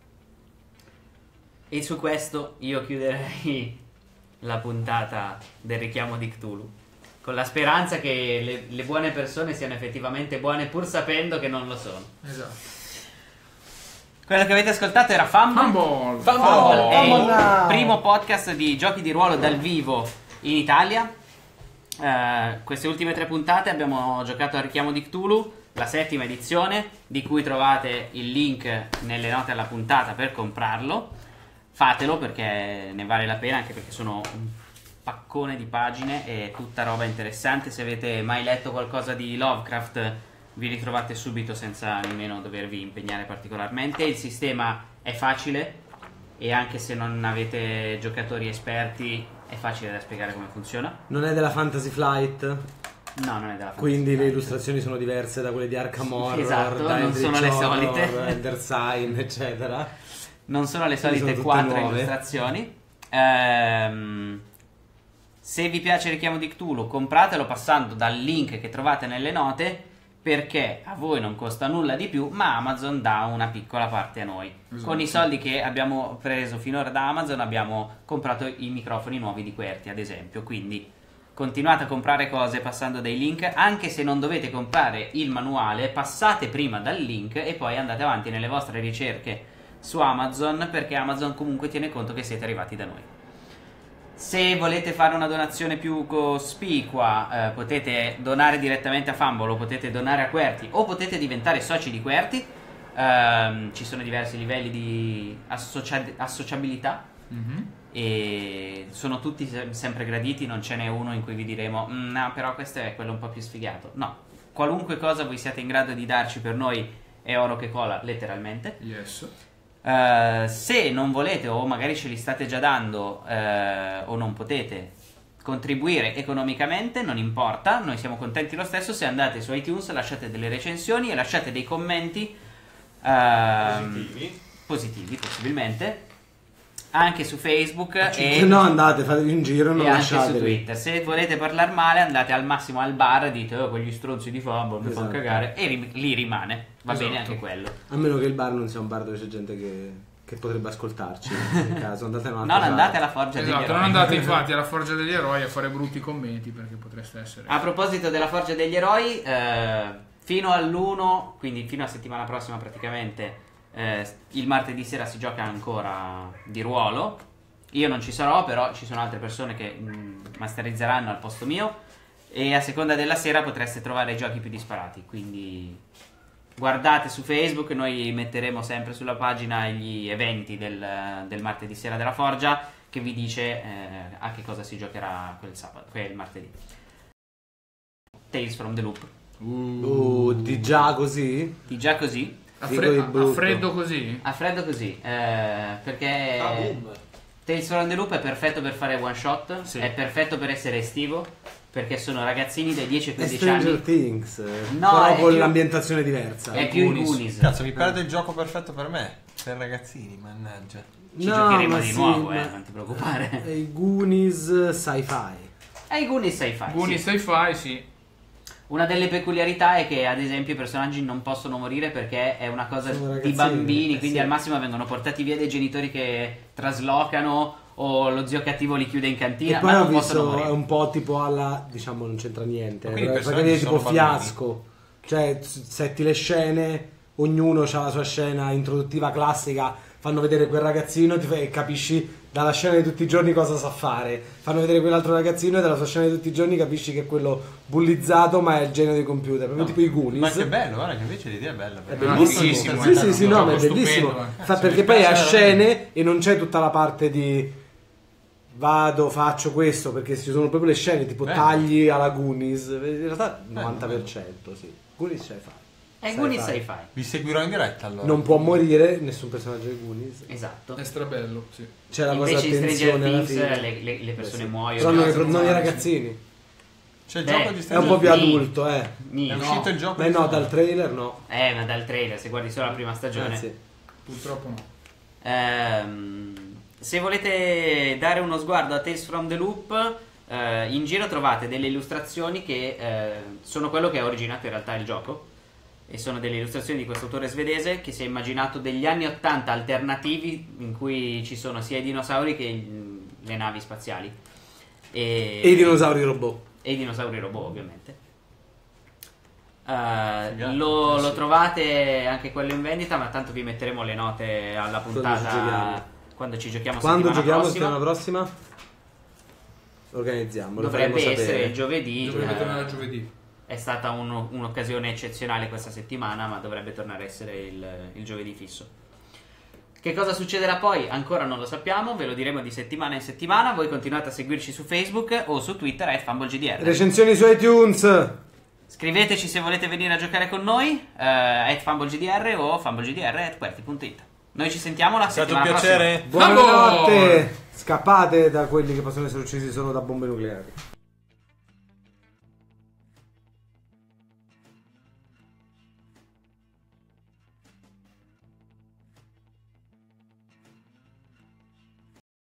E su questo io chiuderei la puntata del richiamo di Cthulhu, con la speranza che le buone persone siano effettivamente buone pur sapendo che non lo sono. Esatto. Quello che avete ascoltato era Fumble. Fumble. È il now. primo podcast di giochi di ruolo dal vivo in Italia. Queste ultime 3 puntate abbiamo giocato al richiamo di Cthulhu, la 7ª edizione, di cui trovate il link nelle note alla puntata per comprarlo. Fatelo perché ne vale la pena, anche perché sono un paccone di pagine e tutta roba interessante. Se avete mai letto qualcosa di Lovecraft vi ritrovate subito senza nemmeno dovervi impegnare particolarmente. Il sistema è facile e anche se non avete giocatori esperti è facile da spiegare come funziona. Non è della Fantasy Flight, No, non è della quindi fantasy. le illustrazioni sono diverse da quelle di Arkham Horror, Esatto, da non Eldritch sono le Horror, solite. Ender Sign, eccetera. Non sono le Quindi solite sono tutte 4 nuove. illustrazioni. Se vi piace il richiamo di Cthulhu, compratelo passando dal link che trovate nelle note, perché a voi non costa nulla di più, ma Amazon dà una piccola parte a noi. Esatto. Con i soldi che abbiamo preso finora da Amazon abbiamo comprato i microfoni nuovi di QWERTY, ad esempio, quindi continuate a comprare cose passando dai link, anche se non dovete comprare il manuale, passate prima dal link e poi andate avanti nelle vostre ricerche su Amazon, perché Amazon comunque tiene conto che siete arrivati da noi. Se volete fare una donazione più cospicua, potete donare direttamente a Fumble, o potete donare a QWERTY, o potete diventare soci di QWERTY. Ci sono diversi livelli di associabilità. e sono tutti sempre graditi, non ce n'è uno in cui vi diremo no, però questo è quello un po' più sfigato. No, qualunque cosa voi siate in grado di darci per noi è oro che cola, letteralmente. Yes. Se non volete, o magari ce li state già dando, o non potete contribuire economicamente, non importa, noi siamo contenti lo stesso se andate su iTunes, lasciate delle recensioni e lasciate dei commenti positivi possibilmente, anche su Facebook Se no andate, fatevi un giro, non e anche su lasciateli. Twitter. Se volete parlare male, andate al massimo al bar e dite quegli stronzi di Fumble mi fanno Esatto. cagare, e lì rimane, va Esatto. bene anche quello. A meno che il bar non sia un bar dove c'è gente che potrebbe ascoltarci. In caso andate in un'altra Non andate sala. alla forgia degli Esatto, eroi. non andate infatti alla Forgia degli Eroi a fare brutti commenti perché potreste essere... A proposito della Forgia degli Eroi, fino all'1, quindi fino a settimana prossima praticamente, il martedì sera si gioca ancora di ruolo. Io non ci sarò, però ci sono altre persone che masterizzeranno al posto mio, e a seconda della sera potreste trovare i giochi più disparati, quindi guardate su Facebook, noi metteremo sempre sulla pagina gli eventi del martedì sera della Forgia, che vi dice a che cosa si giocherà quel martedì. Tales from the Loop. Di già così? Di già così? A Dico di brutto. freddo così? A freddo così, perché Tales from the Loop è perfetto per fare one shot, Sì. è perfetto per essere estivo, perché sono ragazzini dai 10 ai È 15 Stranger anni. Things, No, però è con più- l'ambientazione diversa. È più i Goonies. Goonies. Cazzo, mi perde il gioco perfetto per me. Per ragazzini, mannaggia. Ci No, giocheremo ma di sì, nuovo, ma- non ti preoccupare. È i Goonies sci-fi. È i Goonies sci-fi. Goonies sì. sci-fi, sì. Una delle peculiarità è che, ad esempio, i personaggi non possono morire perché è una cosa Sono di ragazzini, bambini, quindi sì. al massimo vengono portati via dai genitori che traslocano, o lo zio cattivo li chiude in cantina, E poi ma ho non possono visto, è morire. un po' tipo alla, diciamo, non c'entra niente, Ma quindi i perché personaggi è tipo sono bambini? fiasco. Cioè, setti le scene, ognuno ha la sua scena introduttiva classica, fanno vedere quel ragazzino e capisci dalla scena di tutti i giorni cosa sa fare. Fanno vedere quell'altro ragazzino e dalla sua scena di tutti i giorni capisci che è quello bullizzato, ma è il genio dei computer, proprio tipo i Goonies. Ma che bello, guarda che invece l'idea è bella. È perché- bellissimo, bellissimo, sì, no, ma è stupendo, bellissimo. stupendo. Perché mi poi ha piace scene e non c'è tutta la parte di vado, faccio questo, perché ci sono proprio le scene tipo Bello. tagli alla Goonies. In realtà 90%, sì. Goonies sci-fi. È Goonies Sci-fi. sci-fi. Vi seguirò in diretta allora. Non può morire nessun personaggio di Goonies. Esatto. È strabello, sì. C'è la cosa Invece in Stranger attenzione alla Things fine. le persone Sì. muoiono. Però non, Sono non i umani, ragazzini. C'è il Beh, gioco di È Stranger un po' più Sì. adulto, È Nì. uscito il gioco Beh di no, Stranger dal trailer no. Ma dal trailer, se guardi solo la prima stagione. Sì. Purtroppo no. Se volete dare uno sguardo a Tales from the Loop, in giro trovate delle illustrazioni che sono quello che ha originato in realtà il gioco, e sono delle illustrazioni di questo autore svedese che si è immaginato degli anni 80 alternativi in cui ci sono sia i dinosauri che le navi spaziali E i dinosauri robot. e i dinosauri robot, ovviamente. Figata, Lo sì. trovate anche quello in vendita, ma tanto vi metteremo le note alla Quando ci puntata giochiamo. quando ci giochiamo Quando settimana giochiamo prossima. settimana prossima? Organizziamo. lo Dovrebbe faremo essere sapere. il giovedì. Dovrebbe tornare giovedì. È stata un'occasione eccezionale questa settimana, ma dovrebbe tornare a essere il giovedì fisso. Che cosa succederà poi? Ancora non lo sappiamo, ve lo diremo di settimana in settimana. Voi continuate a seguirci su Facebook o su Twitter @FumbleGDR. Recensioni su iTunes. Scriveteci se volete venire a giocare con noi @FumbleGDR o fumblegdr@QWERTY.it. Noi ci sentiamo la È stato un settimana prossima. piacere. Buonanotte. Scappate da quelli che possono essere uccisi solo da bombe nucleari.